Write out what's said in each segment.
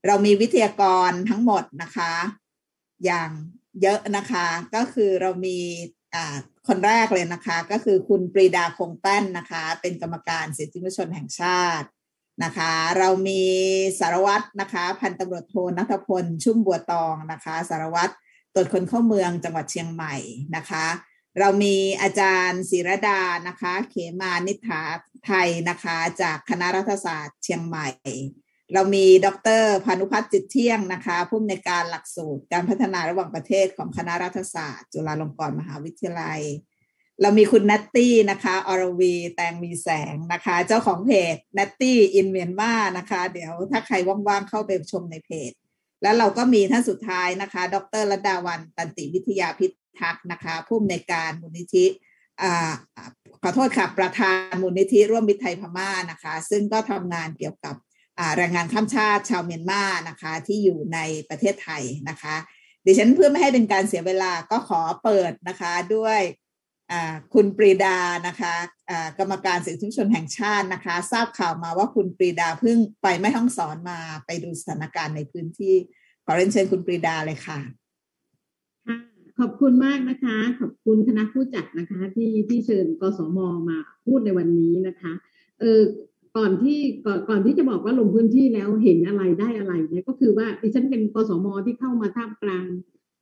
เรามีวิทยากรทั้งหมดนะคะอย่างเยอะนะคะก็คือเรามีคนแรกเลยนะคะก็คือคุณปรีดาคงแป้นนะคะเป็นกรรมการสิทธิมนุษยชนแห่งชาตินะคะเรามีสารวัตรนะคะพันตำรวจโทณัฐพลชุ่มบัวตองนะคะสารวัตรตรวจคนเข้าเมืองจังหวัดเชียงใหม่นะคะเรามีอาจารย์ศิรดานะคะเขมานิษฐาไทยนะคะจากคณะรัฐศาสตร์เชียงใหม่เรามีดร.พานุพัฒน์จิตเที่ยงนะคะผู้อำนวยการหลักสูตรการพัฒนาระหว่างประเทศของคณะรัฐศาสตร์จุฬาลงกรณ์มหาวิทยาลัยเรามีคุณนัตตี้นะคะอรวีแตงมีแสงนะคะเจ้าของเพจนัตตี้อินเมียนมานะคะเดี๋ยวถ้าใครว่างๆเข้าไปชมในเพจแล้วเราก็มีท่านสุดท้ายนะคะดร.รัตดาวันตันติวิทยาพิทักษ์นะคะผู้อำนวยการมูลนิธิขอโทษค่ะประธานมูลนิธิร่วมมิตรไทยพม่านะคะซึ่งก็ทำงานเกี่ยวกับแรงงานข้ามชาติชาวเมียนมานะคะที่อยู่ในประเทศไทยนะคะดิฉันเพื่อไม่ให้เป็นการเสียเวลาก็ขอเปิดนะคะด้วยคุณปรีดานะคะกรรมการสิทธิมนุษยชนแห่งชาตินะคะทราบข่าวมาว่าคุณปรีดาเพิ่งไปแม่ฮ่องสอนมาไปดูสถานการณ์ในพื้นที่ขอเรียนเชิญคุณปรีดาเลยค่ะขอบคุณมากนะคะขอบคุณคณะผู้จัดนะคะที่เชิญกสมมาพูดในวันนี้นะคะก่อนที่จะบอกว่าลงพื้นที่แล้วเห็นอะไรได้อะไรเนี่ยก็คือว่าดิฉันเป็นกสมที่เข้ามาท่ามกลาง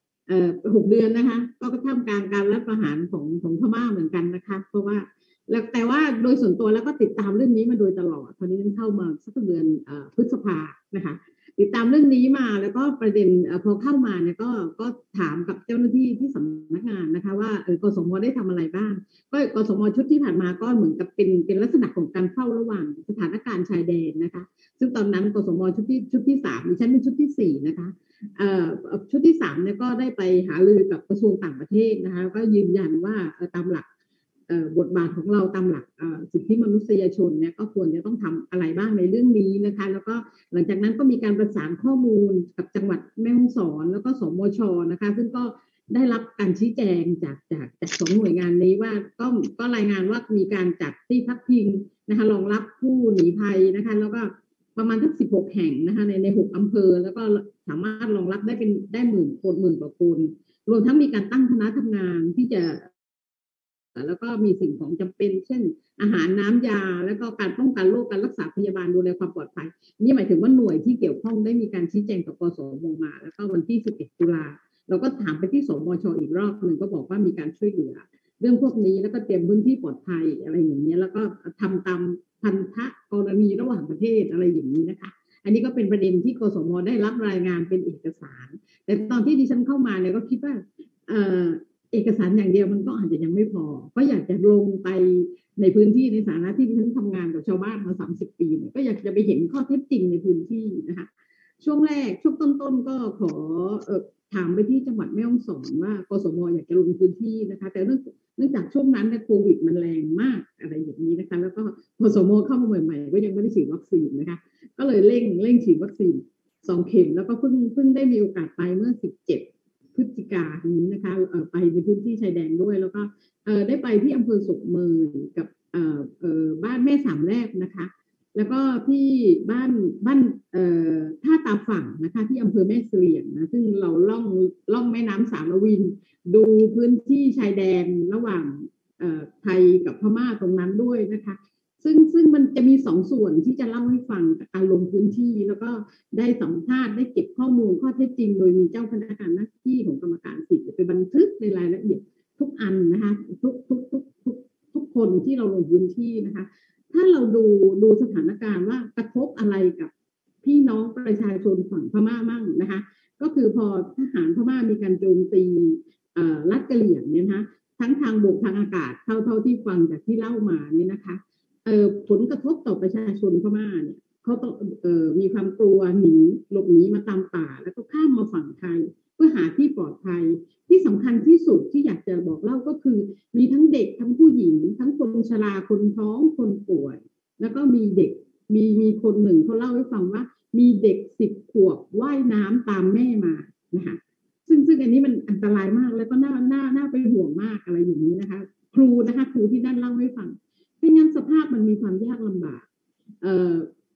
6 เดือนนะคะก็ท่ามกลางการรัฐประหารของพม่าเหมือนกันนะคะเพราะว่าแต่ว่าโดยส่วนตัวแล้วก็ติดตามเรื่องนี้มาโดยตลอดตอนนี้เข้ามาสักเดือนพฤษภานะคะติดตามเรื่องนี้มาแล้วก็ประเด็นพอเข้ามาเนี่ยก็ถามกับเจ้าหน้าที่ที่สำนักงานนะคะว่ากสมได้ทำอะไรบ้างก็กสมชุดที่ผ่านมาก็เหมือนกับเป็นลักษณะของการเฝ้าระหว่างสถานการณ์ชายแดนนะคะซึ่งตอนนั้นกสมชุดที่3ดิฉันเป็นชุดที่4นะคะชุดที่3เนี่ยก็ได้ไปหารือกับกระทรวงต่างประเทศนะคะก็ยืนยันว่าตามหลักบทบาทของเราตามหลักสิทธิมนุษยชนเนี่ยก็ควรจะต้องทำอะไรบ้างในเรื่องนี้นะคะแล้วก็หลังจากนั้นก็มีการประสานข้อมูลกับจังหวัดแม่ฮ่องสอนแล้วก็สมชนะคะซึ่งก็ได้รับการชี้แจงจาก2 หน่วยงานนี้ว่าก็รายงานว่ามีการจัดที่พักพิงนะคะรองรับผู้หนีภัยนะคะแล้วก็ประมาณทั้ง16 แห่งนะคะใน6 อำเภอแล้วก็สามารถรองรับได้10,000 คน10,000 กว่าคนรวมทั้งมีการตั้งคณะทำงานที่จะแล้วก็มีสิ่งของจำเป็นเช่นอาหารน้ำยาแล้วก็การป้องกันโรคการรักษาพยาบาลดูแลความปลอดภัยนี่หมายถึงว่าหน่วยที่เกี่ยวข้องได้มีการชี้แจงกับกสมมาแล้วก็วันที่11 ตุลาเราก็ถามไปที่สมชอีกรอบหนึ่งก็บอกว่ามีการช่วยเหลือเรื่องพวกนี้แล้วก็เตรียมพื้นที่ปลอดภัยอะไรอย่างนี้แล้วก็ทำตามพันธกรณีระหว่างประเทศอะไรอย่างนี้นะคะอันนี้ก็เป็นประเด็นที่กสมได้รับรายงานเป็นเอกสารแต่ตอนที่ดิฉันเข้ามาเนี่ยก็คิดว่าเอกสารอย่างเดียวมันก็อาจจะยังไม่พอก็อยากจะลงไปในพื้นที่ในฐานะที่ดิฉันทำงานกับชาวบ้านมา30 ปีเนี่ยก็อยากจะไปเห็นข้อเท็จจริงในพื้นที่นะคะช่วงต้นก็ขอถามไปที่จังหวัดแม่ฮ่องสอนว่ากสมอยากจะลงพื้นที่นะคะแต่เนื่องจากช่วงนั้นเนี่ยโควิดมันแรงมากอะไรอย่างนี้นะคะแล้วก็กสมเข้ามาใหม่ๆก็ยังไม่ได้ฉีดวัคซีนนะคะก็เลยเร่งฉีดวัคซีน2 เข็มแล้วก็เพิ่งได้มีโอกาสไปเมื่อ17 พฤศจิกายนนี้นะคะไปในพื้นที่ชายแดนด้วยแล้วก็ได้ไปที่อำเภอศกเมยกับบ้านแม่สามแลบนะคะแล้วก็ที่บ้านท่าตาฝั่งนะคะที่อำเภอแม่เสลี่ยงนะซึ่งเราล่องแม่น้ำสารวินดูพื้นที่ชายแดนระหว่างไทยกับพม่าตรงนั้นด้วยนะคะซึ่งมันจะมี2 ส่วนที่จะเล่าให้ฟังการลงพื้นที่แล้วก็ได้สัมภาษณ์ได้เก็บข้อมูลข้อเท็จจริงโดยมีเจ้าพนักงานหน้าที่ของกรรมการสิทธิ์ไปบันทึกในรายละเอียดทุกอันนะคะทุกคนที่เราลงพื้นที่นะคะถ้าเราดูสถานการณ์ว่ากระทบอะไรกับพี่น้องประชาชนฝั่งพม่ามั่งนะคะก็คือพอทหารพม่ามีการโจมตีรัฐกะเหรี่ยงเนี่ยนะคะทั้งทางบกทางอากาศเท่าที่ฟังจากที่เล่ามาเนี่ยนะคะผลกระทบต่อประชาชนพม่าเนี่ยเขาต้องมีความกลัวหลบหนีมาตามป่าแล้วก็ข้ามมาฝั่งไทยเพื่อหาที่ปลอดภัยที่สำคัญที่สุดที่อยากจะบอกเล่าก็คือมีทั้งเด็กทั้งผู้หญิงทั้งคนชราคนท้องคนป่วยแล้วก็มีเด็กมีคนหนึ่งเขาเล่าให้ฟังว่ามีเด็ก10 ขวบว่ายน้ำตามแม่มานะคะซึ่งอันนี้มันอันตรายมากแล้วก็น่าไปห่วงมากอะไรอย่างนี้นะคะครูที่นั่นเล่าให้ฟังไม่งั้นสภาพมันมีความยากลำบาก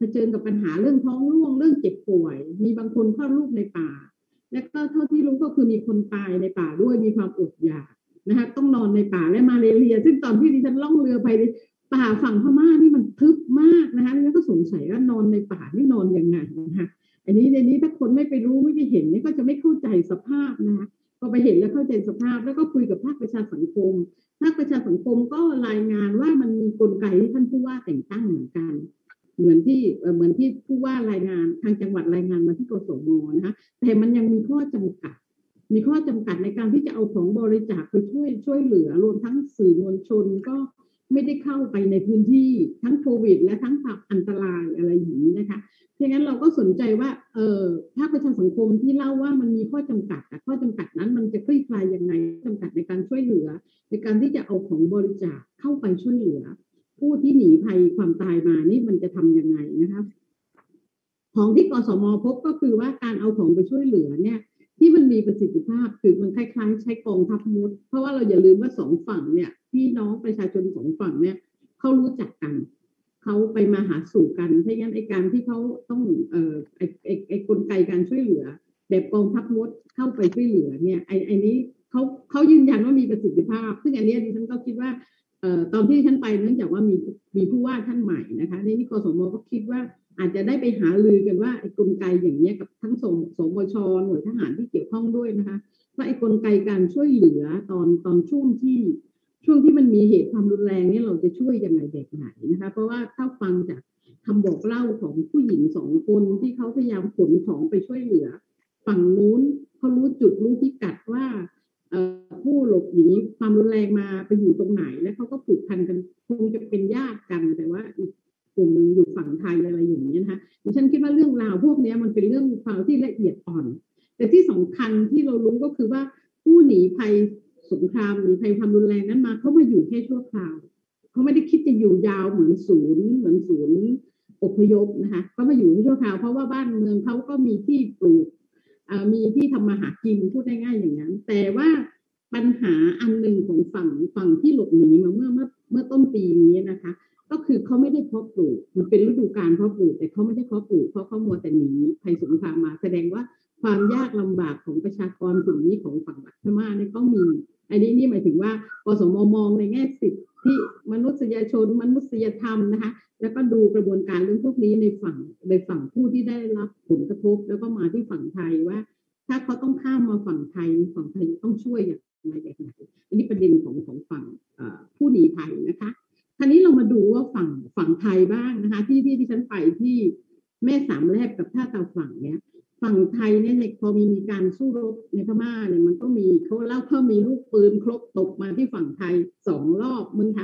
ผชิญกับปัญหาเรื่องท้องร่วงเรื่องเจ็บป่วยมีบางคนคลอดลูกในป่าและก็เท่าที่รู้ก็คือมีคนตายในป่าด้วยมีความอดอยากนะคะต้องนอนในป่าและมาเลเรียซึ่งตอนที่ดิฉันล่องเรือไปป่าฝั่งพม่านี่มันทึบมากนะคะแล้วก็สงสัยว่านอนในป่านี่นอนยังไงนะคะอันนี้ถ้าคนไม่ไปรู้ไม่ไปเห็นนี่ก็จะไม่เข้าใจสภาพนะคะพอไปเห็นแล้วเข้าใจสภาพแล้วก็คุยกับภาคประชาสังคมภาคประชาสังคมก็รายงานว่ามันมีกลไกที่ท่านผู้ว่าแต่งตั้งเหมือนกันเหมือนที่ผู้ว่ารายงานทางจังหวัดรายงานมาที่กสมนะคะแต่มันยังมีข้อจำกัดในการที่จะเอาของบริจาคไปช่วยเหลือรวมทั้งสื่อมวลชนก็ไม่ได้เข้าไปในพื้นที่ทั้งโควิดและทั้งอันตรายอะไรอย่างนี้นะคะเพราะงั้นเราก็สนใจว่าภาคประชาสังคมที่เล่าว่ามันมีข้อจำกัดข้อจำกัดนั้นมันจะคลี่คลายยังไงจำกัดในการช่วยเหลือในการที่จะเอาของบริจาคเข้าไปช่วยเหลือผู้ที่หนีภัยความตายมานี่มันจะทำยังไงนะคะของที่กสมพบก็คือว่าการเอาของไปช่วยเหลือเนี่ยที่มันมีประสิทธิภาพคือมันคล้ายๆใช้กองทัพมดเพราะว่าเราอย่าลืมว่าสองฝั่งเนี่ยพี่น้องประชาชนสองฝั่งเนี่ยเขารู้จักกันเขาไปมาหาสู่กันเพราะงั้นไอ้การที่เขาต้องไอ้กลไกการช่วยเหลือแบบกองทัพมดเข้าไปช่วยเหลือเนี่ยไอ้นี้เขายืนยันว่ามีประสิทธิภาพซึ่งอันนี้ดิฉันก็คิดว่าตอนที่ฉันไปเนื่องจากว่ามีผู้ว่าท่านใหม่นะคะนี่กสมก็คิดว่าอาจจะได้ไปหาลือกันว่าไอ้กลไกอย่างนี้กับทั้งสมชหน่วยทหารที่เกี่ยวข้องด้วยนะคะว่าไอ้กลไกการช่วยเหลือตอนช่วงที่มันมีเหตุความรุนแรงนี่เราจะช่วยยังไงแบบไหนนะคะเพราะว่าถ้าฟังจากคำบอกเล่าของผู้หญิง2 คนที่เขาพยายามขนของไปช่วยเหลือฝั่งนู้นเขารู้จุดรู้พิกัดว่าผู้หลบหนีความรุนแรงมาไปอยู่ตรงไหนและเขาก็ผูกพันกันคงจะเป็นญาติกันแต่ว่าอีกกลุ่มหนึ่งอยู่ฝั่งไทยอะไรอย่างนี้นะคะดิฉันคิดว่าเรื่องราวพวกนี้มันเป็นเรื่องราวที่ละเอียดอ่อนแต่ที่สำคัญที่เรารู้ก็คือว่าผู้หนีภัยสงครามหรือภัยความรุนแรงนั้นมาเขามาอยู่แค่ชั่วคราวเขาไม่ได้คิดจะอยู่ยาวเหมือนศูนย์อพยพนะคะเขามาอยู่ที่ชั่วคราวเพราะว่าบ้านเมืองเขาก็มีที่ปลูกมีที่ทำมาหากินพูดง่ายๆอย่างนั้นแต่ว่าปัญหาอันหนึ่งของฝั่งที่หลบหนีมาเมื่อต้นปีนี้นะคะก็คือเขาไม่ได้เพาะปลูกมันเป็นฤดูกาลเพาะปลูกแต่เขาไม่ได้เพาะปลูกเพราะเขามัวแต่หนีภัยสงครามมาแสดงว่าความยากลำบากของประชากรกลุ่มนี้ของฝั่งพม่าเนี่ยก็มีอันนี้หมายถึงว่ากสมมองในแง่สิทธิมนุษยชนมนุษยธรรมนะคะแล้วก็ดูกระบวนการเรื่องพวกนี้ในฝั่งผู้ที่ได้รับผลกระทบแล้วก็มาที่ฝั่งไทยว่าถ้าเขาต้องข้ามมาฝั่งไทยต้องช่วยอย่างไรแบบไหนอันนี้ประเด็นของฝั่งผู้หนีภัยนะคะคราวนี้เรามาดูว่าฝั่งไทยบ้างนะคะที่ฉันไปที่แม่สามแลบกับท่าตาฝั่งเนี้ยฝั่งไทยเนี่ยพอมีการสู้รบในพม่าเนี่ยมันก็มีเขาเล่าเพิ่มมีลูกปืนครบตกมาที่ฝั่งไทย2 รอบมึงคะ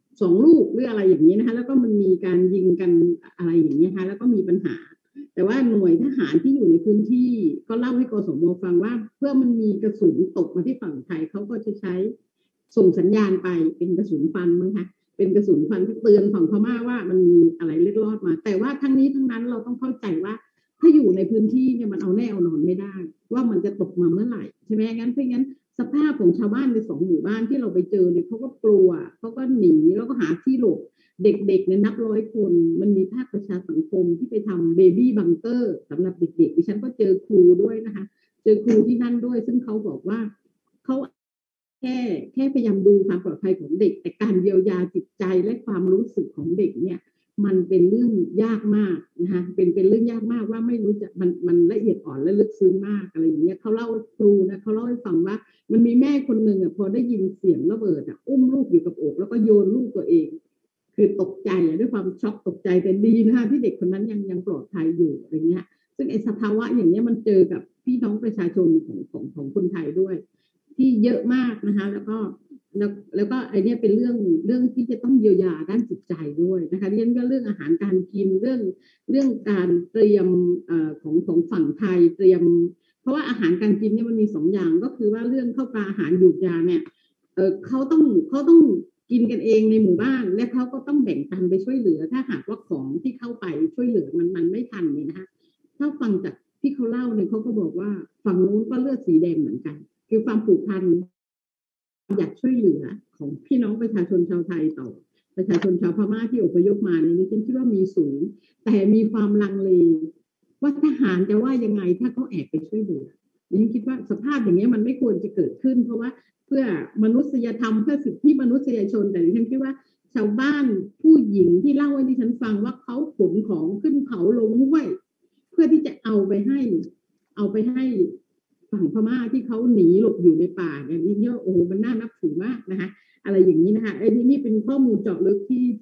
2 ลูกหรืออะไรอย่างนี้นะคะแล้วก็มันมีการยิงกันอะไรอย่างนี้ค่ะแล้วก็มีปัญหาแต่ว่าหน่วยทหารที่อยู่ในพื้นที่ก็เล่าให้กสมฟังว่าเพื่อมันมีกระสุนตกมาที่ฝั่งไทยเขาก็จะใช้ส่งสัญญาณไปเป็นกระสุนฟันมั้งคะเป็นกระสุนฟันที่เตือนฝั่งพม่าว่ามันมีอะไรเล็ดลอดมาแต่ว่าทั้งนี้ทั้งนั้นเราต้องเข้าใจว่าถ้าอยู่ในพื้นที่เนี่ยมันเอาแน่เอานอนไม่ได้ว่ามันจะตกมาเมื่อไหร่ใช่ไหมงั้นเพราะงั้นสภาพของชาวบ้านใน2 หมู่บ้านที่เราไปเจอเนี่ยเขาก็กลัวเขาก็หนีแล้วก็หาที่หลบเด็กๆเนี่ยนับ100 คนมันมีภาคประชาสังคมที่ไปทำเบบี้บังเกอร์สำหรับเด็กๆดิฉันก็เจอครูด้วยนะคะเจอครูที่นั่นด้วยซึ่งเขาบอกว่าเขาแค่พยายามดูความปลอดภัยของเด็กแต่การเยียวยาจิตใจและความรู้สึกของเด็กเนี่ยมันเป็นเรื่องยากมากนะคะเป็นเรื่องยากมากว่าไม่รู้จักมันละเอียดอ่อนและลึกซึ้งมากอะไรอย่างเงี้ยเขาเล่าครูนะเขาเล่าให้ฟังว่ามันมีแม่คนหนึ่งพอได้ยินเสียงระเบิดอุ้มลูกอยู่กับอกแล้วก็โยนลูกตัวเองคือตกใจด้วยความช็อกตกใจแต่ดีนะคะที่เด็กคนนั้นยังปลอดภัยอยู่อะไรเงี้ยซึ่งไอ้สภาวะอย่างเนี้ยมันเจอกับพี่น้องประชาชนของคนไทยด้วยที่เยอะมากนะคะแล้วก็ไอ้นี่เป็นเรื่องที่จะต้องเยียวยาด้านจิตใจด้วยนะคะเรื่องอาหารการกินเรื่องการเตรียมของฝั่งไทยเตรียมเพราะว่าอาหารการกินเนี่ยมันมี2 อย่างก็คือว่าเรื่องข้าวปลาอาหารหยูกยาเนี่ยเขาต้องกินกันเองในหมู่บ้านและเขาก็ต้องแบ่งปันไปช่วยเหลือถ้าหากว่าของที่เข้าไปช่วยเหลือมันไม่ทันเนี่ยนะคะถ้าฟังจากที่เขาเล่าเนี่ยเขาก็บอกว่าฝั่งนู้นก็เลือดสีแดงเหมือนกันคือความผูกพันอยากช่วยเหลือของพี่น้องประชาชนชาวไทยต่อประชาชนชาวพม่าที่อพยพมาเนี่ยฉันคิดว่ามีสูงแต่มีความลังเลว่าทหารจะว่ายังไงถ้าเขาแอบไปช่วยเหลือฉันคิดว่าสภาพอย่างนี้มันไม่ควรจะเกิดขึ้นเพราะว่าเพื่อมนุษยธรรมเพื่อสิทธิมนุษยชนแต่ฉันคิดว่าชาวบ้านผู้หญิงที่เล่าให้ดิฉันฟังว่าเขาขนของขึ้นเขาลงห้วยเพื่อที่จะเอาไปให้ฝั่งพม่าที่เขาหนีหลบอยู่ในป่าเนี่ยนี่โอ้โหมันน่านับถือมากนะคะอะไรอย่างนี้นะคะไอ้นี่เป็นข้อมูลเจาะลึก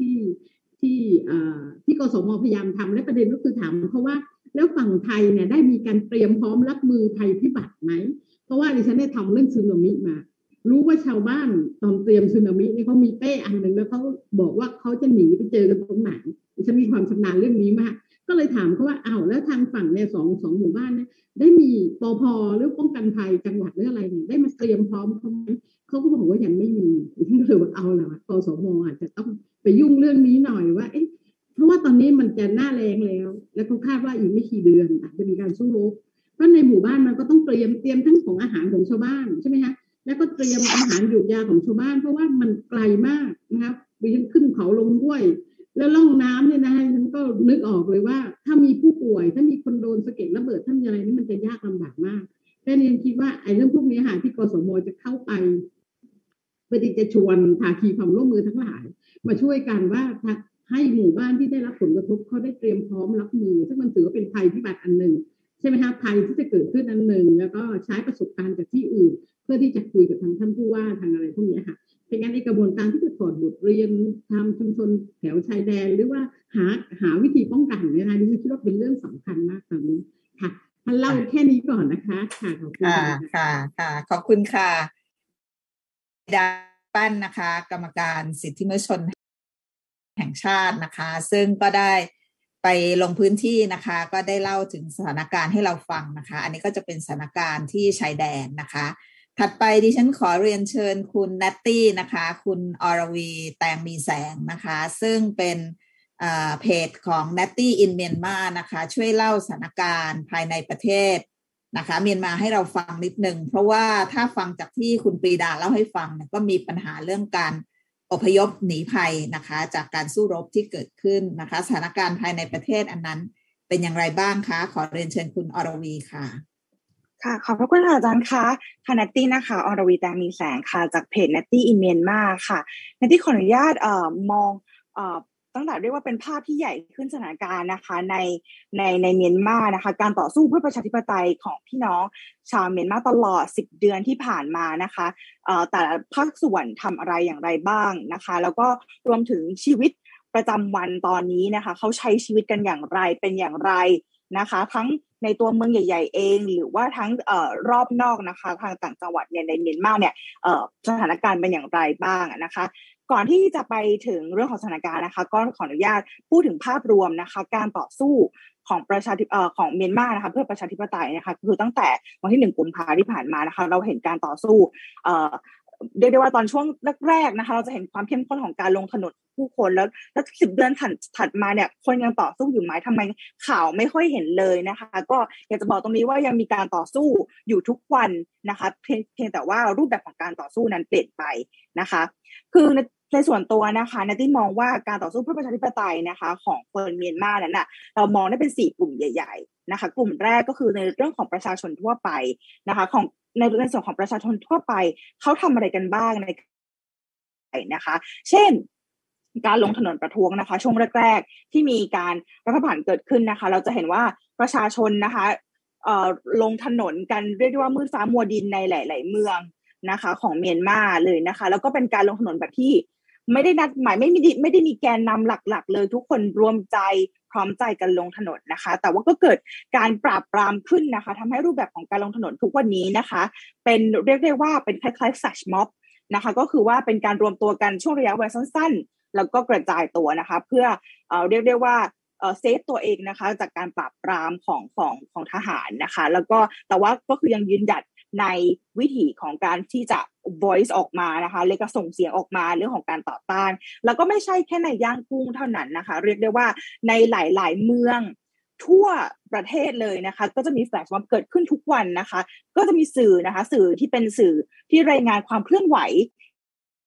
ที่กสมพยายามทำและประเด็นก็คือถามเขาว่าแล้วฝั่งไทยเนี่ยได้มีการเตรียมพร้อมรับมือภัยพิบัติไหมเพราะว่าดิฉันได้ทำเรื่องสึนามิมารู้ว่าชาวบ้านตอนเตรียมสึนามินี่เขามีเป้อันหนึ่งแล้วเขาบอกว่าเขาจะหนีไปเจอกันตรงไหนดิฉันมีความชำนาญเรื่องนี้มากก็เลยถามเขาว่าอ้าวแล้วทางฝั่งเนี่ยสองหมู่บ้านเนี่ยได้มีปภ.หรือป้องกันภัยจังหวัดหรืออะไรเนี่ยได้มาเตรียมพร้อมเขาไหมเขาก็บอกว่ายังไม่มีที่ก็เลยว่าเอาละกสม.อาจจะต้องไปยุ่งเรื่องนี้หน่อยว่าเพราะว่าตอนนี้มันจะหน้าแรงแล้วเขาคาดว่าอีกไม่กี่เดือนอาจจะมีการสู้รบเพราะในหมู่บ้านมันก็ต้องเตรียมทั้งของอาหารของชาวบ้านใช่ไหมคะแล้วก็เตรียมอาหารหยุกยาของชาวบ้านเพราะว่ามันไกลมากนะครับไปขึ้นเขาลงห้วยแล้วล่องน้ำเนี่ยนะฉันก็นึกออกเลยว่าถ้ามีผู้ป่วยถ้ามีคนโดนสะเก็ดระเบิดถ้ามีอะไรนี่มันจะยากลำบากมากแต่เนี่ยคิดว่าไอ้เรื่องพวกนี้ที่กสม.จะเข้าไปเพื่อที่จะชวนภาคีความร่วมมือทั้งหลายมาช่วยกันว่าให้หมู่บ้านที่ได้รับผลกระทบเขาได้เตรียมพร้อมรับมือซึ่งมันถือว่าเป็นภัยพิบัติอันหนึ่งใช่ไหมคะภัยที่จะเกิดขึ้นอันหนึ่งแล้วก็ใช้ประสบการณ์จากที่อื่นเพื่อที่จะคุยกับทางท่านผู้ว่าทางอะไรพวกนี้ค่ะเป็นการในกระบวนการที่จะถอดบทเรียนทำชุมชนแถวชายแดนหรือว่าหาวิธีป้องกันเนี่ยนะดิฉันคิดว่าเป็นเรื่องสำคัญมากตอนนี้ค่ะท่านเล่าแค่นี้ก่อนนะคะค่ะขอบคุณค่ะขอบคุณค่ะดาปั้นนะคะกรรมการสิทธิมนุษยชนแห่งชาตินะคะซึ่งก็ได้ไปลงพื้นที่นะคะก็ได้เล่าถึงสถานการณ์ให้เราฟังนะคะอันนี้ก็จะเป็นสถานการณ์ที่ชายแดนนะคะถัดไปดิฉันขอเรียนเชิญคุณนัตตี้นะคะคุณอรวีแตงมีแสงนะคะซึ่งเป็นเพจของ Natty in Myanmar นะคะช่วยเล่าสถานการณ์ภายในประเทศนะคะเมียนมาให้เราฟังนิดนึงเพราะว่าถ้าฟังจากที่คุณปรีดาเล่าให้ฟังเนี่ยก็มีปัญหาเรื่องการอพยพหนีภัยนะคะจากการสู้รบที่เกิดขึ้นนะคะสถานการณ์ภายในประเทศอันนั้นเป็นอย่างไรบ้างคะขอเรียนเชิญคุณอรวีค่ะค่ะขอบพระคุณอาจารย์คะนัตตี้นะคะอรวีแตงมีแสงค่ะจากเพจ Natty in Myanmar ค่ะนัตตี้ขออนุญาตมองตั้งแต่เรียกว่าเป็นภาพที่ใหญ่ขึ้นสถานการณ์นะคะในเมียนมานะคะการต่อสู้เพื่อประชาธิปไตยของพี่น้องชาวเมียนมาตลอด10 เดือนที่ผ่านมานะคะแต่ละภาคส่วนทำอะไรอย่างไรบ้างนะคะแล้วก็รวมถึงชีวิตประจำวันตอนนี้นะคะเขาใช้ชีวิตกันอย่างไรเป็นอย่างไรนะคะทั้งในตัวเมืองใหญ่ๆเองหรือว่าทั้งรอบนอกนะคะทางต่างจังหวัดเนี่ยในเมียนมาเนี่ยสถานการณ์เป็นอย่างไรบ้างนะคะก่อนที่จะไปถึงเรื่องของสถานการณ์นะคะก็ขออนุญาตพูดถึงภาพรวมนะคะการต่อสู้ของของเมียนมานะคะเพื่อประชาธิปไตยนะคะคือตั้งแต่วันที่1 กุมภาพันธ์ที่ผ่านมานะคะเราเห็นการต่อสู้เรียกได้ว่าตอนช่วงแรกๆนะคะเราจะเห็นความเข้มข้นของการลงถนนผู้คนแล้ว10 เดือนถัดมาเนี่ยคนยังต่อสู้อยู่ไหมทำไมข่าวไม่ค่อยเห็นเลยนะคะก็อยากจะบอกตรงนี้ว่ายังมีการต่อสู้อยู่ทุกวันนะคะเพียงแต่ว่ารูปแบบของการต่อสู้นั้นเปลี่ยนไปนะคะคือในส่วนตัวนะคะนัตตี้มองว่าการต่อสู้เพื่อประชาธิปไตยนะคะของคนเมียนมานั้นน่ะเรามองได้เป็น4 กลุ่มใหญ่ๆนะคะกลุ่มแรกก็คือในเรื่องของประชาชนทั่วไปนะคะในส่วนของประชาชนทั่วไปเขาทำอะไรกันบ้างในนะคะเช่นการลงถนนประท้วงนะคะช่วงแรกๆที่มีการรัฐประหารเกิดขึ้นนะคะเราจะเห็นว่าประชาชนนะคะลงถนนกันเรียกได้ว่ามืดฟ้ามัวดินในหลายๆเมืองนะคะของเมียนมาเลยนะคะแล้วก็เป็นการลงถนนแบบที่ไม่ได้นัดหมายไม่ได้มีแกนนำหลักๆเลยทุกคนรวมใจพร้อมใจกันลงถนนนะคะแต่ว่าก็เกิดการปราบปรามขึ้นนะคะทำให้รูปแบบของการลงถนนทุกวันนี้นะคะเป็นเรียกได้ว่าเป็นคล้ายๆแฟลชม็อบนะคะก็คือว่าเป็นการรวมตัวกันช่วงระยะเวลาสั้นๆแล้วก็กระจายตัวนะคะเพื่อเรียกได้ว่าเซฟตัวเองนะคะจากการปราบปรามของทหารนะคะแล้วก็แต่ว่าก็คือยังยืนหยัดในวิถีของการที่จะ voice ออกมานะคะเลยก็ส่งเสียงออกมาเรื่องของการต่อต้านแล้วก็ไม่ใช่แค่ในย่างกุ้งเท่านั้นนะคะเรียกได้ว่าในหลายๆเมืองทั่วประเทศเลยนะคะก็จะมีแฟลชม็อบเกิดขึ้นทุกวันนะคะก็จะมีสื่อนะคะสื่อที่เป็นสื่อที่รายงานความเคลื่อนไหว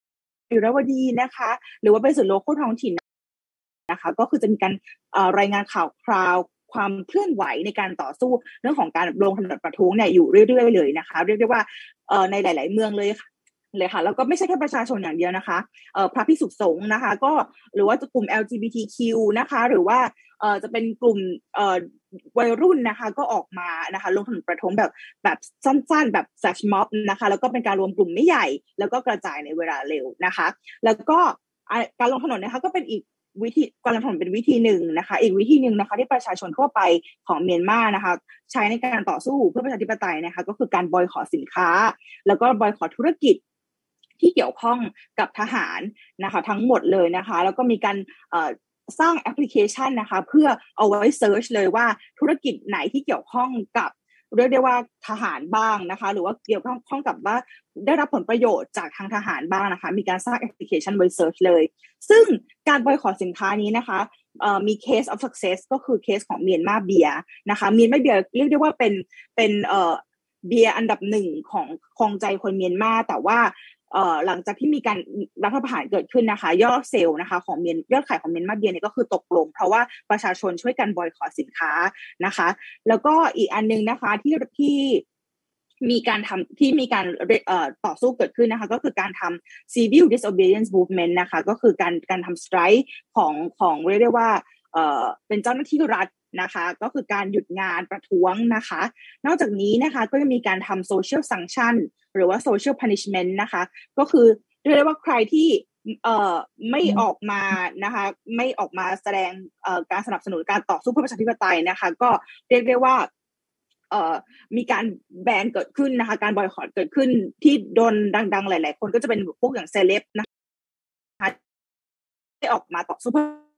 ยุรวดีนะคะหรือว่าเป็นสื่อโลคอลท้องถิ่นนะคะก็คือจะมีการรายงานข่าวคราวความเคลื่อนไหวในการต่อสู้เรื่องของการลงถนนประท้วงเนี่ยอยู่เรื่อยๆเลยนะคะเรียกได้ว่าในหลายๆเมืองเลยค่ะแล้วก็ไม่ใช่แค่ประชาชนอย่างเดียวนะคะพระภิกษุสงฆ์นะคะก็หรือว่ากลุ่ม LGBTQ นะคะหรือว่าจะเป็นกลุ่มวัยรุ่นนะคะก็ออกมานะคะลงถนนประท้วงแบบสั้นๆแบบ flash mob นะคะแล้วก็เป็นการรวมกลุ่มไม่ใหญ่แล้วก็กระจายในเวลาเร็วนะคะแล้วก็การลงถนนนะคะก็เป็นอีกวิธีการลงถนนเป็นวิธีหนึ่งนะคะอีกวิธีหนึ่งนะคะที่ประชาชนทั่วไปของเมียนมานะคะใช้ในการต่อสู้เพื่อประชาธิปไตยนะคะก็คือการบอยคอตสินค้าแล้วก็บอยคอตธุรกิจที่เกี่ยวข้องกับทหารนะคะทั้งหมดเลยนะคะแล้วก็มีการสร้างแอปพลิเคชันนะคะเพื่อเอาไว้เซิร์ชเลยว่าธุรกิจไหนที่เกี่ยวข้องกับเรียกได้ว่าทหารบ้างนะคะหรือว่าเกี่ยวข้องกับว่าได้รับผลประโยชน์จากทางทหารบ้างนะคะมีการสร้างแอปพลิเคชันไว้เซิร์ชเลยซึ่งการบอยคอตสินค้านี้นะคะมี case of success ก็คือเคสของเมียนมาเบียร์นะคะเมียนมาเบียร์เรียกได้ว่าเป็นเบียร์อันดับหนึ่งของครองใจคนเมียนมาแต่ว่าหลังจากที่มีการรัฐประหารเกิดขึ้นนะคะยอดเซลล์นะคะของยอดขายของเมียนมาเบียร์เนี่ยก็คือตกลงเพราะว่าประชาชนช่วยกันบอยคอตสินค้านะคะแล้วก็อีกอันนึงนะคะที่มีการต่อสู้เกิดขึ้นนะคะก็คือการทำ civil disobedience movement นะคะก็คือการทำ strike ของเรียกได้ว่าเป็นเจ้าหน้าที่รัฐนะคะก็คือการหยุดงานประท้วงนะคะนอกจากนี้นะคะก็จะมีการทำ social sanction หรือว่า social punishment นะคะก็คือเรียกได้ว่าใครที่ไม่ออกมานะคะไม่ออกมาแสดงการสนับสนุนการต่อสู้เพื่อประชาธิปไตยนะคะก็เรียกได้ว่ามีการแบนเกิดขึ้นนะคะการบอยคอตเกิดขึ้นที่โดนดังๆหลายๆคนก็จะเป็นพวกอย่างเซเลบนะคะที่ออกมาต่อสู้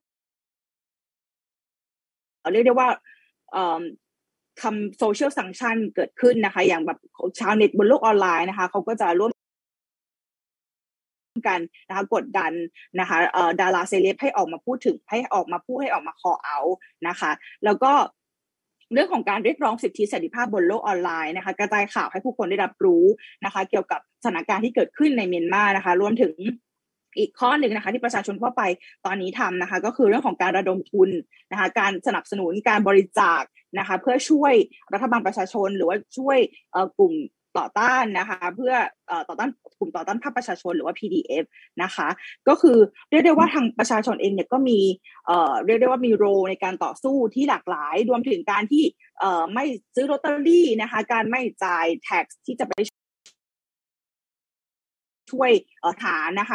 เรียกได้ว่าทำโซเชียลซังชันเกิดขึ้นนะคะอย่างแบบชาวเน็ตบนโลกออนไลน์นะคะเขาก็จะร่วมกันนะคะกดดันนะคะดาราเซเลบให้ออกมาพูดให้ออกมาคอเอานะคะแล้วก็เรื่องของการเรียกร้องสิทธิเสรีภาพบนโลกออนไลน์นะคะกระจายข่าวให้ผู้คนได้รับรู้นะคะเกี่ยวกับสถานการณ์ที่เกิดขึ้นในเมียนมานะคะรวมถึงอีกข้อหนึ่งนะคะที่ประชาชนทั่วไปตอนนี้ทำนะคะก็คือเรื่องของการระดมทุนนะคะการสนับสนุนการบริจาคนะคะเพื่อช่วยรัฐบาลประชาชนหรือว่าช่วยกลุ่มต่อต้านนะคะเพื่อต่อต้านกลุ่มต่อต้านภาคประชาชนหรือว่า PDF นะคะก็คือเรียกได้ว่าทางประชาชนเองเนี่ยก็มีเรียกได้ว่ามีโรในการต่อสู้ที่หลากหลายรวมถึงการที่ไม่ซื้อลอตเตอรี่นะคะการไม่จ่าย tax ที่จะไปช่วยฐานนะคะ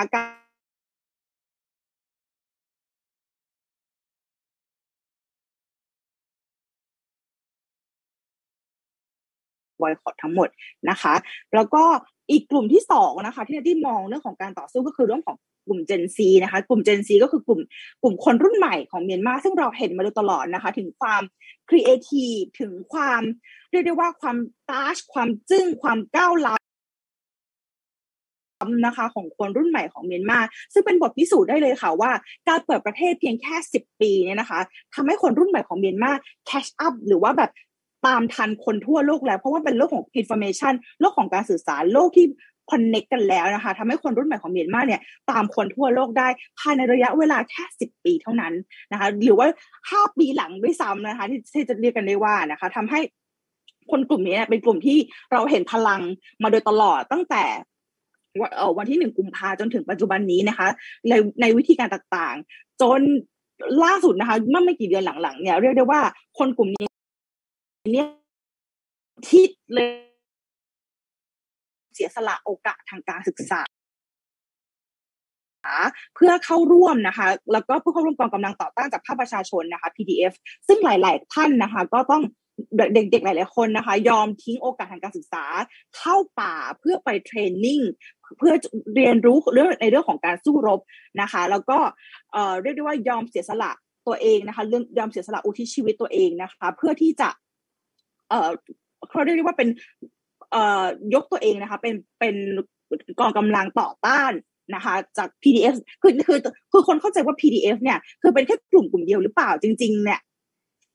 บอยคอตทั้งหมดนะคะแล้วก็อีกกลุ่มที่2นะคะที่มองเรื่องของการต่อสู้ก็คือเรื่องของกลุ่ม Gen Z นะคะกลุ่ม Gen Z ก็คือกลุ่มคนรุ่นใหม่ของเมียนมาซึ่งเราเห็นมาโดยตลอดนะคะถึงความครีเอทีฟถึงความเรียกได้ว่าความตัชความจึ้งความก้าวล้ำนะคะของคนรุ่นใหม่ของเมียนมาซึ่งเป็นบทพิสูจน์ได้เลยค่ะว่าการเปิดประเทศเพียงแค่10 ปีเนี่ยนะคะทำให้คนรุ่นใหม่ของเมียนมาแคชอัพหรือว่าแบบตามทันคนทั่วโลกแล้วเพราะว่าเป็นโลกของ information โลกของการสื่อสารโลกที่คอนเนคกันแล้วนะคะทำให้คนรุ่นใหม่ของเมียนมาเนี่ยตามคนทั่วโลกได้ภายในระยะเวลาแค่10 ปีเท่านั้นนะคะหรือว่า5 ปีหลังด้วยซ้ำนะคะที่จะเรียกกันได้ว่านะคะทำให้คนกลุ่มนี้เป็นกลุ่มที่เราเห็นพลังมาโดยตลอดตั้งแต่วันที่1 กุมภาพันธ์จนถึงปัจจุบันนี้นะคะในวิธีการต่างๆจนล่าสุดนะคะเมื่อไม่กี่เดือนหลังๆเนี่ยเรียกได้ว่าคนกลุ่มนี้เนี่ยที่เลยเสียสละโอกาสทางการศึกษาเพื่อเข้าร่วมนะคะแล้วก็เพื่อเข้าร่วมกองกำลังต่อต้านจากภาคประชาชนนะคะ PDF ซึ่งหลายๆท่านนะคะก็ต้องเด็กๆหลายๆคนนะคะยอมทิ้งโอกาสทางการศึกษาเข้าป่าเพื่อไปเทรนนิ่งเพื่อเรียนรู้เรื่องของการสู้รบนะคะแล้วก็เรียกได้ว่ายอมเสียสละตัวเองนะคะยอมเสียสละอุทิศชีวิตตัวเองนะคะเพื่อที่จะเขาเรียกว่าเป็นยกตัวเองนะคะเป็นกองกำลังต่อต้านนะคะจาก PDF คือคนเข้าใจว่า PDF เนี่ยคือเป็นแค่กลุ่มเดียวหรือเปล่าจริงๆเนี่ย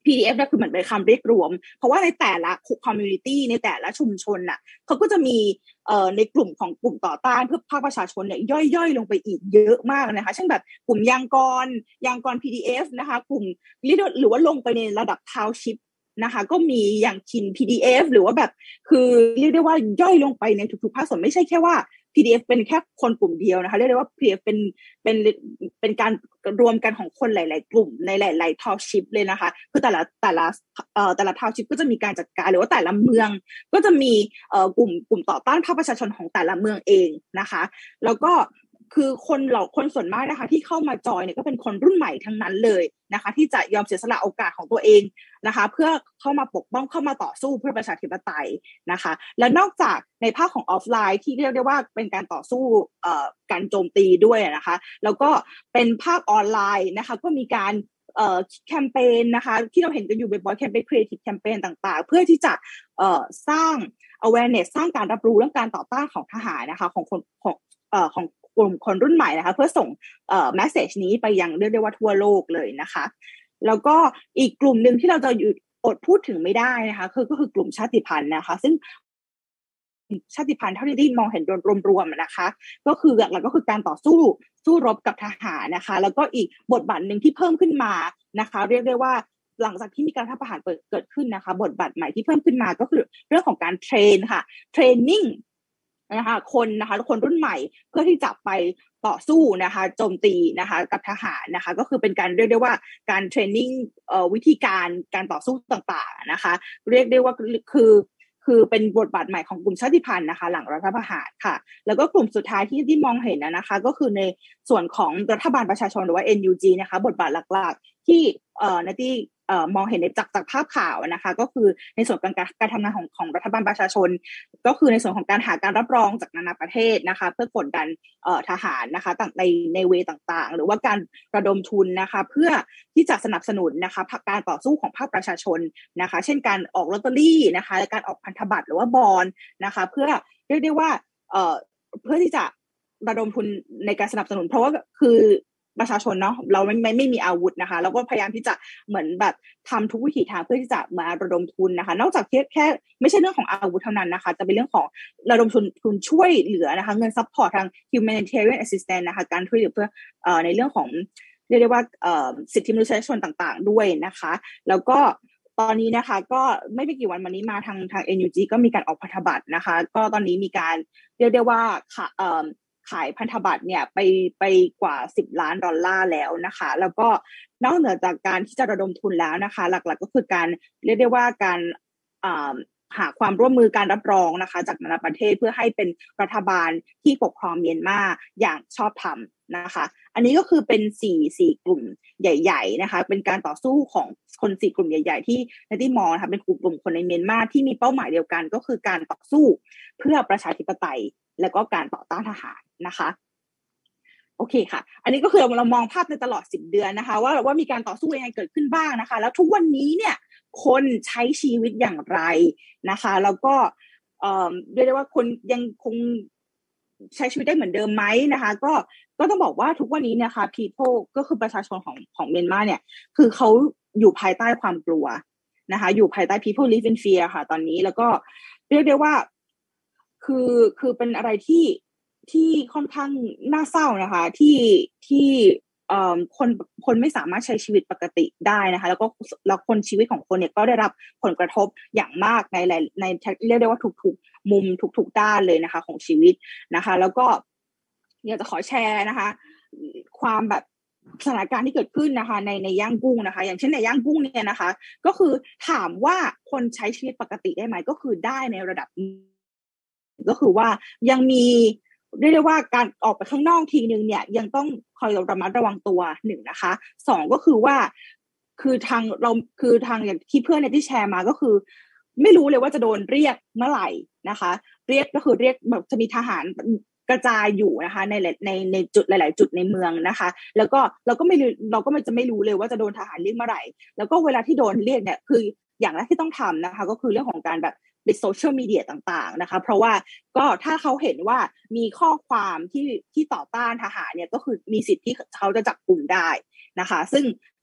PDF เนี่ยคือเหมือนเป็นคำเรียกรวมเพราะว่าในแต่ละ community ในแต่ละชุมชนน่ะเขาก็จะมีในกลุ่มของกลุ่มต่อต้านเพื่อภาคประชาชนเนี่ยย่อยๆลงไปอีกเยอะมากนะคะเช่นแบบกลุ่มยางกร PDF นะคะกลุ่มหรือว่าลงไปในระดับ township นะคะก็มีอย่างคิน PDF หรือว่าแบบคือเรียกได้ว่าย่อยลงไปในทุกๆภาคส่วนไม่ใช่แค่ว่า PDF เป็นแค่คนกลุ่มเดียวนะคะเรียกได้ว่า PDF เป็นการรวมกันของคนหลายๆกลุ่มในหลายๆ township เลยนะคะคือแต่ละ township ก็จะมีการจัดการหรือว่าแต่ละเมืองก็จะมีกลุ่มต่อต้านภาคประชาชนของแต่ละเมืองเองนะคะแล้วก็คือคนส่วนมากนะคะที่เข้ามาจอยเนี่ยก็เป็นคนรุ่นใหม่ทั้งนั้นเลยนะคะที่จะยอมเสียสละโอกาสของตัวเองนะคะเพื่อเข้ามาปกป้องเข้ามาต่อสู้เพื่อประชาธิปไตยนะคะและนอกจากในภาคของออฟไลน์ที่เรียกได้ว่าเป็นการต่อสู้การโจมตีด้วยนะคะแล้วก็เป็นภาคออนไลน์นะคะก็มีการแคมเปญนะคะที่เราเห็นกันอยู่บ่อยๆแคมเปญ creative campaign ต่างๆเพื่อที่จะสร้าง awareness สร้างการรับรู้เรื่องการต่อต้านของทหารนะคะของกลุ่มคนรุ่นใหม่นะคะเพื่อส่งmessage นี้ไปยังเรียกได้ว่าทั่วโลกเลยนะคะแล้วก็อีกกลุ่มหนึ่งที่เราจะอดพูดถึงไม่ได้นะคะก็คือกลุ่มชาติพันธุ์นะคะซึ่งชาติพันธุ์เท่าที่ได้มองเห็นรวมๆนะคะก็คือหลักๆก็คือการต่อสู้รบกับทหารนะคะแล้วก็อีกบทบาทหนึ่งที่เพิ่มขึ้นมานะคะเรียกได้ว่าหลังจากที่มีการรัฐประหารเกิดขึ้นนะคะบทบาทใหม่ที่เพิ่มขึ้นมาก็คือเรื่องของการเทรนค่ะเทรนนิ่งนะคะคนรุ่นใหม่เพื่อที่จะไปต่อสู้นะคะโจมตีนะคะกับทหารนะคะก็คือเป็นการเรียกได้ว่าการเทรนนิ่งวิธีการต่อสู้ต่างๆนะคะเรียกได้ว่าคือเป็นบทบาทใหม่ของกลุ่มชาติพันธุ์นะคะหลังรัฐประหารค่ะแล้วก็กลุ่มสุดท้ายที่มองเห็นนะคะก็คือในส่วนของรัฐบาลประชาชนหรือว่า NUG นะคะบทบาทหลักๆที่นัทมองเห็นในจากภาพข่าวนะคะก็คือในส่วนการทำงานของรัฐบาลประชาชนก็คือในส่วนของการหาการรับรองจากนานาประเทศนะคะเพื่อกดดันทหารนะคะในเวต่างๆหรือว่าการระดมทุนนะคะเพื่อที่จะสนับสนุนนะคะการต่อสู้ของภาคประชาชนนะคะเช่นการออกลอตเตอรี่นะคะและการออกพันธบัตรหรือว่าบอนด์นะคะเพื่อเรียกได้ว่าเพื่อที่จะระดมทุนในการสนับสนุนเพราะว่าคือประชาชนเนาะเราไม่มีอาวุธนะคะแล้วก็พยายามที่จะเหมือนแบบทำทุกวิถีทางเพื่อที่จะมาระดมทุนนะคะนอกจากแค่ไม่ใช่เรื่องของอาวุธเท่านั้นนะคะจะเป็นเรื่องของระดมทุนช่วยเหลือนะคะเงินซัพพอร์ตทาง humanitarian assistance นะคะการช่วยเหลือเพื่อในเรื่องของเรียกได้ว่าสิทธิมนุษยชนต่างๆด้วยนะคะแล้วก็ตอนนี้นะคะก็ไม่กี่วันมานี้มาทาง NUG ก็มีการออกพันธบัตรนะคะก็ตอนนี้มีการเรียกได้ว่าขายพันธบัตรเนี่ยไปกว่า$10 ล้านแล้วนะคะแล้วก็นอกเหนือจากการที่จะระดมทุนแล้วนะคะหลักๆก็คือการเรียกได้ว่าการหาความร่วมมือการรับรองนะคะจากนานาประเทศเพื่อให้เป็นรัฐบาลที่ปกครองเมียนมาอย่างชอบธรรมนะคะอันนี้ก็คือเป็น4กลุ่มใหญ่ๆนะคะเป็นการต่อสู้ของคน4กลุ่มใหญ่ๆที่นัทตี้มองนะคะเป็นกลุ่มคนในเมียนมาที่มีเป้าหมายเดียวกันก็คือการต่อสู้เพื่อประชาธิปไตยและก็การต่อต้านทหารนะคะโอเคค่ะอันนี้ก็คือเรามองภาพในตลอด10 เดือนนะคะว่ามีการต่อสู้ยังไงเกิดขึ้นบ้างนะคะแล้วทุกวันนี้เนี่ยคนใช้ชีวิตอย่างไรนะคะแล้วก็เรียกได้ว่าคนยังคงใช้ชีวิตได้เหมือนเดิมไหมนะคะก็ต้องบอกว่าทุกวันนี้นะคะ people ก็คือประชาชนของเมียนมาเนี่ยคือเขาอยู่ภายใต้ความกลัวนะคะอยู่ภายใต้ people live in fear ค่ะตอนนี้แล้วก็เรียกได้ว่าคือเป็นอะไรที่ค่อนข้างน่าเศร้านะคะที่คนไม่สามารถใช้ชีวิตปกติได้นะคะแล้วชีวิตของคนเนี่ยก็ได้รับผลกระทบอย่างมากในเรียกได้ว่าทุกมุมทุกด้านเลยนะคะของชีวิตนะคะแล้วก็อยากจะขอแชร์นะคะความแบบสถานการณ์ที่เกิดขึ้นนะคะในย่างกุ้งนะคะอย่างเช่นในย่างกุ้งเนี่ยนะคะก็คือถามว่าคนใช้ชีวิตปกติได้ไหมก็คือได้ในระดับก็คือว่ายังมีเรียกได้ว่าการออกไปข้างนอกทีนึงเนี่ยยังต้องคอยระมัดระวังตัว1นะคะ2ก็คือว่าคือทางอย่างที่เพื่อนที่แชร์มาก็คือไม่รู้เลยว่าจะโดนเรียกเมื่อไหร่นะคะเรียกก็คือเรียกแบบจะมีทหารกระจายอยู่นะคะในจุดหลายๆจุดในเมืองนะคะแล้วก็เราก็จะไม่รู้เลยว่าจะโดนทหารเรียกเมื่อไหร่แล้วก็เวลาที่โดนเรียกเนี่ยคืออย่างแรกที่ต้องทำนะคะก็คือเรื่องของการแบบในโซเชียลมีเดียต่างๆนะคะเพราะว่าก็ถ้าเขาเห็นว่ามีข้อความที่ต่อต้านทหารเนี่ยก็คือมีสิทธิ์ที่เขาจะจับกลุ่มได้นะคะซึ่ง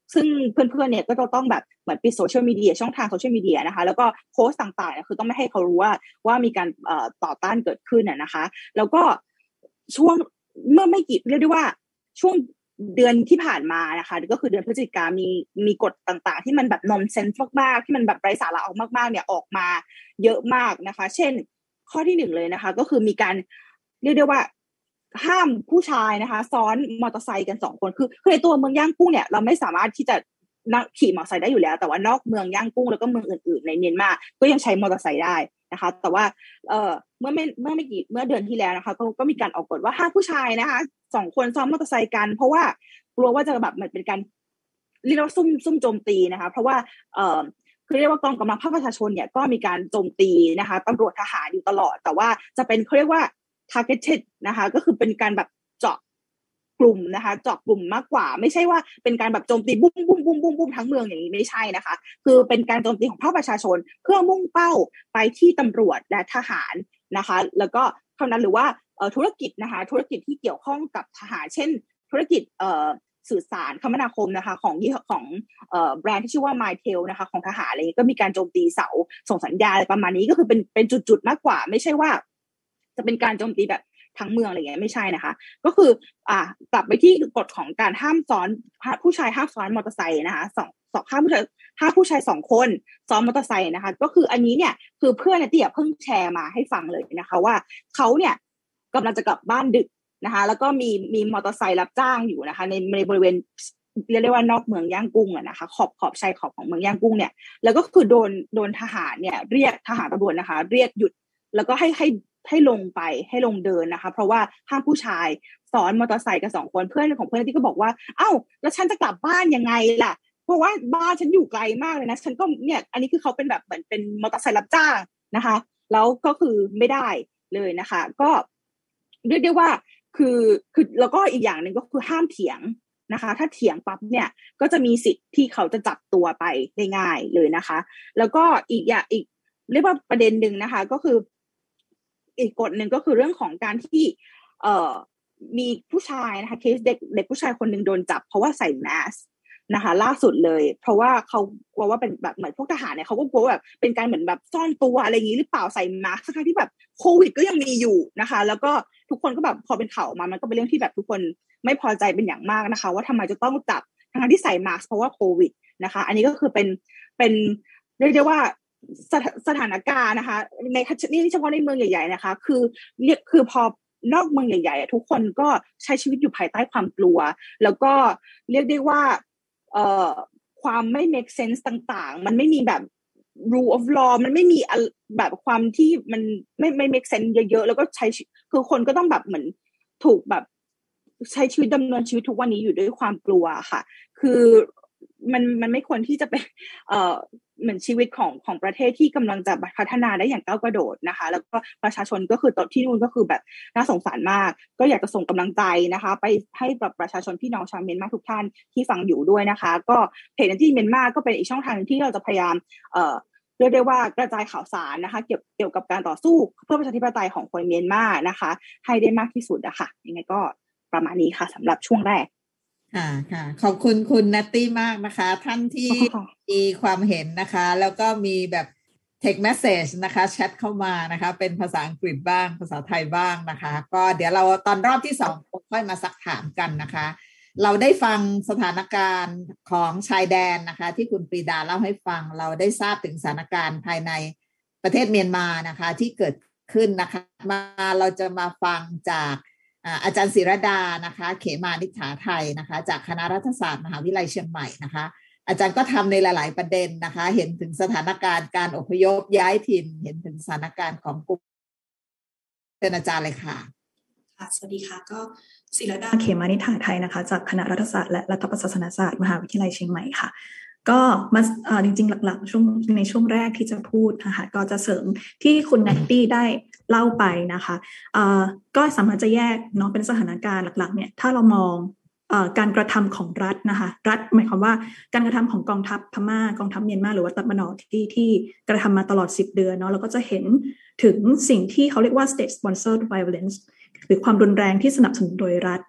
ซึ่งเพื่อนๆเนี่ยก็จะต้องแบบเหมือนปิดโซเชียลมีเดียช่องทางโซเชียลมีเดียนะคะแล้วก็โพสต์ต่างๆคือต้องไม่ให้เขารู้ว่ามีการต่อต้านเกิดขึ้นนะคะแล้วก็ช่วงเมื่อไม่กี่เรียกได้ว่าช่วงเดือนที่ผ่านมานะคะก็คือเดือนพฤศจิกามีกฎต่างๆที่มันแบบนอนเซนส์มากๆที่มันแบบไร้สาระออกมากๆเนี่ยออกมาเยอะมากนะคะเช่นข้อที่1เลยนะคะก็คือมีการเรียกได้ว่าห้ามผู้ชายนะคะซ้อนมอเตอร์ไซค์กัน2คนคือในตัวเมืองย่างกุ้งเนี่ยเราไม่สามารถที่จะนั่งขี่มอเตอร์ไซค์ได้อยู่แล้วแต่ว่านอกเมืองย่างกุ้งแล้วก็เมืองอื่นๆในเมียนมาก็ยังใช้มอเตอร์ไซค์ได้นะคะแต่ว่าเมื่อเดือนที่แล้วนะคะก็มีการออกกฎว่าห้ามผู้ชายนะคะ2คนซ้อนมอเตอร์ไซค์กันเพราะว่ากลัวว่าจะแบบมันเป็นการเรียกว่าซุ่มโจมตีนะคะเพราะว่าคือเรียกว่ากองกำลังภาคประชาชนเนี่ยก็มีการโจมตีนะคะตำรวจทหารอยู่ตลอดแต่ว่าจะเป็นเขาเรียกว่า targeted นะคะก็คือเป็นการแบบเจาะกลุ่มนะคะเจาะกลุ่มมากกว่าไม่ใช่ว่าเป็นการแบบโจมตีบุ้มทั้งเมืองอย่างนี้ไม่ใช่นะคะคือเป็นการโจมตีของภาคประชาชนเพื่อมุ่งเป้าไปที่ตำรวจและทหารนะคะแล้วก็เท่านั้นหรือว่าธุรกิจนะคะธุรกิจที่เกี่ยวข้องกับทหารเช่นธุรกิจสื่อสารคมนาคมนะคะของแบรนด์ที่ชื่อว่า MyTel นะคะของทหารอะไรก็มีการโจมตีเสาส่งสัญญาณอะไรประมาณนี้ก็คือเป็นจุดๆมากกว่าไม่ใช่ว่าจะเป็นการโจมตีแบบทั้งเมืองอะไรอย่างเงี้ยไม่ใช่นะคะก็คือกลับไปที่กฎของการห้ามซ้อนผู้ชายห้ามซ้อนมอเตอร์ไซค์นะคะห้ามผู้ชาย2คนซ้อนมอเตอร์ไซค์นะคะก็คืออันนี้เนี่ยคือเพื่อนเนี่ยเพิ่งแชร์มาให้ฟังเลยนะคะว่าเขาเนี่ยกำลังจะกลับบ้านดึกนะคะแล้วก็มีมอเตอร์ไซค์รับจ้างอยู่นะคะในบริเวณเรียกได้ว่านอกเมืองย่างกุ้งนะคะขอบชายขอบของเมืองย่างกุ้งเนี่ยแล้วก็คือโดนทหารเนี่ยเรียกทหารตำรวจนะคะเรียกหยุดแล้วก็ให้ลงไปให้ลงเดินนะคะเพราะว่าห้ามผู้ชายซ้อนมอเตอร์ไซค์กัน2คนเพื่อนของเพื่อนที่ก็บอกว่าเอ้าแล้วฉันจะกลับบ้านยังไงล่ะเพราะว่าบ้านฉันอยู่ไกลมากเลยนะฉันก็เนี่ยอันนี้คือเขาเป็นแบบเหมือนเป็นมอเตอร์ไซค์รับจ้างนะคะแล้วก็คือไม่ได้เลยนะคะก็เรียกได้ว่าคือแล้วก็อีกอย่างนึงก็คือห้ามเถียงนะคะถ้าเถียงปั๊บเนี่ยก็จะมีสิทธิ์ที่เขาจะจับตัวไปได้ง่ายเลยนะคะแล้วก็อีกเรียกว่าประเด็นนึงนะคะก็คืออีกกฎหนึ่งก็คือเรื่องของการที่มีผู้ชายนะคะเคสเด็กผู้ชายคนหนึ่งโดนจับเพราะว่าใส่แมสนะคะล่าสุดเลยเพราะว่าเขากลัวว่าเป็นแบบเหมือนพวกทหารเนี่ยเขาก็กลัวแบบเป็นการเหมือนแบบซ่อนตัวอะไรอย่างนี้หรือเปล่าใส่แมสทั้งที่แบบโควิดก็ยังมีอยู่นะคะแล้วก็ทุกคนก็แบบพอเป็นข่าวมามันก็เป็นเรื่องที่แบบทุกคนไม่พอใจเป็นอย่างมากนะคะว่าทำไมจะต้องจับทั้งที่ใส่แมสเพราะว่าโควิดนะคะอันนี้ก็คือเป็นเรียกได้ว่าสถานการณ์นะคะนี่เฉพาะในเมืองใหญ่ๆนะคะคือพอนอกเมืองใหญ่ๆทุกคนก็ใช้ชีวิตอยู่ภายใต้ความกลัวแล้วก็เรียกได้ว่าความไม่ make sense ต่างๆมันไม่มีแบบ rule of law มันไม่มีแบบความที่มันไม่ make sense เยอะๆแล้วก็ใช้คือคนก็ต้องแบบเหมือนถูกแบบใช้ชีวิตดำเนินชีวิตทุกวันนี้อยู่ด้วยความกลัวค่ะคือมันไม่ควรที่จะเป็นเหมือนชีวิตของประเทศที่กำลังจะพัฒนาได้อย่างก้าวกระโดดนะคะแล้วก็ประชาชนก็คือที่นู่นก็คือแบบน่าสงสารมากก็อยากจะส่งกำลังใจนะคะไปให้แบบประชาชนพี่น้องชาวเมียนมาทุกท่านที่ฟังอยู่ด้วยนะคะก็เพจที่เมียนมาก็เป็นอีกช่องทางนึงที่เราจะพยายามเรียกได้ว่ากระจายข่าวสารนะคะเกี่ยวกับการต่อสู้เพื่อประชาธิปไตยของคนเมียนมานะคะให้ได้มากที่สุดนะคะยังไงก็ประมาณนี้ค่ะสำหรับช่วงแรกค่ะขอบคุณคุณนัตตี้มากนะคะท่านที่มีความเห็นนะคะแล้วก็มีแบบ text message นะคะแชทเข้ามานะคะเป็นภาษาอังกฤษบ้างภาษาไทยบ้างนะคะก็เดี๋ยวเราตอนรอบที่2ค่อยมาซักถามกันนะคะเราได้ฟังสถานการณ์ของชายแดนนะคะที่คุณปรีดาเล่าให้ฟังเราได้ทราบถึงสถานการณ์ภายในประเทศเมียนมานะคะที่เกิดขึ้นนะคะเราจะมาฟังจากอาจารย์ศิรดานะคะเขมานิษฐาไทยนะคะจากคณะรัฐศาสตร์มหาวิทยาลัยเชียงใหม่นะคะอาจารย์ก็ทำในหลายๆประเด็นนะคะเห็นถึงสถานการณ์การอพยพย้ายถิ่นเห็นถึงสถานการณ์ของกลุ่มเป็นอาจารย์เลยค่ะสวัสดีค่ะก็ศิรดาเขมานิษฐาไทยนะคะจากคณะรัฐศาสตร์และรัฐประศาสนศาสตร์มหาวิทยาลัยเชียงใหม่ค่ะก็มาจริงๆหลักๆในช่วงแรกที่จะพูดนะคะก็จะเสริมที่คุณแนตตี้ได้เล่าไปนะคะก็สามารถจะแยกเนาะเป็นสถานการณ์หลักๆเนี่ยถ้าเรามองการกระทำของรัฐนะคะรัฐหมายความว่าการกระทำของกองทัพพม่ากองทัพเมียนมาหรือว่าตับมนที่กระทำมาตลอด10เดือนเนาะเราก็จะเห็นถึงสิ่งที่เขาเรียกว่า state sponsored violence หรือความรุนแรงที่สนับสนุนโดยรัฐ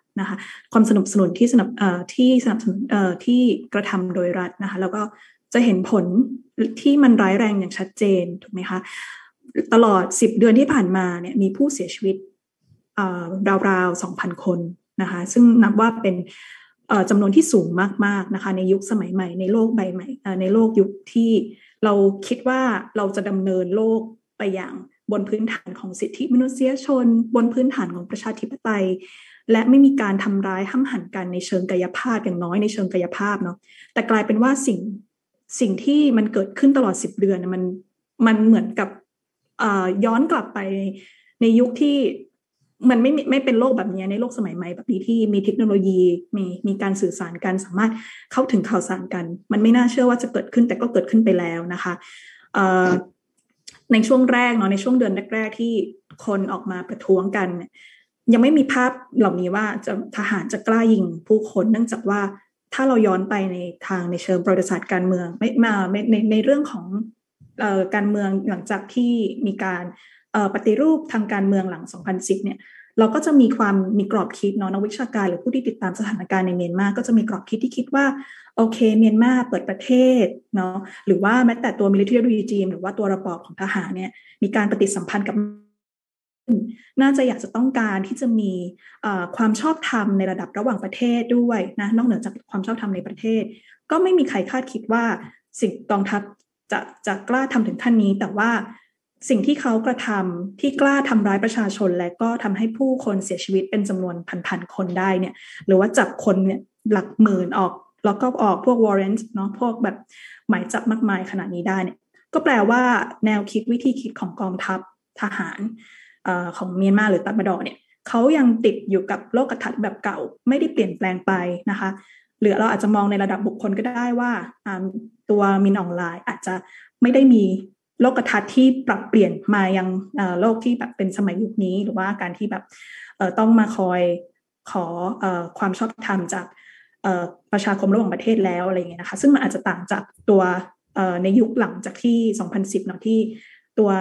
นะคะความสนับสนุนที่สนับสนุนที่กระทำโดยรัฐนะคะแล้วก็จะเห็นผลที่มันร้ายแรงอย่างชัดเจนถูกไหมคะตลอด10เดือนที่ผ่านมาเนี่ยมีผู้เสียชีวิตราวๆ 2,000 คนนะคะซึ่งนับว่าเป็นจำนวนที่สูงมากๆนะคะในยุคสมัยใหม่ในโลกใบใหม่ในโลกยุคที่เราคิดว่าเราจะดำเนินโลกไปอย่างบนพื้นฐานของสิทธิมนุษยชนบนพื้นฐานของประชาธิปไตยและไม่มีการทำร้ายห้ำหั่นกันในเชิงกายภาพอย่างน้อยในเชิงกายภาพเนาะแต่กลายเป็นว่าสิ่งที่มันเกิดขึ้นตลอด10เดือนมันเหมือนกับย้อนกลับไปในยุคที่มันไม่เป็นโลกแบบนี้ในโลกสมัยใหม่แบบนี้ที่มีเทคโนโลยีมีการสื่อสารกันสามารถเข้าถึงข่าวสารกันมันไม่น่าเชื่อว่าจะเกิดขึ้นแต่ก็เกิดขึ้นไปแล้วนะคะในช่วงแรกเนาะในช่วงเดือนแรกๆที่คนออกมาประท้วงกันยังไม่มีภาพเหล่านี้ว่าทหารจะกล้ายิงผู้คนเนื่องจากว่าถ้าเราย้อนไปในเชิงประวัติศาสตร์การเมืองในเรื่องของการเมืองหลังจากที่มีการปฏิรูปทางการเมืองหลัง 2010 เนี่ยเราก็จะมีกรอบคิดเนาะนักวิชาการหรือผู้ที่ติดตามสถานการณ์ในเมียนมาก็จะมีกรอบคิดที่คิดว่าโอเคเมียนมาเปิดประเทศเนาะหรือว่าแม้แต่ตัว military regime หรือว่าตัวระบอบของทหารเนี่ยมีการปฏิสัมพันธ์กับน่าจะอยากจะต้องการที่จะมีความชอบธรรมในระดับระหว่างประเทศด้วยนะนอกเหนือจากความชอบธรรมในประเทศก็ไม่มีใครคาดคิดว่าสิ่งกองทัพจะกล้าทำถึงขั้นนี้แต่ว่าสิ่งที่เขากระทำที่กล้าทำร้ายประชาชนและก็ทำให้ผู้คนเสียชีวิตเป็นจำนวนพันๆคนได้เนี่ยหรือว่าจับคนเนี่ยหลักหมื่นออกแล้วก็ออกพวก warrant เนาะพวกแบบหมายจับมากมายขนาดนี้ได้เนี่ยก็แปลว่าแนวคิดวิธีคิดของกองทัพทหารของเมียนมาหรือตัดมาดอเนี่ยเขายังติดอยู่กับโลกทัศน์แบบเก่าไม่ได้เปลี่ยนแปลงไปนะคะหรือเราอาจจะมองในระดับบุคคลก็ได้ว่าตัวมินออนไลน์อาจจะไม่ได้มีโลกทัศน์ที่ปรับเปลี่ยนมายังโลกที่แบบเป็นสมัยยุคนี้หรือว่าการที่แบบต้องมาคอยขอความชอบธรรมจากประชาคมระหว่างประเทศแล้วอะไรอย่างเงี้ยนะคะซึ่งมันอาจจะต่างจากตัวในยุคหลังจากที่ 2010 เนาะที่ตัว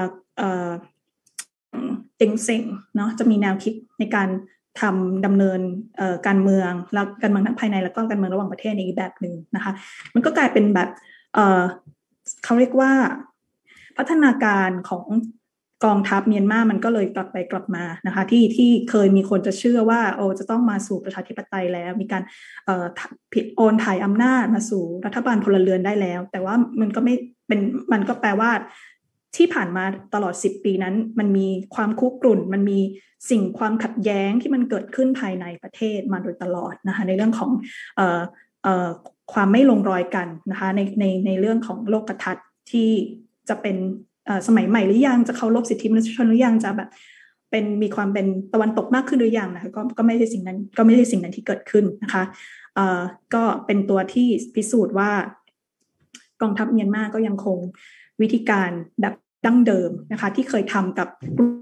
เต็งเซ็งเนาะจะมีแนวคิดในการดำเนินการเมืองแล้วการเมืองทั้งภายในแล้วก็การเมืองระหว่างประเทศในอีกแบบหนึ่งนะคะมันก็กลายเป็นแบบเขาเรียกว่าพัฒนาการของกองทัพเมียนมามันก็เลยกลับไปกลับมานะคะที่เคยมีคนจะเชื่อว่าจะต้องมาสู่ประชาธิปไตยแล้วมีการโอนถ่ายอำนาจมาสู่รัฐบาลพลเรือนได้แล้วแต่ว่ามันก็ไม่เป็นมันก็แปลว่าที่ผ่านมาตลอด10ปีนั้นมันมีความคุกรุ่นมันมีความขัดแย้งที่มันเกิดขึ้นภายในประเทศมาโดยตลอดนะคะในเรื่องของความไม่ลงรอยกันนะคะในเรื่องของโลกทัศน์ที่จะเป็นสมัยใหม่หรือยังจะเคารพสิทธิมนุษยชนหรือยังจะแบบมีความเป็นตะวันตกมากขึ้นหรือยังนะคะก็ไม่ใช่สิ่งนั้นที่เกิดขึ้นนะคะก็เป็นตัวที่พิสูจน์ว่ากองทัพเมียนมาก็ยังคงวิธีการแบบดั้งเดิมนะคะที่เคยทำกับ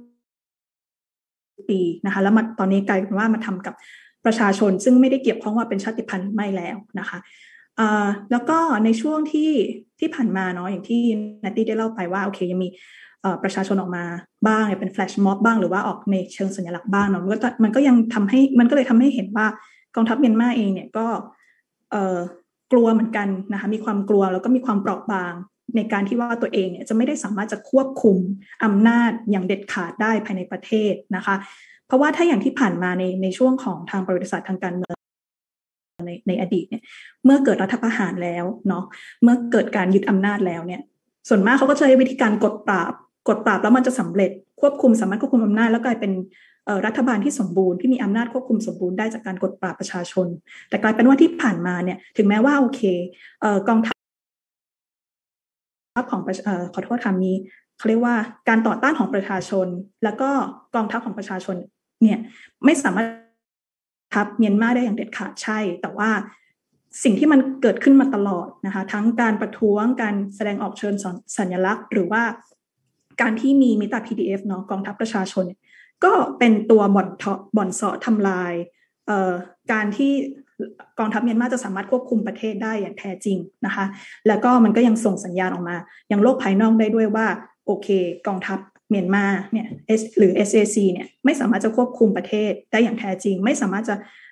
ปีนะคะแล้วตอนนี้กลายเป็นว่ามาทำกับประชาชนซึ่งไม่ได้เกี่ยวข้องว่าเป็นชาติพันธุ์ไม่แล้วนะคะแล้วก็ในช่วงที่ผ่านมาเนาะอย่างที่นัตตี้ได้เล่าไปว่าโอเคยังมีประชาชนออกมาบ้างเป็นแฟลชม็อบบ้างหรือว่าออกในเชิงสัญลักษณ์บ้างเนาะมันก็ยังมันก็เลยทำให้เห็นว่ากองทัพเมียนมาเองเนี่ยก็กลัวเหมือนกันนะคะมีความกลัวแล้วก็มีความเปราะบางในการที่ว่าตัวเองเนี่ยจะไม่ได้สามารถจะควบคุมอำนาจอย่างเด็ดขาดได้ภายในประเทศนะคะเพราะว่าถ้าอย่างที่ผ่านมาในช่วงของทางประวัติศาสตร์ทางการเมืองในอดีตเนี่ยเมื่อเกิดรัฐประหารแล้วเนาะเมื่อเกิดการยึดอำนาจแล้วเนี่ยส่วนมากเขาก็จะใช้วิธีการกดปราบแล้วมันจะสำเร็จสามารถควบคุมอำนาจแล้วกลายเป็นรัฐบาลที่สมบูรณ์ที่มีอำนาจควบคุมสมบูรณ์ได้จากการกดปราบประชาชนแต่กลายเป็นว่าที่ผ่านมาเนี่ยถึงแม้ว่าโอเคกองทัพของขอโทษค่ะมีเขาเรียกว่าการต่อต้านของประชาชนแล้วก็กองทัพของประชาชนเนี่ยไม่สามารถทัพเมียนมาได้อย่างเด็ดขาดใช่แต่ว่าสิ่งที่มันเกิดขึ้นมาตลอดนะคะทั้งการประท้วงการแสดงออกเชิงสัญลักษณ์หรือว่าการที่มีมิตร PDF เนาะกองทัพประชาชนก็เป็นตัวบ่อนเสาะทำลายการที่กองทัพเมียนมาจะสามารถควบคุมประเทศได้อย่างแท้จริงนะคะแล้วก็มันก็ยังส่งสัญญาณออกมายังโลกภายนอกได้ด้วยว่าโอเคกองทัพเมียนมาเนี่ยหรือ SAC เนี่ยไม่สามารถจะควบคุมประเทศได้อย่างแท้จริงไม่สามารถจะ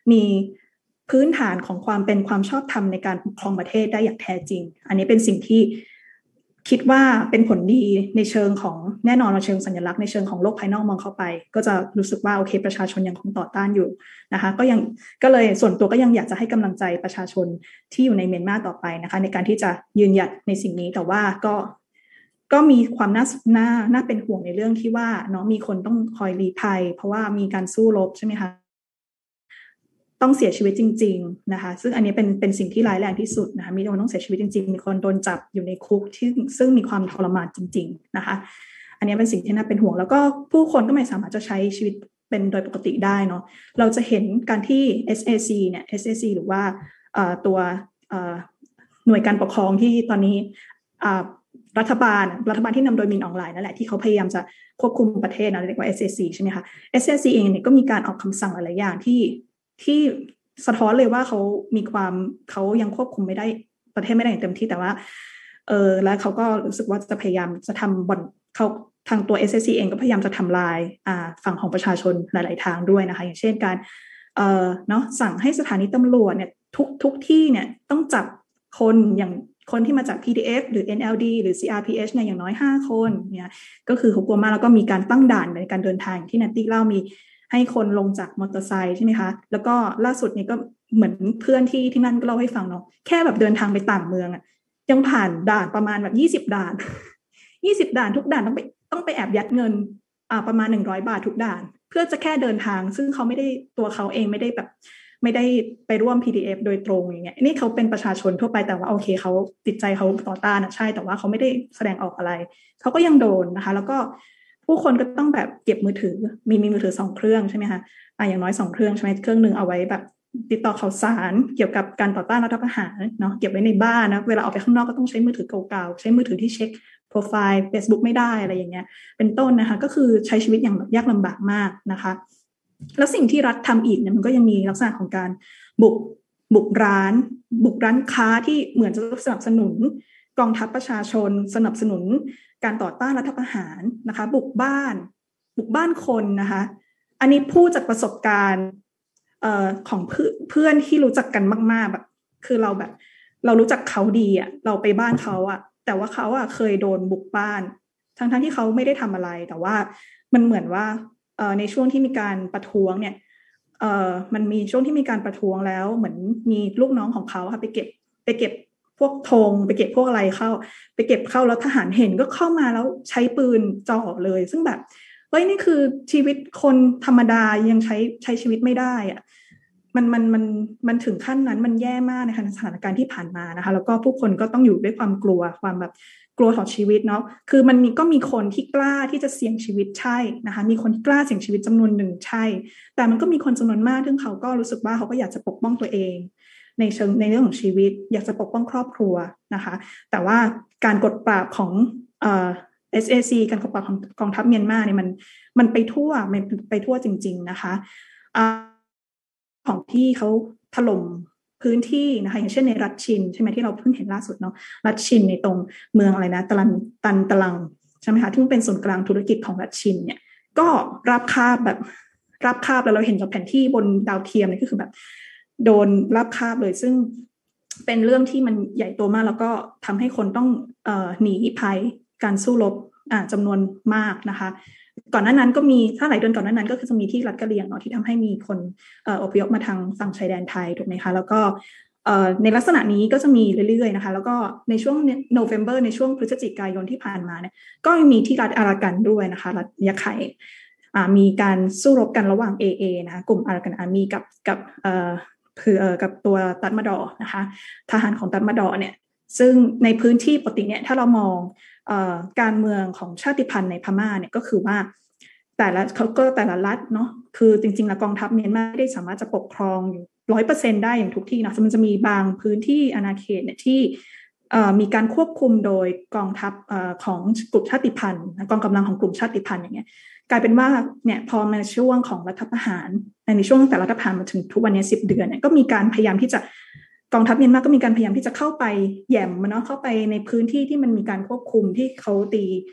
มีพื้นฐานของความเป็นความชอบธรรมในการปกครองประเทศได้อย่างแท้จริงอันนี้เป็นสิ่งที่คิดว่าเป็นผลดีในเชิงของแน่นอนในเชิงสัญลักษณ์ในเชิงของโลกภายนอกมองเข้าไปก็จะรู้สึกว่าโอเคประชาชนยังคงต่อต้านอยู่นะคะก็เลยส่วนตัวก็ยังอยากจะให้กำลังใจประชาชนที่อยู่ในเมียนมาต่อไปนะคะในการที่จะยืนหยัดในสิ่งนี้แต่ว่าก็มีความน่าเป็นห่วงในเรื่องที่ว่าเนาะมีคนต้องคอยลี้ภัยเพราะว่ามีการสู้รบใช่ไหมคะต้องเสียชีวิตจริงๆนะคะซึ่งอันนี้เป็นสิ่งที่ร้ายแรงที่สุดนะคะมีคนต้องเสียชีวิตจริงๆมีคนโดนจับอยู่ในคุกซึ่งมีความทรมานจริงๆนะคะอันนี้เป็นสิ่งที่น่าเป็นห่วงแล้วก็ผู้คนก็ไม่สามารถจะใช้ชีวิตเป็นโดยปกติได้เนาะเราจะเห็นการที่ SAC เนี่ย SAC หรือว่าตัวหน่วยการปกครองที่ตอนนี้รัฐบาลที่นำโดยมินออนไลน์นั่นแหละที่เขาพยายามจะควบคุมประเทศนะเรียกว่า SAC ใช่ไหมคะ SAC เองเนี่ยก็มีการออกคำสั่งหลายอย่างที่สะท้อนเลยว่าเขายังควบคุมไม่ได้ประเทศไม่ได้อย่างเต็มที่แต่ว่าแล้วเขาก็รู้สึกว่าจะพยายามจะทำเขาทางตัว SSC เองก็พยายามจะทำลายฝั่งของประชาชนหลายๆทางด้วยนะคะอย่างเช่นการเนาะสั่งให้สถานีตำรวจเนี่ยทุกที่เนี่ยต้องจับคนที่มาจาก PDF หรือ NLD หรือ CRPH เนี่ยอย่างน้อย5คนเนี่ยก็คือเขากลัวมากแล้วก็มีการตั้งด่านในการเดินทางที่นัตตี้เล่ามีให้คนลงจากมอเตอร์ไซค์ใช่ไหมคะแล้วก็ล่าสุดนี้ก็เหมือนเพื่อนที่นั่นก็เล่าให้ฟังเนาะแค่แบบเดินทางไปต่างเมืองอะยังผ่านด่านประมาณแบบ20ด่าน20ด่านทุกด่านต้องไปแอบยัดเงินประมาณ100 บาททุกด่านเพื่อจะแค่เดินทางซึ่งเขาไม่ได้ตัวเขาเองไม่ได้ไปร่วม PDF โดยตรงอย่างเงี้ยนี่เขาเป็นประชาชนทั่วไปแต่ว่าโอเคเขาจิตใจเขาต่อต้านนะใช่แต่ว่าเขาไม่ได้แสดงออกอะไรเขาก็ยังโดนนะคะแล้วก็ผู้คนก็ต้องแบบเก็บมือถือมีมือถือ2เครื่องใช่ไหมคะอย่างน้อย2เครื่องใช่ไหมเครื่องนึงเอาไว้แบบติดต่อข่าวสารเกี่ยวกับการต่อต้านรัฐประหารเนาะเก็บไว้ในบ้านนะเวลาออกไปข้างนอกก็ต้องใช้มือถือเก่าๆใช้มือถือที่เช็คโปรไฟล์ Facebook ไม่ได้อะไรอย่างเงี้ยเป็นต้นนะคะก็คือใช้ชีวิตอย่างยากลำบากมากนะคะแล้วสิ่งที่รัฐทำอีกเนี่ยมันก็ยังมีลักษณะของการบุกร้านค้าที่เหมือนจะสนับสนุนกองทัพประชาชนสนับสนุนการต่อต้านรัฐประหารนะคะบุกบ้านคนนะคะอันนี้พูดจากประสบการณ์ของเพื่อนที่รู้จักกันมากๆแบบคือเรารู้จักเขาดีอ่ะเราไปบ้านเขาอ่ะแต่ว่าเขาอ่ะเคยโดนบุกบ้านทั้งที่เขาไม่ได้ทำอะไรแต่ว่ามันเหมือนว่าในช่วงที่มีการประท้วงเนี่ยมันมีช่วงที่มีการประท้วงแล้วเหมือนมีลูกน้องของเขาค่ะไปเก็บพวกธงไปเก็บพวกอะไรไปเก็บเข้าแล้วทหารเห็นก็เข้ามาแล้วใช้ปืนจ่อเลยซึ่งแบบเฮ้ยนี่คือชีวิตคนธรรมดายังใช้ชีวิตไม่ได้อ่ะมันถึงขั้นนั้นมันแย่มากในสถานการณ์ที่ผ่านมานะคะแล้วก็ผู้คนก็ต้องอยู่ด้วยความกลัวความแบบกลัวต่อชีวิตเนาะคือมันก็มีคนที่กล้าที่จะเสี่ยงชีวิตใช่นะคะมีคนที่กล้าเสี่ยงชีวิตจำนวนหนึ่งใช่แต่มันก็มีคนจำนวนมากที่เขาก็รู้สึกว่าเขาก็อยากจะปกป้องตัวเองในเรื่องของชีวิตอยากจะปกป้องครอบครัวนะคะแต่ว่าการกดปราบของSAC การกดปราบของกองทัพเมียนมาเนี่ยมันไปทั่วจริงๆนะคะของที่เขาถล่มพื้นที่นะคะอย่างเช่นในรัฐชินใช่ไหมที่เราเพิ่งเห็นล่าสุดเนาะรัฐชินในตรงเมืองอะไรนะตะลังใช่ไหมคะที่เป็นศูนย์กลางธุรกิจของรัฐชินเนี่ยก็รับคาบแล้วเราเห็นจากแผนที่บนดาวเทียมเนี่ยก็คือแบบโดนรับคาบเลยซึ่งเป็นเรื่องที่มันใหญ่โตมากแล้วก็ทำให้คนต้องหนีภัยการสู้รบจำนวนมากนะคะก่อนหน้านั้นก็มีถ้าหลายเดือนก่อนหน้านั้นก็คือจะมีที่รัฐกะเหรี่ยงเนาะที่ทำให้มีคนอพยพมาทางฝั่งชายแดนไทยถูกไหมคะแล้วก็ในลักษณะนี้ก็จะมีเรื่อยๆนะคะแล้วก็ในช่วงโนเวมเบอร์ในช่วงพฤศจิกายนที่ผ่านมาเนี่ยก็มีที่รัฐอารากันด้วยนะคะรัฐยะไข่มีการสู้รบกันระหว่าง AA นะคะกลุ่มอารากันอาร์มี่กับตัวตัดมาดอนะคะทหารของตัดมาดอเนี่ยซึ่งในพื้นที่ปกติเนี่ยถ้าเรามองการเมืองของชาติพันธุ์ในพม่าเนี่ยก็คือว่าแต่ละรัฐเนาะคือจริงๆแล้วกองทัพเมียนมาไม่ได้สามารถจะปกครองอยู่ 100% ได้อย่างทุกที่นะมันจะมีบางพื้นที่อาณาเขตเนี่ยที่มีการควบคุมโดยกองทัพของกลุ่มชาติพันธุ์กองกำลังของกลุ่มชาติพันธุ์อย่างเงี้ยกลายเป็นว่าเนี่ยพอมาช่วงของรัฐประหารในช่วงตั้งแต่รัฐประหารมาถึงทุกวันนี้10 เดือนเนี่ยก็มีการพยายามที่จะกองทัพเมียนมาก็มีการพยายามที่จะเข้าไปแย่มเนาะเข้าไปในพื้นที่ที่มันมีการควบคุมที่เขาตี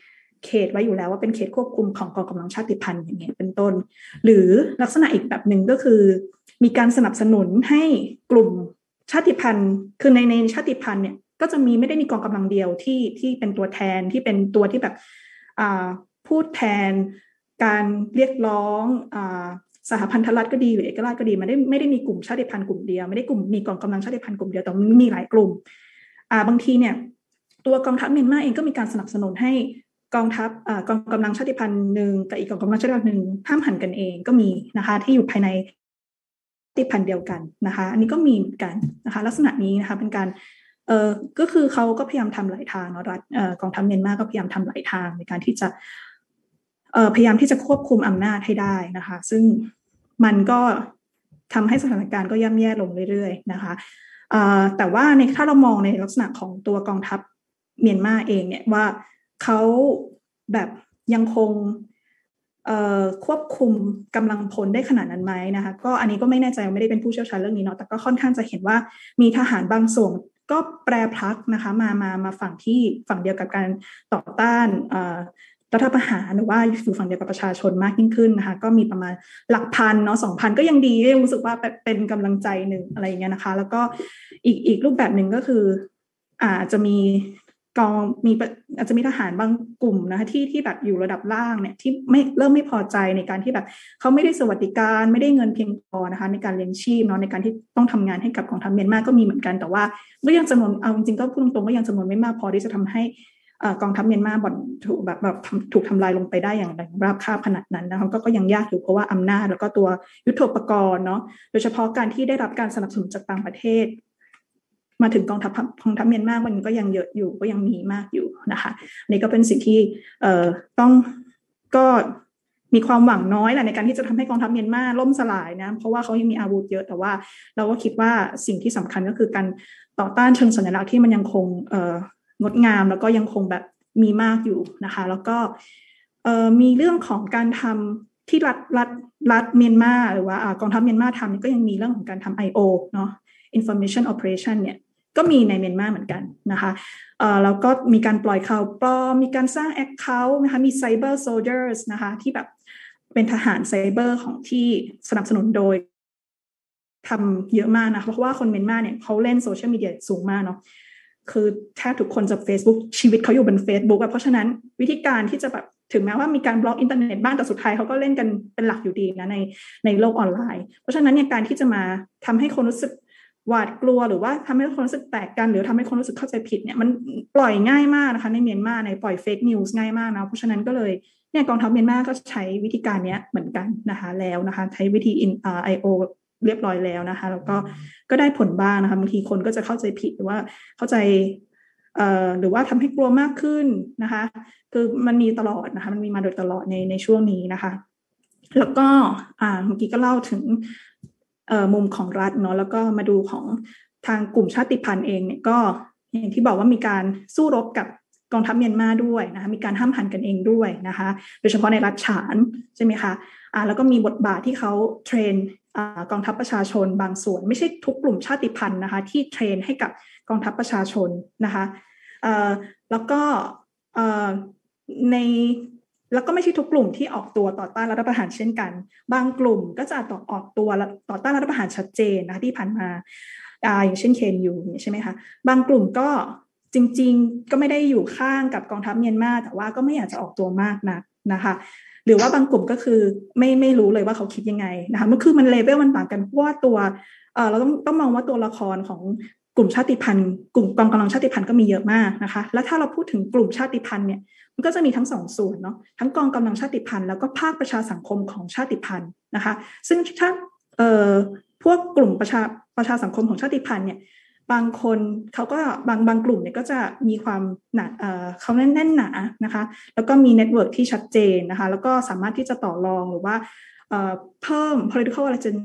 เขตไว้อยู่แล้วว่าเป็นเขตควบคุมของกองกำลังชาติพันธุ์อย่างเงี้ยเป็นต้นหรือลักษณะอีกแบบหนึ่งก็คือมีการสนับสนุนให้กลุ่มชาติพันธุ์คือในชาติพันธุ์เนี่ยก็จะมีไม่ได้มีกองกำลังเดียวที่เป็นตัวแทนที่เป็นตัวที่แบบพูดแทนการเรียกร้องสหพันธรัฐก็ดีหรือเอกราชก็ดีไม่ได้มีกลุ่มชาติพันธุ์กลุ่มเดียวไม่ได้มีกองกำลังชาติพันธุ์กลุ่มเดียวแต่มีหลายกลุ่มบางทีเนี่ยตัวกองทัพเมียนมาเองก็มีการสนับสนุนให้กองทัพกองกำลังชาติพันธุ์หนึ่งกับอีกกองกำลังชาติพันธุ์หนึ่งห้ามหันกันเองก็มีนะคะที่อยู่ภายในชาติพันธุ์เดียวกันนะคะอันนี้ก็มีเหมือนกันนะคะลักษณะนี้นะคะเป็นการก็คือเขาก็พยายามทำหลายทางเนาะรัฐกองทัพเมียนมาก็พยายามทำหลายทางในการที่จะพยายามที่จะควบคุมอำนาจให้ได้นะคะซึ่งมันก็ทำให้สถานการณ์ก็ย่ำแย่ลงเรื่อยๆนะคะแต่ว่าถ้าเรามองในลักษณะของตัวกองทัพเมียนมาเองเนี่ยว่าเขาแบบยังคงควบคุมกำลังพลได้ขนาดนั้นไหมนะคะก็อันนี้ก็ไม่แน่ใจไม่ได้เป็นผู้เชี่ยวชาญเรื่องนี้เนาะแต่ก็ค่อนข้างจะเห็นว่ามีทหารบางส่วนก็แปรพลักนะคะมาฝั่งเดียวกับการต่อต้านรัฐประหารหรือว่าอยู่ฝั่งเดียวกับประชาชนมากยิ่งขึ้นนะคะก็มีประมาณหลักพันเนาะ 2,000 ก็ยังดียังรู้สึกว่าเป็นกำลังใจหนึ่งอะไรอย่างเงี้ยนะคะแล้วก็อีกรูปแบบหนึ่งก็คืออาจจะมีอาจจะมีทหารบางกลุ่มนะคะที่แบบอยู่ระดับล่างเนี่ยที่เริ่มไม่พอใจในการที่แบบเขาไม่ได้สวัสดิการไม่ได้เงินเพียงพอนะคะในการเลี้ยงชีพเนาะในการที่ต้องทำงานให้กับกองทัพเมียนมาก็มีเหมือนกันแต่ว่าก็ยังจำนวนเอาจริงๆก็พูดตรงๆก็ยังจำนวนไม่มากพอที่จะทำให้กองทัพเมียนมาถูกทำลายลงไปได้อย่างราบคาบขนาดนั้นนะคะก็ยังยากอยู่เพราะว่าอำนาจแล้วก็ตัวยุทโธปกรณ์เนาะโดยเฉพาะการที่ได้รับการสนับสนุนจากต่างประเทศมาถึงกองทัพเมียนมามันก็ยังเยอะอยู่ก็ยังมีมากอยู่นะคะนี่ก็เป็นสิ่งที่ต้องก็มีความหวังน้อยแหละในการที่จะทำให้กองทัพเมียนมาล่มสลายนะเพราะว่าเขายังมีอาวุธเยอะแต่ว่าเราก็คิดว่าสิ่งที่สำคัญก็คือการต่อต้านเชิงสัญลักษณ์ที่มันยังคงงดงามแล้วก็ยังคงแบบมีมากอยู่นะคะแล้วก็มีเรื่องของการทำที่รัฐเมียนมาหรือว่ากองทัพเมียนมาทำก็ยังมีเรื่องของการทำ I.O. เนาะ information operation เนี่ยก็มีในเมียนมาเหมือนกันนะคะแล้วก็มีการปล่อยข่าวปลอมมีการสร้าง account นะคะมี cyber soldiers นะคะที่แบบเป็นทหารไซเบอร์ของที่สนับสนุนโดยทำเยอะมากนะคะเพราะว่าคนเมียนมาเนี่ยเขาเล่นโซเชียลมีเดียสูงมากเนาะคือแทบทุกคนจะ Facebook ชีวิตเขาอยู่บน Facebook เพราะฉะนั้นวิธีการที่จะแบบถึงแม้ว่ามีการบล็อกอินเทอร์เน็ตบ้างแต่สุดท้ายเขาก็เล่นกันเป็นหลักอยู่ดีนะในโลกออนไลน์เพราะฉะนั้นเนี่ยการที่จะมาทำให้คนรู้สึกหวาดกลัวหรือว่าทำให้คนรู้สึกแตกกันหรือทำให้คนรู้สึกเข้าใจผิดเนี่ยมันปล่อยง่ายมากนะคะในเมียนมาในปล่อยเฟกนิวส์ง่ายมากนะเพราะฉะนั้นก็เลยเนี่ยกองทัพเมียนมาก็ใช้วิธีการนี้เหมือนกันนะคะแล้วนะคะใช้วิธี I.O. เรียบร้อยแล้วนะคะแล้วก็ได้ผลบ้างนะคะบางทีคนก็จะเข้าใจผิดหรือว่าเข้าใจหรือว่าทำให้กลัวมากขึ้นนะคะคือมันมีตลอดนะคะมันมีมาโดยตลอดในช่วงนี้นะคะแล้วก็เมื่อกี้ก็เล่าถึงมุมของรัฐเนาะแล้วก็มาดูของทางกลุ่มชาติพันธุ์เองเนี่ยก็อย่างที่บอกว่ามีการสู้รบกับกองทัพเมียนมาด้วยนะคะมีการห้ามหันกันเองด้วยนะคะโดยเฉพาะในรัฐฉานใช่ไหมคะแล้วก็มีบทบาทที่เขาเทรนกองทัพประชาชนบางส่วนไม่ใช่ทุกกลุ่มชาติพันธุ์นะคะที่เทรนให้กับกองทัพประชาชนนะคะแล้วก็แล้วก็ไม่ใช่ทุกกลุ่มที่ออกตัวต่อต้านรัฐประหารเช่นกันบางกลุ่มก็จะออกตัวต่อต้านรัฐประหารชัดเจนนะคะที่ผ่านมาอย่างเช่น KNU ใช่ไหมคะบางกลุ่มก็จริงๆก็ไม่ได้อยู่ข้างกับกองทัพเมียนมาแต่ว่าก็ไม่อยากจะออกตัวมากนักนะคะหรือว่าบางกลุ่มก็คือไม่รู้เลยว่าเขาคิดยังไงนะคะมันเลเวลมันต่างกันเพราะว่าตัวเราต้องมองว่าตัวละครของกลุ่มชาติพันธุ์กลุ่มกองกำลังชาติพันธุ์ก็มีเยอะมากนะคะแล้วถ้าเราพูดถึงกลุ่มชาติพันธุ์เนี่ยมันก็จะมีทั้งสองส่วนเนาะทั้งกองกำลังชาติพันธุ์แล้วก็ภาคประชาสังคมของชาติพันธุ์นะคะซึ่งถ้าพวกกลุ่มประชาสังคมของชาติพันธุ์เนี่ยบางคนเขาก็บางกลุ่มเนี่ยก็จะมีความหนาเขาแน่นหนานะคะแล้วก็มีเน็ตเวิร์กที่ชัดเจนนะคะแล้วก็สามารถที่จะต่อรองหรือว่าเพิ่ม political agenda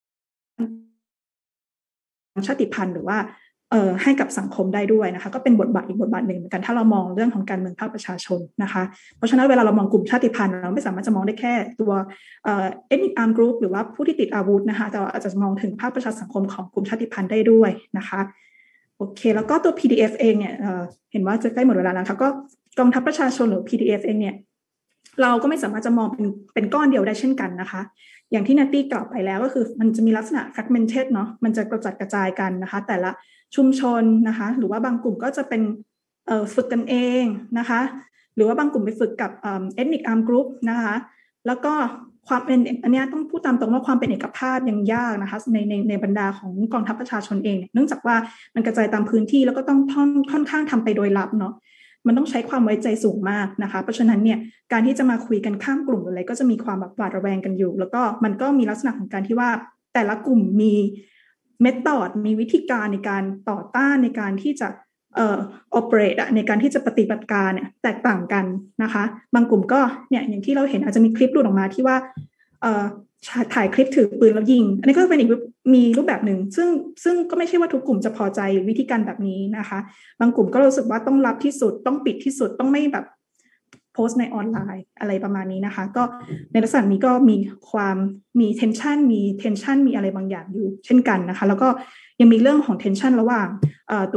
ชาติพันธุ์หรือว่าให้กับสังคมได้ด้วยนะคะก็เป็นบทบาทอีกบทบาทหนึ่งเหมือนกันถ้าเรามองเรื่องของการเมืองภาคประชาชนนะคะเพราะฉะนั้นเวลาเรามองกลุ่มชาติพันธุ์เราไม่สามารถจะมองได้แค่ตัวethnic armed group หรือว่าผู้ที่ติดอาวุธนะคะแต่อาจจะมองถึงภาคประชาสังคมของกลุ่มชาติพันธุ์ได้ด้วยนะคะโอเคแล้วก็ตัว PDF เองเนี่ยเห็นว่าจะใกล้หมดเวลาแล้วค่ะก็กองทัพประชาชนหรือ PDF เองเนี่ยเราก็ไม่สามารถจะมองเป็นก้อนเดียวได้เช่นกันนะคะอย่างที่นัตตี้กล่าวไปแล้วก็คือมันจะมีลักษณะ fragmented เนาะมันจะกระจัดกระจายกันนะคะแต่ละชุมชนนะคะหรือว่าบางกลุ่มก็จะเป็นฝึกกันเองนะคะหรือว่าบางกลุ่มไปฝึกกับethnic arm group นะคะแล้วก็ความเป็นอันนี้ต้องพูดตามตรงว่าความเป็นเอกภาพยังยากนะคะในบรรดาของกองทัพประชาชนเองเนื่องจากว่ามันกระจายตามพื้นที่แล้วก็ต้องค่อนข้างทำไปโดยลับเนาะมันต้องใช้ความไว้ใจสูงมากนะคะเพราะฉะนั้นเนี่ยการที่จะมาคุยกันข้ามกลุ่มอะไรก็จะมีความแบบหวาดระแวงกันอยู่แล้วก็มันก็มีลักษณะของการที่ว่าแต่ละกลุ่มมีเมธอดมีวิธีการในการต่อต้านในการที่จะoperate ในการที่จะปฏิบัติการเนี่ยแตกต่างกันนะคะบางกลุ่มก็เนี่ยอย่างที่เราเห็นอาจจะมีคลิปหลุดออกมาที่ว่าถ่ายคลิปถือปืนแล้วยิงอันนี้ก็เป็นอีกมีรูปแบบหนึ่งซึ่งก็ไม่ใช่ว่าทุกกลุ่มจะพอใจวิธีการแบบนี้นะคะบางกลุ่มก็รู้สึกว่าต้องลับที่สุดต้องปิดที่สุดต้องไม่แบบโพสต์ในออนไลน์อะไรประมาณนี้นะคะก็ในลักษณะนี้ก็มีความมี tension มีอะไรบางอย่างอยู่เช่นกันนะคะแล้วก็ยังมีเรื่องของ tension ระหว่างตัว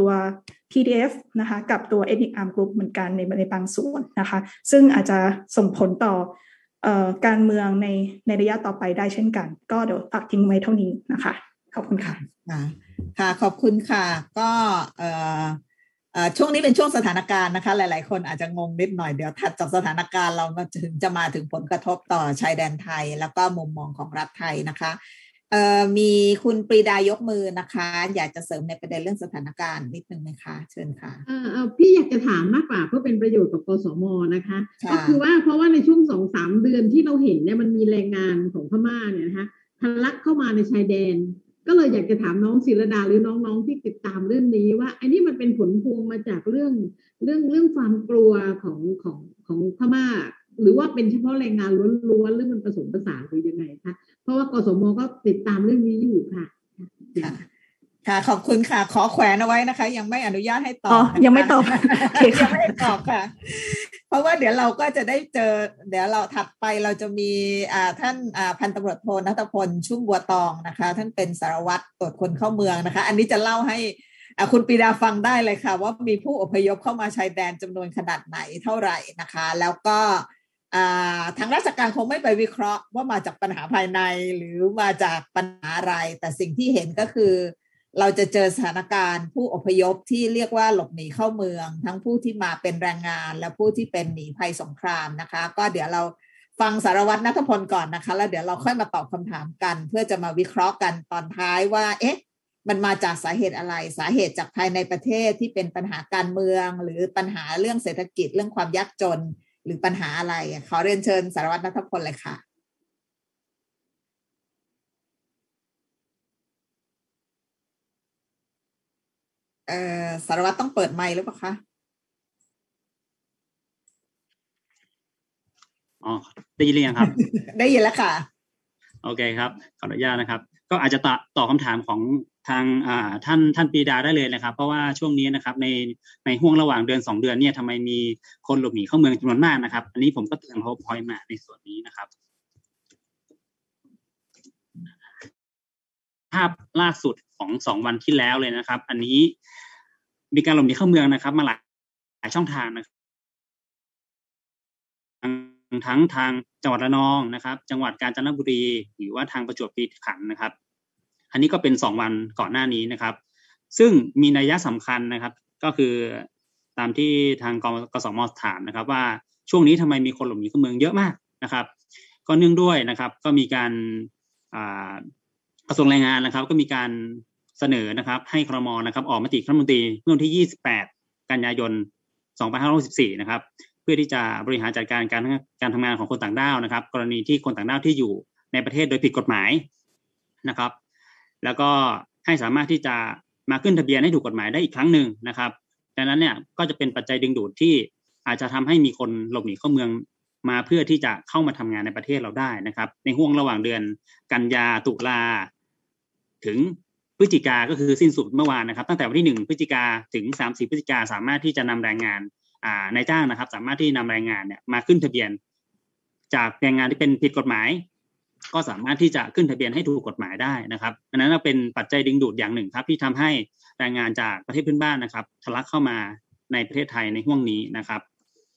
PDF นะคะกับตัว ethnic arm group เหมือนกันในบางส่วนนะคะซึ่งอาจจะส่งผลต่อการเมืองในระยะต่อไปได้เช่นกันก็เดี๋ยวตัดทิ้งไว้เท่านี้นะคะขอบคุณค่ะค่ะขอบคุณค่ะก็ช่วงนี้เป็นช่วงสถานการณ์นะคะหลายๆคนอาจจะงงนิดหน่อยเดี๋ยวถัดจากสถานการณ์เรามาถึงผลกระทบต่อชายแดนไทยแล้วก็มุมมองของรัฐไทยนะคะมีคุณปรีดายกมือนะคะอยากจะเสริมในประเด็นเรื่องสถานการณ์นิดนึงไหมคะเชิญค่ะพี่อยากจะถามมากกว่าเพื่อเป็นประโยชน์กับกสม.นะคะก็คือว่าเพราะว่าในช่วง 2-3 เดือนที่เราเห็นเนี่ยมันมีแรงงานของพม่าเนี่ยนะคะทะลักเข้ามาในชายแดนก็เลยอยากจะถามน้องศิรดาหรือน้องๆที่ติดตามเรื่องนี้ว่าไอ้นี่มันเป็นผลพวงมาจากเรื่องความกลัวของพม่าหรือว่าเป็นเฉพาะแรงงานล้วนๆหรือมันผสมผสานหรือยังไงคะเพราะว่ากสม.ก็ติดตามเรื่องนี้อยู่ค่ะค่ะขอบคุณค่ะขอแขวนเอาไว้นะคะยังไม่อนุญาตให้ตอบยังไม่ตอบยังไม่ตอบค่ะเพราะว่าเดี๋ยวเราก็จะได้เจอเดี๋ยวเราถัดไปเราจะมีท่านพันตำรวจโทณัฐพลชุ่มบัวตองนะคะท่านเป็นสารวัตรตรวจคนเข้าเมืองนะคะอันนี้จะเล่าให้คุณปรีดาฟังได้เลยค่ะว่ามีผู้อพยพเข้ามาชายแดนจำนวนขนาดไหนเท่าไหร่นะคะแล้วก็ทางราชการคงไม่ไปวิเคราะห์ว่ามาจากปัญหาภายในหรือมาจากปัญหาอะไรแต่สิ่งที่เห็นก็คือเราจะเจอสถานการณ์ผู้อพยพที่เรียกว่าหลบหนีเข้าเมืองทั้งผู้ที่มาเป็นแรงงานและผู้ที่เป็นหนีภัยสงครามนะคะก็เดี๋ยวเราฟังสารวัตรณัฐพลก่อนนะคะแล้วเดี๋ยวเราค่อยมาตอบคำถามกันเพื่อจะมาวิเคราะห์กันตอนท้ายว่ามันมาจากสาเหตุอะไรสาเหตุจากภายในประเทศที่เป็นปัญหาการเมืองหรือปัญหาเรื่องเศรษฐกิจเรื่องความยากจนหรือปัญหาอะไรขอเรียนเชิญสารวัตรณัฐพลเลยค่ะสารวัตรต้องเปิดไมค์หรือเปล่าคะได้ยินหรือยังครับได้ยินแล้วค่ะโอเคครับขออนุญาตนะครับก็อาจจะตอบคำถามของทางท่านปรีดาได้เลยนะครับเพราะว่าช่วงนี้นะครับในห่วงระหว่างเดือน2 เดือนเนี่ยทำไมมีคนหลบหนีเข้าเมืองจำนวนมากนะครับอันนี้ผมก็เตือนเขาพอยต์มาในส่วนนี้นะครับภาพล่าสุดของ2 วันที่แล้วเลยนะครับอันนี้มีการหลบหนีเข้าเมืองนะครับมาหลายช่องทางนะครับทั้งทางจังหวัดระนองนะครับจังหวัดกาญจนบุรีหรือว่าทางประจวบคีรีขันธ์นะครับอันนี้ก็เป็น2 วันก่อนหน้านี้นะครับซึ่งมีนัยสำคัญนะครับก็คือตามที่ทางกสม.ถามนะครับว่าช่วงนี้ทำไมมีคนหลบหนีเข้าเมืองเยอะมากนะครับก็เนื่องด้วยนะครับก็มีการกระทรวงแรงงานนะครับก็มีการเสนอนะครับให้ครม.นะครับออกมติคณะรัฐมนตรีเมื่อวันที่28 กันยายน 2564นะครับเพื่อที่จะบริหารจัดการการทำงานของคนต่างด้าวนะครับกรณีที่คนต่างด้าวที่อยู่ในประเทศโดยผิดกฎหมายนะครับแล้วก็ให้สามารถที่จะมาขึ้นทะเบียนให้ถูกกฎหมายได้อีกครั้งหนึ่งนะครับดังนั้นเนี่ยก็จะเป็นปัจจัยดึงดูดที่อาจจะทำให้มีคนหลบหนีเข้าเมืองมาเพื่อที่จะเข้ามาทำงานในประเทศเราได้นะครับในห่วงระหว่างเดือนกันยาตุลาถึงพฤศจิกาก็คือสิ้นสุดเมื่อวานนะครับตั้งแต่วันที่1 พฤศจิกาถึง30 พฤศจิกาสามารถที่จะนำแรงงานนายจ้างนะครับสามารถที่นำแรงงานเนี่ยมาขึ้นทะเบียนจากแรงงานที่เป็นผิดกฎหมายก็สามารถที่จะขึ้นทะเบียนให้ถูกกฎหมายได้นะครับอันนั้นเป็นปัจจัยดึงดูดอย่างหนึ่งครับที่ทำให้แรงงานจากประเทศเพื่อนบ้านนะครับทะลักเข้ามาในประเทศไทยในห่วงนี้นะครับ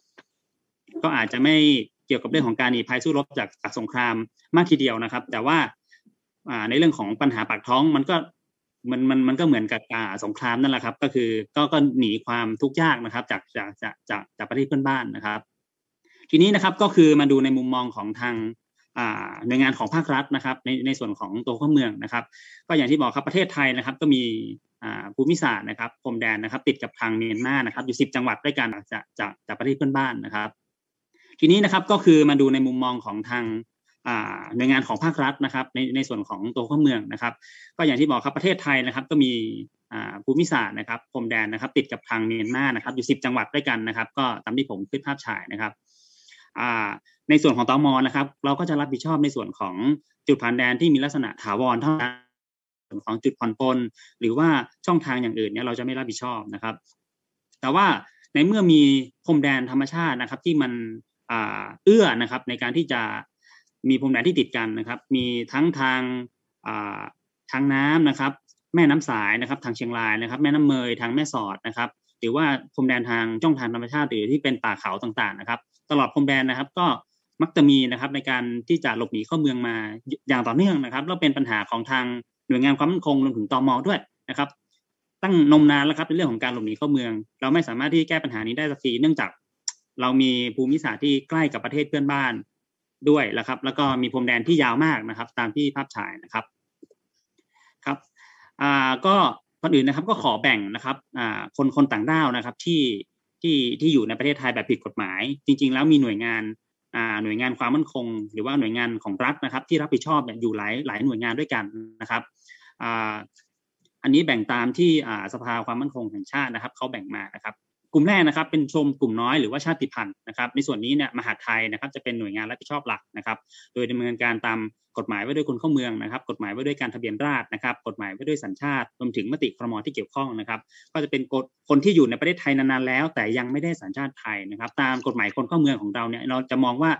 ก็อาจจะไม่เกี่ยวกับเรื่องของการหนีภัยสู้รบจากสงครามมากทีเดียวนะครับแต่ว่าในเรื่องของปัญหาปากท้องมันก็ก็เหมือนกับสงครามนั่นแหละครับก็คือก็หนีความทุกข์ยากนะครับจากประเทศเพื่อนบ้านนะครับทีนี้นะครับก็คือมาดูในมุมมองของทางหน่วยงานของภาครัฐนะครับในส่วนของตัวเข้าเมืองนะครับก็อย่างที่บอกครับประเทศไทยนะครับก็มีภูมิศาสตร์นะครับพรมแดนนะครับติดกับทางเมียนมานะครับอยู่10จังหวัดด้วยกันจากประเทศเพื่อนบ้านนะครับทีนี้นะครับก็คือมาดูในมุมมองของทางหน่วยงานของภาครัฐนะครับในส่วนของตัวเข้าเมืองนะครับก็อย่างที่บอกครับประเทศไทยนะครับก็มีภูมิศาสตร์นะครับพรมแดนนะครับติดกับทางเมียนมานะครับอยู่10จังหวัดด้วยกันนะครับก็ตามที่ผมขึ้นภาพฉายนะครับในส่วนของตม.นะครับเราก็จะรับผิดชอบในส่วนของจุดผ่านแดนที่มีลักษณะถาวรเท่านั้นส่วนของจุดผ่อนปลนหรือว่าช่องทางอย่างอื่นเนี่ยเราจะไม่รับผิดชอบนะครับแต่ว่าในเมื่อมีพรมแดนธรรมชาตินะครับที่มันเอื้อนะครับในการที่จะมีพรมแดนที่ติดกันนะครับมีทั้งทางน้ำนะครับแม่น้ำสายนะครับทางเชียงรายนะครับแม่น้ำเมยทางแม่สอดนะครับหรือว่าพรมแดนทางช่องทางธรรมชาติหรือที่เป็นป่าเขาต่างๆนะครับตลอดพรมแดนนะครับก็มักจะมีนะครับในการที่จะหลบหนีเข้าเมืองมาอย่างต่อเนื่องนะครับแล้วเป็นปัญหาของทางหน่วยงานความมั่นคงรวมถึงตม.ด้วยนะครับตั้งนมนานแล้วครับในเรื่องของการหลบหนีเข้าเมืองเราไม่สามารถที่แก้ปัญหานี้ได้สักทีเนื่องจากเรามีภูมิศาสตร์ที่ใกล้กับประเทศเพื่อนบ้านด้วยนะครับแล้วก็มีพรมแดนที่ยาวมากนะครับตามที่ภาพฉายนะครับครับก็ก่อนอื่นนะครับก็ขอแบ่งนะครับคนต่างด้าวนะครับที่อยู่ในประเทศไทยแบบผิดกฎหมายจริงๆแล้วมีหน่วยงานความมั่นคงหรือว่าหน่วยงานของรัฐนะครับที่รับผิดชอบอยู่หลายหน่วยงานด้วยกันนะครับอันนี้แบ่งตามที่สภาความมั่นคงแห่งชาตินะครับเขาแบ่งมานะครับกลุ่มแรกนะครับเป็นชมกลุ่มน้อยหรือว่าชาติพันธุ์นะครับในส่วนนี้เนี่ยมหาดไทยนะครับจะเป็นหน่วยงานรับผิดชอบหลักนะครับโดยดำเนินการตามกฎหมายว่าด้วยคนเข้าเมืองนะครับกฎหมายว่าด้วยการทะเบียนราษฎร์นะครับกฎหมายว่าด้วยสัญชาติรวมถึงมติครม.ที่เกี่ยวข้องนะครับก็จะเป็นคนที่อยู่ในประเทศไทยนานๆแล้วแต่ยังไม่ได้สัญชาติไทยนะครับตามกฎหมายคนเข้าเมืองของเราเนี่ยเราจะมองว่า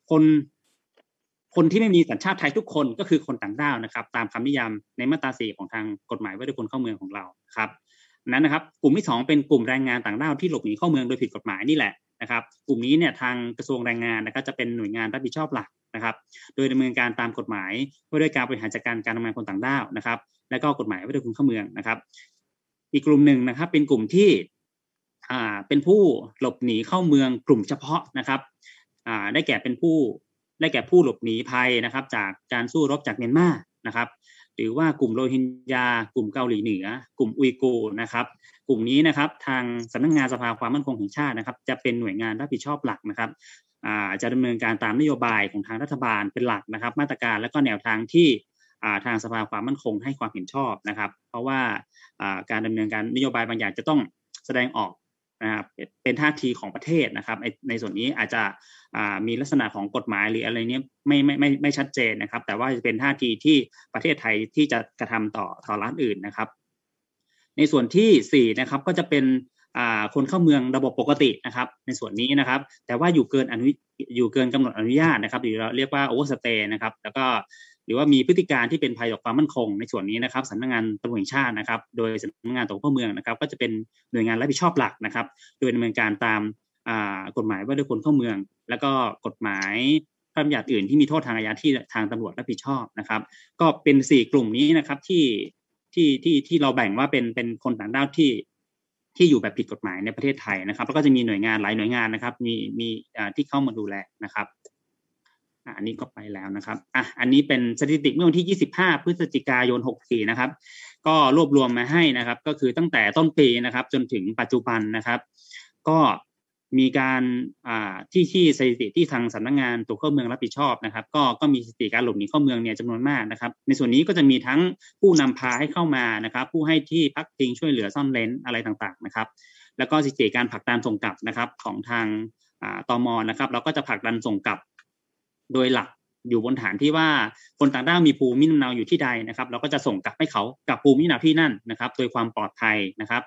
คนที่ไม่มีสัญชาติไทยทุกคนก็คือคนต่างด้าวนะครับตามคำนิยามในมาตรา4ของทางกฎหมายว่าด้วยคนเข้าเมืองของเราครับนั้นนะครับกลุ่มที่2เป็นกลุ่มแรงงานต่างด้าวที่หลบหนีเข้าเมืองโดยผิดกฎหมายนี่แหละนะครับกลุ่มนี้เนี่ยทางกระทรวงแรงงานนะครับจะเป็นหน่วยงานรับผิดชอบหลักนะครับโดยดำเนินการตามกฎหมายว่าด้วยการบริหารจัดการการทำงานคนต่างด้าวนะครับและก็กฎหมายว่าด้วยคนเข้าเมืองนะครับอีกกลุ่มหนึ่งนะครับเป็นกลุ่มที่เป็นผู้หลบหนีเข้าเมืองกลุ่มเฉพาะนะครับได้แก่ผู้หลบหนีภัยนะครับจากการสู้รบจากเมียนมานะครับหรือว่ากลุ่มโรฮิงญากลุ่มเกาหลีเหนือกลุ่มอุยกูร์นะครับกลุ่มนี้นะครับทางสำนักงานสภาความมั่นคงแห่งชาตินะครับจะเป็นหน่วยงานรับผิดชอบหลักนะครับจะดำเนินการตามนโยบายของทางรัฐบาลเป็นหลักนะครับมาตรการและก็แนวทางที่ทางสภาความมั่นคงให้ความเห็นชอบนะครับเพราะว่าการดำเนินการนโยบายบางอย่างจะต้องแสดงออกนะครับเป็นท่าทีของประเทศนะครับในส่วนนี้อาจจะมีลักษณะของกฎหมายหรืออะไรเนี้ยไม่ชัดเจนนะครับแต่ว่าจะเป็นท่าทีที่ประเทศไทยที่จะกระทำต่อรัฐอื่นนะครับในส่วนที่4นะครับก็จะเป็นคนเข้าเมืองระบบปกตินะครับในส่วนนี้นะครับแต่ว่าอยู่เกินกำหนดอนุญาตนะครับหรือเราเรียกว่าโอเวอร์สเตย์นะครับแล้วก็หรือว่ามีพฤติการที่เป็นภัยต่อความมั่นคงในส่วนนี้นะครับสำนักงานตำรวจแห่งชาตินะครับโดยสำนักงานตรวจคนเข้าเมืองนะครับก็จะเป็นหน่วยงานรับผิดชอบหลักนะครับโดยดำเนินการตามกฎหมายว่าด้วยคนเข้าเมืองแล้วก็กฎหมายพระบัญญัติอื่นที่มีโทษทางอาญาที่ทางตำรวจรับผิดชอบนะครับก็เป็น4กลุ่มนี้นะครับที่เราแบ่งว่าเป็นคนต่างด้าวที่อยู่แบบผิดกฎหมายในประเทศไทยนะครับแล้วก็จะมีหน่วยงานหลายหน่วยงานนะครับมีที่เข้ามาดูแลนะครับอันนี้ก็ไปแล้วนะครับอันนี้เป็นสถิติเมื่อวันที่25พฤศจิกายน64นะครับก็รวบรวมมาให้นะครับก็คือตั้งแต่ต้นปีนะครับจนถึงปัจจุบันนะครับก็มีการที่สถิติที่ทางสำนักงานตรวจเข้าเมืองรับผิดชอบนะครับก็มีสถิติการหลบหนีเข้าเมืองเนี่ยจำนวนมากนะครับในส่วนนี้ก็จะมีทั้งผู้นำพาให้เข้ามานะครับผู้ให้ที่พักพิงช่วยเหลือซ่อนเร้นอะไรต่างๆนะครับแล้วก็สถิติการผลักดันส่งกลับนะครับของทางตม.นะครับเราก็จะผลักดันส่งกลับโดยหลักอยู่บนฐานที่ว่าคนต่างด้าวมีภูมิลำเนาอยู่ที่ใดนะครับเราก็จะส่งกลับให้เขากับภูมิลำเนาที่นั่นนะครับโดยความปลอดภัยนะครับ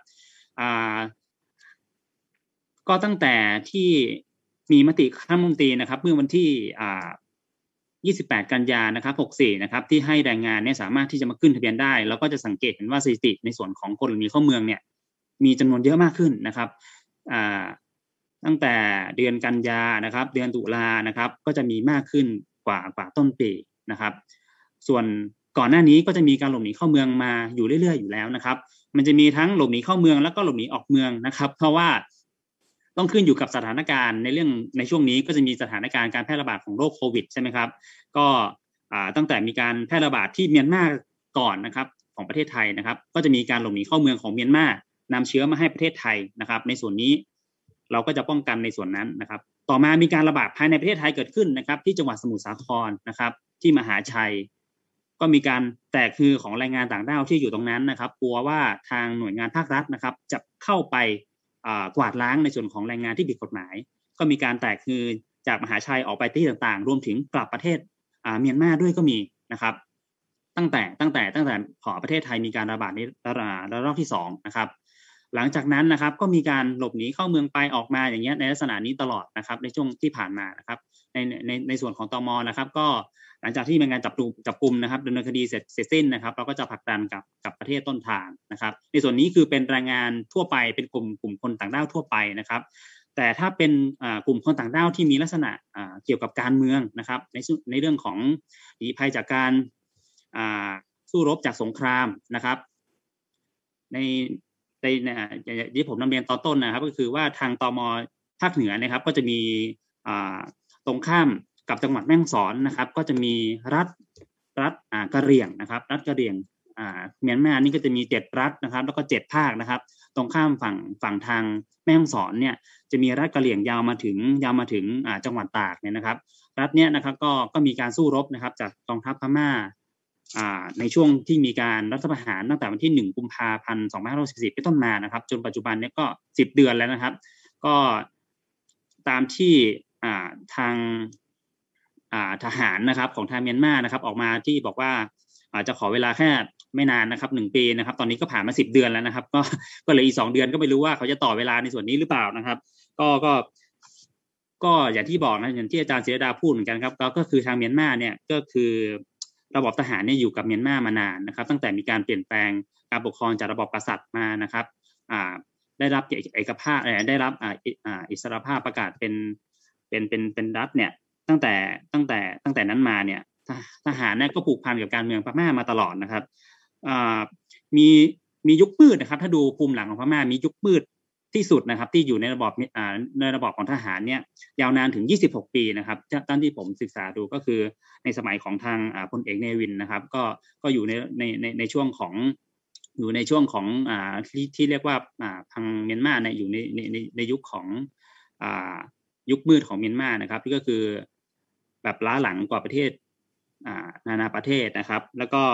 ก็ตั้งแต่ที่มีมติคณะรัฐมนตรีนะครับเมื่อวันที่28กันยายนนะครับ64นะครับที่ให้แรงงานเนี่ยสามารถที่จะมาขึ้นทะเบียนได้แล้วก็จะสังเกตเห็นว่าสถิติในส่วนของคนหลบหนีเข้าเมืองเนี่ยมีจำนวนเยอะมากขึ้นนะครับตั้งแต่เดือนกันยานะครับเดือนตุลานะครับก็จะมีมากขึ้นกว่าต้นปีนะครับส่วนก่อนหน้านี้ก็จะมีการหลบหนีเข้าเมืองมาอยู่เรื่อยๆอยู่แล้วนะครับมันจะมีทั้งหลบหนีเข้าเมืองแล้วก็หลบหนีออกเมืองนะครับเพราะว่าต้องขึ้นอยู่กับสถานการณ์ในช่วงนี้ก็จะมีสถานการณ์การแพร่ระบาดของโรคโควิดใช่ไหมครับก็ตั้งแต่มีการแพร่ระบาดที่เมียนมาก่อนนะครับของประเทศไทยนะครับก็จะมีการหลบหนีเข้าเมืองของเมียนมานำเชื้อมาให้ประเทศไทยนะครับในส่วนนี้เราก็จะป้องกันในส่วนนั้นนะครับต่อมามีการระบาดภายในประเทศไทยเกิดขึ้นนะครับที่จังหวัดสมุทรสาครนะครับที่มหาชัยก็มีการแตกคือของแรงงานต่างด้าวที่อยู่ตรงนั้นนะครับกลัวว่าทางหน่วยงานภาครัฐนะครับจะเข้าไปกวาดล้างในส่วนของแรงงานที่ผิดกฎหมายก็มีการแตกคือจากมหาชัยออกไปที่ต่างๆรวมถึงกลับประเทศเมียนมาด้วยก็มีนะครับตั้งแต่ขอประเทศไทยมีการระบาดในระลอกที่2นะครับหลังจากนั้นนะครับก็มีการหลบหนีเข้าเมืองไปออกมาอย่างเงี้ยในลักษณะนี้ตลอดนะครับในช่วงที่ผ่านมานะครับในส่วนของตม.นะครับก็หลังจากที่มีการจับกุมนะครับดำเนินคดีเสร็จสิ้นนะครับเราก็จะผลักดันกับประเทศต้นทางนะครับในส่วนนี้คือเป็นแรงงานทั่วไปเป็นกลุ่มคนต่างด้าวทั่วไปนะครับแต่ถ้าเป็นกลุ่มคนต่างด้าวที่มีลักษณะเกี่ยวกับการเมืองนะครับในเรื่องของหนีภัยจากการสู้รบจากสงครามนะครับในที่ผมนำเรียนตอนต้นนะครับก็คือว่าทางตม.ภาคเหนือนะครับก็จะมีตรงข้ามกับจังหวัดแม่ฮ่องสอนนะครับก็จะมีรัฐกะเหรี่ยงนะครับรัฐกะเหรี่ยงเมียนมานี่ก็จะมี7รัฐนะครับแล้วก็7ภาคนะครับตรงข้ามฝั่งทางแม่ฮ่องสอนเนี่ยจะมีรัฐกะเหรี่ยงยาวมาถึงจังหวัดตากเนี่ยนะครับรัฐเนี้ยนะครับก็มีการสู้รบนะครับจากกองทัพพม่าในช่วงที่มีการรัฐประหารตั้งแต่วันที่1 กุมภาพันธ์ 2544เป็นต้นมานะครับจนปัจจุบันนี้ก็10 เดือนแล้วนะครับก็ตามที่ทางทหารนะครับของทางเมียนมานะครับออกมาที่บอกว่าจะขอเวลาแค่ไม่นานนะครับ1 ปีนะครับตอนนี้ก็ผ่านมา10 เดือนแล้วนะครับก็เหลืออีก2 เดือนก็ไม่รู้ว่าเขาจะต่อเวลาในส่วนนี้หรือเปล่านะครับก็อย่างที่บอกนะอย่างที่อาจารย์ศิรดาพูดเหมือนกันครับก็คือทางเมียนมาเนี่ยก็คือระบบทหารเนี่ยอยู่กับเมียนมามานานนะครับตั้งแต่มีการเปลี่ยนแปลงการปกครองจากระบบกษัตริย์มานะครับได้รับเอกภาพได้รับอิสรภาพประกาศเป็นรัฐเนี่ยตั้งแต่นั้นมาเนี่ยทหารเนี่ยก็ผูกพันกับการเมืองพม่ามาตลอดนะครับมียุคมืดนะครับถ้าดูภูมิหลังของพม่ามียุคมืดที่สุดนะครับที่อยู่ในระบบของทหารเนี่ยยาวนานถึง26 ปีนะครับตามที่ผมศึกษาดูก็คือในสมัยของทางพลเอกเนวินนะครับก็อยู่ในช่วงของที่เรียกว่าทางเมียนมาเนี่ยอยู่ในยุคของยุคมืดของเมียนมานะครับที่ก็คือแบบล้าหลังกว่าประเทศนานาประเทศนะครับแล้วก็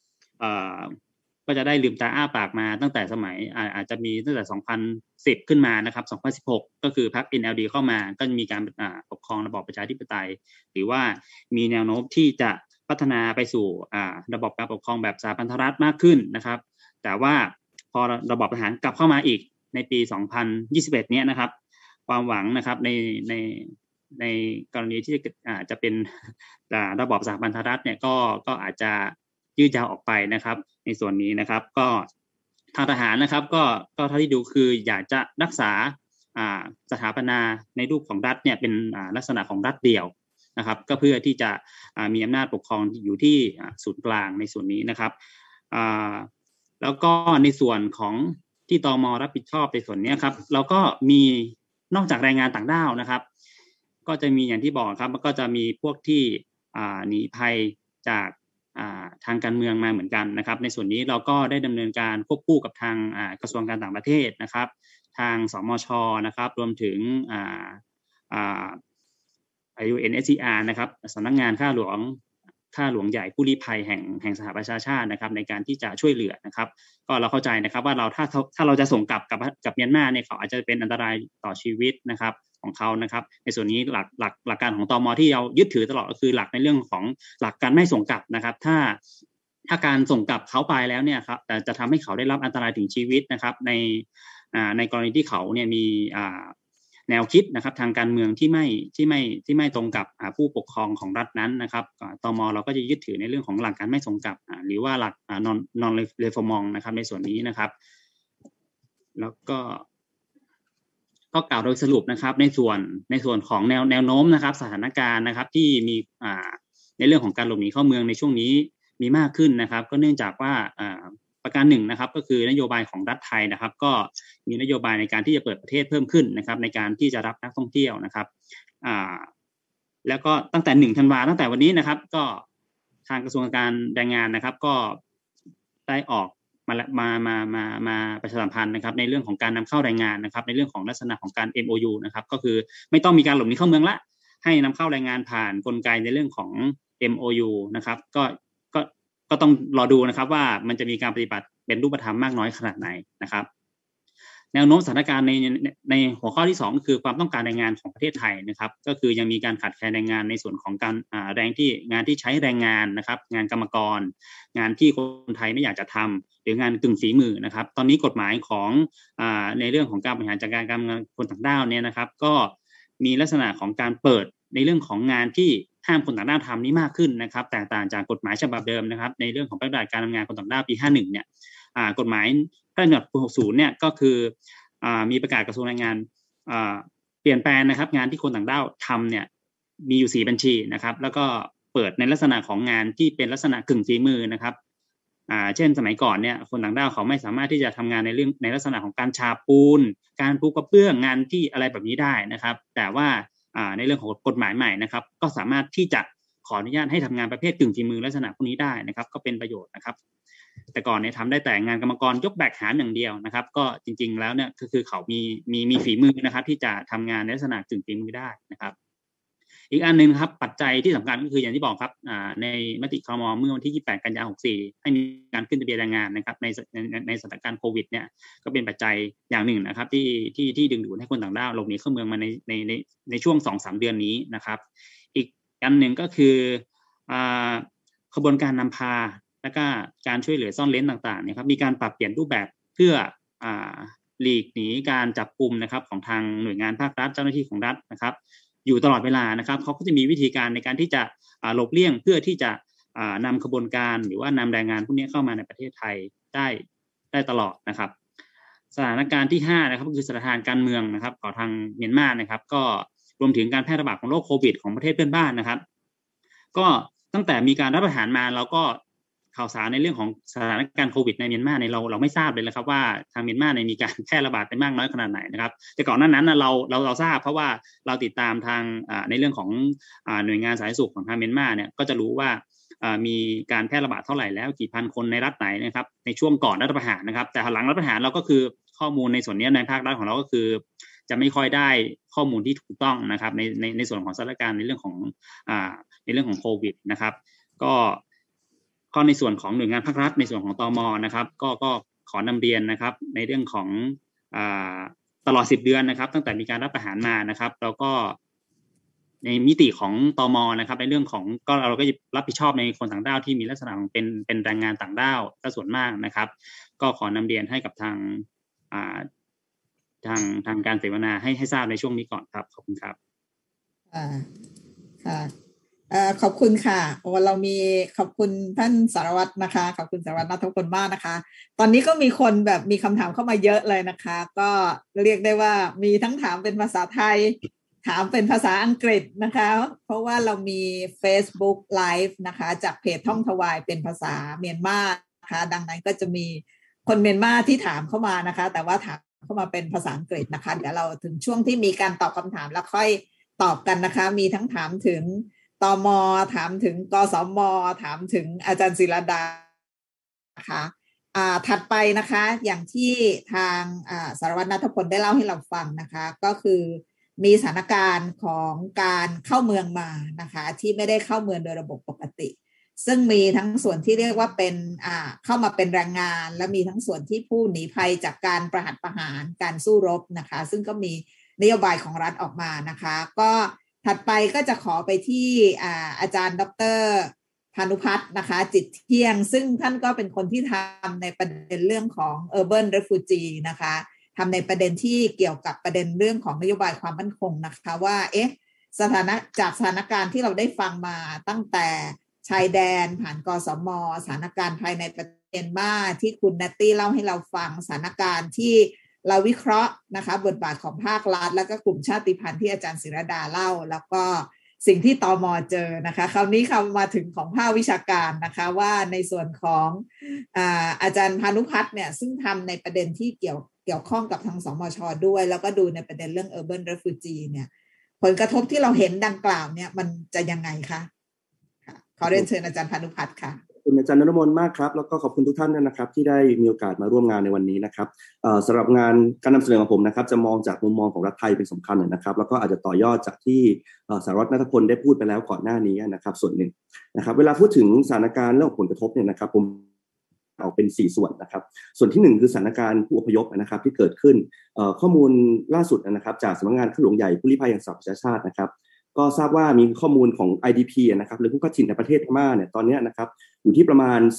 จะได้ลืมตาอ้าปากมาตั้งแต่สมัยอาจจะมีตั้งแต่2010ขึ้นมานะครับ2016ก็คือพรรค NLD เข้ามาก็มีการปกครองระบอบประชาธิปไตยหรือว่ามีแนวโน้มที่จะพัฒนาไปสู่ระบบการปกครองแบบสหพันธรัฐมากขึ้นนะครับแต่ว่าพอระบอบทหารกลับเข้ามาอีกในปี2021เนี้ยนะครับความหวังนะครับในกรณีที่จะเป็นระบอบสหพันธรัฐเนี่ยก็อาจจะยืดยาวออกไปนะครับในส่วนนี้นะครับก็ทางทหารนะครับก็เท่าที่ดูคืออยากจะรักษาสถาปนาในรูปของรัฐเนี่ยเป็นลักษณะของรัฐเดี่ยวนะครับก็เพื่อที่จะมีอำนาจปกครองอยู่ที่ศูนย์กลางในส่วนนี้นะครับแล้วก็ในส่วนของที่ตม.รับผิดชอบในส่วนนี้ครับเราก็มีนอกจากแรงงานต่างด้าวนะครับก็จะมีอย่างที่บอกครับก็จะมีพวกที่หนีภัยจากทางการเมืองมาเหมือนกันนะครับในส่วนนี้เราก็ได้ดำเนินการควบคู่กับทางกระทรวงการต่างประเทศนะครับทางสมช.นะครับรวมถึงUNHCR นะครับสำนักงานข้าหลวงใหญ่ผู้ลี้ภัยแห่งสหประชาชาตินะครับในการที่จะช่วยเหลือนะครับก็เราเข้าใจนะครับว่าถ้าเราจะส่งกลับกับเมียนมาเนี่ยเขาอาจจะเป็นอันตรายต่อชีวิตนะครับของเขานะครับในส่วนนี้หลักการของตม.ที่เรายึดถือตลอดก็คือหลักในเรื่องของหลักการไม่ส่งกลับนะครับถ้าการส่งกลับเขาไปแล้วเนี่ยครับจะทำให้เขาได้รับอันตรายถึงชีวิตนะครับในกรณีที่เขาเนี่ยมีแนวคิดนะครับทางการเมืองที่ไม่ตรงกับผู้ปกครองของรัฐนั้นนะครับตม.เราก็จะยึดถือในเรื่องของหลักการไม่ส่งกลับหรือว่าหลักnon refoulementนะครับในส่วนนี้นะครับแล้วก็ก็กล่าวโดยสรุปนะครับในส่วนของแนวโน้มนะครับสถานการณ์นะครับที่มีในเรื่องของการหลบหนีเข้าเมืองในช่วงนี้มีมากขึ้นนะครับก็เนื่องจากว่าประการหนึ่งนะครับก็คือนโยบายของรัฐไทยนะครับก็มีนโยบายในการที่จะเปิดประเทศเพิ่มขึ้นนะครับในการที่จะรับนักท่องเที่ยวนะครับแล้วก็ตั้งแต่1 ธันวาคมตั้งแต่วันนี้นะครับก็ทางกระทรวงการแรงงานนะครับก็ได้ออกมาประชาสัมพันธ์นะครับในเรื่องของการนำเข้าแรงงานนะครับในเรื่องของลักษณะของการ MOU นะครับก็คือไม่ต้องมีการหลบหนีเข้าเมืองละให้นำเข้าแรงงานผ่านกลไกในเรื่องของ MOU นะครับก็ต้องรอดูนะครับว่ามันจะมีการปฏิบัติเป็นรูปธรรมมากน้อยขนาดไหนนะครับแนวโน้มสถานการณ์ในหัวข้อที่2ก็คือความต้องการแรงงานของประเทศไทยนะครับก็คือยังมีการขาดแคลนแรงงานในส่วนของการงานที่ใช้แรงงานนะครับงานกรรมกรงานที่คนไทยไม่อยากจะทำหรืองานกึ่งฝีมือนะครับตอนนี้กฎหมายของในเรื่องของการบริหารจัดการการงานคนต่างด้าวเนี่ยนะครับก็มีลักษณะของการเปิดในเรื่องของงานที่ห้ามคนต่างด้าวทำนี้มากขึ้นนะครับแตกต่างจากกฎหมายฉบับเดิมนะครับในเรื่องของพระราชบัญญัติการทำงานคนต่างด้าวปี51เนี่ยกฎหมายพระราชบัญญัติปี60เนี่ยก็คือมีประกาศกระทรวงแรงงานเปลี่ยนแปลงนะครับงานที่คนต่างด้าวทำเนี่ยมีอยู่4บัญชีนะครับแล้วก็เปิดในลักษณะของงานที่เป็นลักษณะกึ่งฝีมือนะครับเช่นสมัยก่อนเนี่ยคนต่างด้าวเขาไม่สามารถที่จะทำงานในลักษณะของการฉาบปูนการปูกระเบื้องงานที่อะไรแบบนี้ได้นะครับแต่ว่าในเรื่องของกฎหมายใหม่นะครับก็สามารถที่จะขออนุญาตให้ทำงานประเภทกึ่งฝีมือลักษณะพวกนี้ได้นะครับก็เป็นประโยชน์นะครับแต่ก่อนเนี่ยทำได้แต่งานกรรมกรยกแบกหามอย่างเดียวนะครับก็จริงๆแล้วเนี่ยคือเขามีฝีมือนะครับที่จะทำงานในลักษณะกึ่งฝีมือได้นะครับอีกอันนึงครับปัจจัยที่สำคัญก็คืออย่างที่บอกครับในมติครม.เมื่อวันที่28 กันยายน 64ให้มีการขึ้นทะเบียนแรงงานนะครับในสถานการณ์โควิดเนี่ยก็เป็นปัจจัยอย่างหนึ่งนะครับที่ดึงดูดให้คนต่างด้าวหลบหนีเข้าเมืองมาในช่วง 2-3 เดือนนี้นะครับอีกอันหนึ่งก็คือขบวนการนำพาและก็การช่วยเหลือซ่อนเร้นต่างๆนะครับมีการปรับเปลี่ยนรูปแบบเพื่อหลีกหนีการจับกุมนะครับของทางหน่วยงานภาครัฐเจ้าหน้าที่ของรัฐนะครับอยู่ตลอดเวลานะครับเขาก็จะมีวิธีการในการที่จะหลบเลี่ยงเพื่อที่จะนำขบวนการหรือว่านำแรงงานพวกนี้เข้ามาในประเทศไทยได้ตลอดนะครับสถานการณ์ที่5นะครับก็คือสถานการณ์การเมืองนะครับของทางเมียนมานะครับก็รวมถึงการแพร่ระบาดของโรคโควิดของประเทศเพื่อนบ้านนะครับก็ตั้งแต่มีการรัฐประหารมาเราก็ข่าวสารในเรื่องของสถานการณ์โควิดในเมียนมาในเราไม่ทราบเลยนะครับว่าทางเมียนมาในมีการแพร่ระบาดไปมากน้อยขนาดไหนนะครับแต่ก่อนหน้านั้นเราทราบเพราะว่าเราติดตามทางในเรื่องของหน่วยงานสาธารณสุขของทางเมียนมาเนี่ยก็จะรู้ว่ามีการแพร่ระบาดเท่าไหร่แล้วกี่พันคนในรัฐไหนนะครับในช่วงก่อนรัฐประหารนะครับแต่หลังรัฐประหารเราก็คือข้อมูลในส่วนนี้ในภาครัฐของเราก็คือจะไม่ค่อยได้ข้อมูลที่ถูกต้องนะครับในส่วนของสถานการณ์ในเรื่องของโควิดนะครับก็ในส่วนของหน่วยงานภาครัฐในส่วนของตม.นะครับก็ขอนำเรียนนะครับในเรื่องของตลอด10 เดือนนะครับตั้งแต่มีการรัฐประหารมานะครับแล้วก็ในมิติของตม.นะครับในเรื่องของเราก็รับผิดชอบในคนต่างด้าวที่มีลักษณะเป็นแรงงานต่างด้าวส่วนมากนะครับก็ขอนำเรียนให้กับทางการเสวนาให้ทราบในช่วงนี้ก่อนครับขอบคุณครับค่ะขอบคุณค่ะเรามีขอบคุณท่านสารวัตรนะคะขอบคุณสารวัตรณัฐพลมากนะคะตอนนี้ก็มีคนแบบมีคำถามเข้ามาเยอะเลยนะคะก็เรียกได้ว่ามีทั้งถามเป็นภาษาไทยถามเป็นภาษาอังกฤษนะคะเพราะว่าเรามี Facebook Live นะคะจากเพจท่องถวายเป็นภาษาเมียนมานะคะดังนั้นก็จะมีคนเมียนมาที่ถามเข้ามานะคะแต่ว่าถามเข้ามาเป็นภาษาอังกฤษนะคะเดี๋ยวเราถึงช่วงที่มีการตอบคำถามแล้วค่อยตอบกันนะคะมีทั้งถามถึงตม.ถามถึงกสม.ถามถึงอาจารย์ศิรดานะคะถัดไปนะคะอย่างที่ทางสารวัตรณัฐพลได้เล่าให้เราฟังนะคะก็คือมีสถานการณ์ของการเข้าเมืองมานะคะที่ไม่ได้เข้าเมืองโดยระบบปกติซึ่งมีทั้งส่วนที่เรียกว่าเป็นเข้ามาเป็นแรงงานและมีทั้งส่วนที่ผู้หนีภัยจากการประหัตประหารการสู้รบนะคะซึ่งก็มีนโยบายของรัฐออกมานะคะก็ถัดไปก็จะขอไปที่อาจารย์ดร.พานุพัฒน์นะคะจิตเที่ยงซึ่งท่านก็เป็นคนที่ทำในประเด็นเรื่องของ Urban Refugee นะคะทำในประเด็นที่เกี่ยวกับประเด็นเรื่องของนโยบายความมั่นคงนะคะว่าสถานการณ์ที่เราได้ฟังมาตั้งแต่ชายแดนผ่านกสม.สถานการณ์ภายในประเทศมาที่คุณนัตตี้เล่าให้เราฟังสถานการณ์ที่เราวิเคราะห์นะคะบทบาทของภาครัฐแล้วก็กลุ่มชาติพันธุ์ที่อาจารย์ศิรดาเล่าแล้วก็สิ่งที่ตม.เจอนะคะคราวนี้คำมาถึงของภาควิชาการนะคะว่าในส่วนของอาจารย์พานุพัฒน์เนี่ยซึ่งทำในประเด็นที่เกี่ยวข้องกับทางสมช.ด้วยแล้วก็ดูในประเด็นเรื่อง Urban Refugee เนี่ยผลกระทบที่เราเห็นดังกล่าวเนี่ยมันจะยังไงคะขอเรียนเชิญอาจารย์พานุพัฒน์ค่ะขอบคุณอาจารย์นฤมลมากครับแล้วก็ขอบคุณทุกท่านด้วยนะครับที่ได้มีโอกาสมาร่วมงานในวันนี้นะครับสำหรับงานการนำเสนอของผมนะครับจะมองจากมุมมองของรัฐไทยเป็นสำคัญนะครับแล้วก็อาจจะต่อยอดจากที่สารวัตรณัฐพลได้พูดไปแล้วก่อนหน้านี้นะครับส่วนหนึ่งนะครับเวลาพูดถึงสถานการณ์เรื่องผลกระทบเนี่ยนะครับผมออกเป็น4ส่วนนะครับส่วนที่1คือสถานการณ์ผู้อพยพนะครับที่เกิดขึ้นข้อมูลล่าสุดนะครับจากสำนักงานข้าหลวงใหญ่ผู้ลี้ภัยแห่งสหประชาชาตินะครับก็ทราบว่ามีข้อมูลของ IDP นะครับหรือผู้เข้าถิ่นในประเทศพม่าเนี่ยตอนนี้นะครับอยู่ที่ประมาณ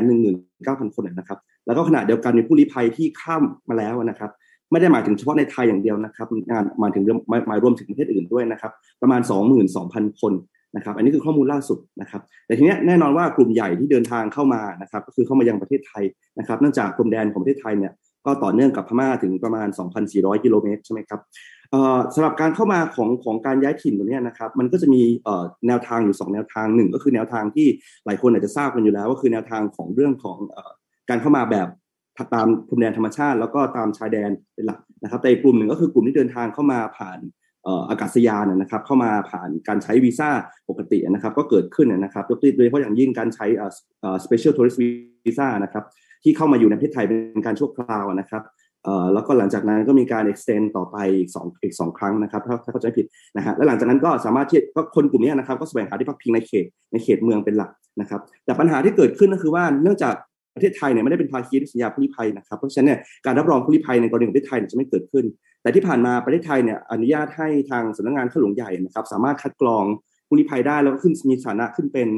219,000 คนนะครับแล้วก็ขณะเดียวกันมีผู้ลี้ภัยที่ข้ามมาแล้วนะครับไม่ได้หมายถึงเฉพาะในไทยอย่างเดียวนะครับหมายรวมถึงประเทศอื่นด้วยนะครับประมาณ 22,000 คนนะครับอันนี้คือข้อมูลล่าสุดนะครับแต่ทีนี้แน่นอนว่ากลุ่มใหญ่ที่เดินทางเข้ามานะครับก็คือเข้ามายังประเทศไทยนะครับเนื่องจากพรมแดนของประเทศไทยเนี่ยก็ต่อเนื่องกับพม่าถึงประมาณ 2,400 กิโลเมตรใช่ไหมครับสำหรับการเข้ามาของการย้ายถิ่นตรงนี้นะครับมันก็จะมีแนวทางอยู่2แนวทางหนึ่งก็คือแนวทางที่หลายคนอาจจะทราบกันอยู่แล้วก็คือแนวทางของเรื่องของการเข้ามาแบบตามพรมแดนธรรมชาติแล้วก็ตามชายแดนเป็นหลักนะครับแต่อีกกลุ่มหนึ่งก็คือกลุ่มที่เดินทางเข้ามาผ่านอากาศยานนะครับเข้ามาผ่านการใช้วีซ่าปกตินะครับก็เกิดขึ้นนะครับโดยเฉพาะอย่างยิ่งการใช้special tourist visa นะครับที่เข้ามาอยู่ในประเทศไทยเป็นการชั่วคราวนะครับแล้วก็หลังจากนั้นก็มีการ extend ต่อไปอีก2ครั้งนะครับถ้าเข้าใจผิดนะฮะและหลังจากนั้นก็สามารถที่ก็คนกลุ่มนี้นะครับก็แสวงหาที่พักพิงในเขตเมืองเป็นหลักนะครับแต่ปัญหาที่เกิดขึ้นก็คือว่าเนื่องจากประเทศไทยเนี่ยไม่ได้เป็นภาคีสัญญาผู้ลี้ภัยนะครับเพราะฉะนั้นเนี่ยการรับรองผู้ลี้ภัยในกรณีของประเทศไทยจะไม่เกิดขึ้นแต่ที่ผ่านมาประเทศไทยเนี่ยอนุญาตให้ทางสำนักงานข้าหลวงใหญ่นะครับสามารถคัดกรองผู้ลี้ภัยได้แล้วก็ขึ้นมีฐานะขึ้นเป็น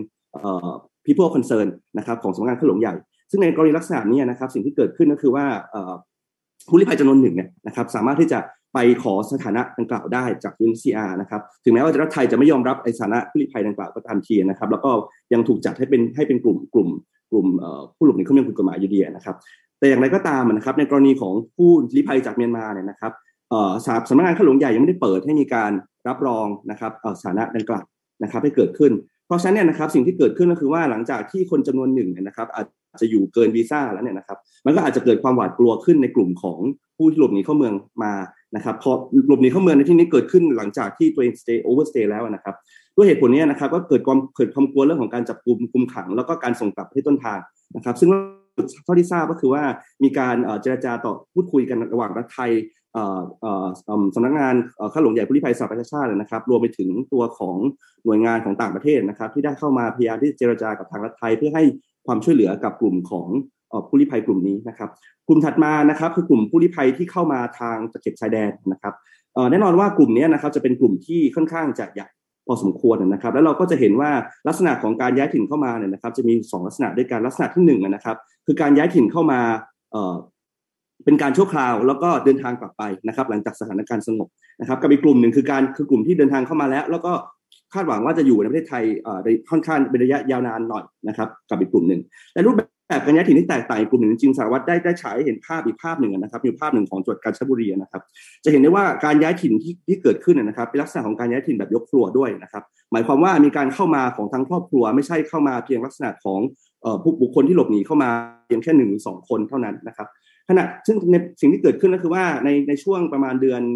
people concern นะครับของสำนักงานข้าหลวงใหญ่ซึ่งในกรณีลักษณะนี้นะครับสิ่งที่เกิดขึ้นก็คือว่าผู้ลี้ภัยจำนวนหนึ่งเนี่ยนะครับสามารถที่จะไปขอสถานะดังกล่าวได้จาก UNHCR นะครับถึงแม้ว่ารัฐไทยจะไม่ยอมรับสถานะผู้ลี้ภัยดังกล่าวก็ตามทีนะครับแล้วก็ยังถูกจัดให้เป็นกลุ่มผู้หลบหนีเข้าเมืองผิดกฎหมายอยู่ดีนะครับแต่อย่างไรก็ตามนะครับในกรณีของผู้ลี้ภัยจากเมียนมาเนี่ยนะครับสำนักงานข้าหลวงใหญ่ยังไม่ได้เปิดให้มีการรับรองนะครับสถานะดังกล่าวนะครับให้เกิดขึ้นเพราะฉะนั้นเนี่ยนะครับสิ่งที่เกิดขึ้นก็คือว่าหลังจากที่คนจำนวนหนึ่งนะครับอาจจะอยู่เกินวีซ่าแล้วเนี่ยนะครับมันก็อาจจะเกิดความหวาดกลัวขึ้นในกลุ่มของผู้ที่หลบหนีเข้าเมืองมานะครับพอหลบหนีเข้าเมืองในที่นี้เกิดขึ้นหลังจากที่ตัวเองoverstay แล้วนะครับด้วยเหตุผลนี้นะครับก็เกิดความกลัวเรื่องของการจับกุมคุมขังแล้วก็การส่งกลับที่ต้นทางนะครับซึ่งเท่าที่ทราบก็คือว่ามีการเจรจาต่อพูดคุยกันระหว่างรัฐไทยสำนักงานข้าหลวงใหญ่ผู้ลี้ภัยสหประชาชาตินะครับรวมไปถึงตัวของหน่วยงานของต่างประเทศนะครับที่ได้เข้ามาพยายามที่เจรจากับทางรัฐไทยเพื่อให้ความช่วยเหลือกับกลุ่มของผู้ลี้ภัยกลุ่มนี้นะครับกลุ่มถัดมานะครับคือกลุ่มผู้ลี้ภัยที่เข้ามาทางตะเข็บชายแดนนะครับแน่นอนว่ากลุ่มนี้นะครับจะเป็นกลุ่มที่ค่อนข้างจะใหญ่พอสมควรนะครับแล้วเราก็จะเห็นว่าลักษณะของการย้ายถิ่นเข้ามาเนี่ยนะครับจะมี2ลักษณะด้วยกันลักษณะที่1นะครับคือการย้ายถิ่นเข้ามาเป็นการชั่วคราวแล้วก็เดินทางกลับไปนะครับหลังจากสถานการณ์สงบนะครับกับอีกกลุ่มหนึ่งคือกลุ่มที่เดินทางเข้ามาแล้วก็คาดหวังว่าจะอยู่ในประเทศไทยค่อนข้างเป็นระยะยาวนานหน่อยนะครับกับอีกกลุ่มหนึ่งและรูปแบบการย้ายถิ่นที่แตกต่างอีกกลุ่มหนึ่งจริงๆสารวัตรได้ฉายเห็นภาพอีกภาพหนึ่งนะครับมีภาพหนึ่งของจังหวัดกาญจนบุรีนะครับจะเห็นได้ว่าการย้ายถิ่นที่เกิดขึ้นนะครับเป็นลักษณะของการย้ายถิ่นแบบยกครัวด้วยนะครับหมายความว่ามีการเข้ามาของทั้งครอบครัวไม่ใช่เข้ามาเพียงลักษณะของผู้บุคคลที่หลบหนีเข้ามาเพียงแค่1 หรือ 2 คนเท่านั้นนะครับขณะซึ่งในสิ่งที่เกิดขึ้นก็คือว่าในช่วงประมาณเดือน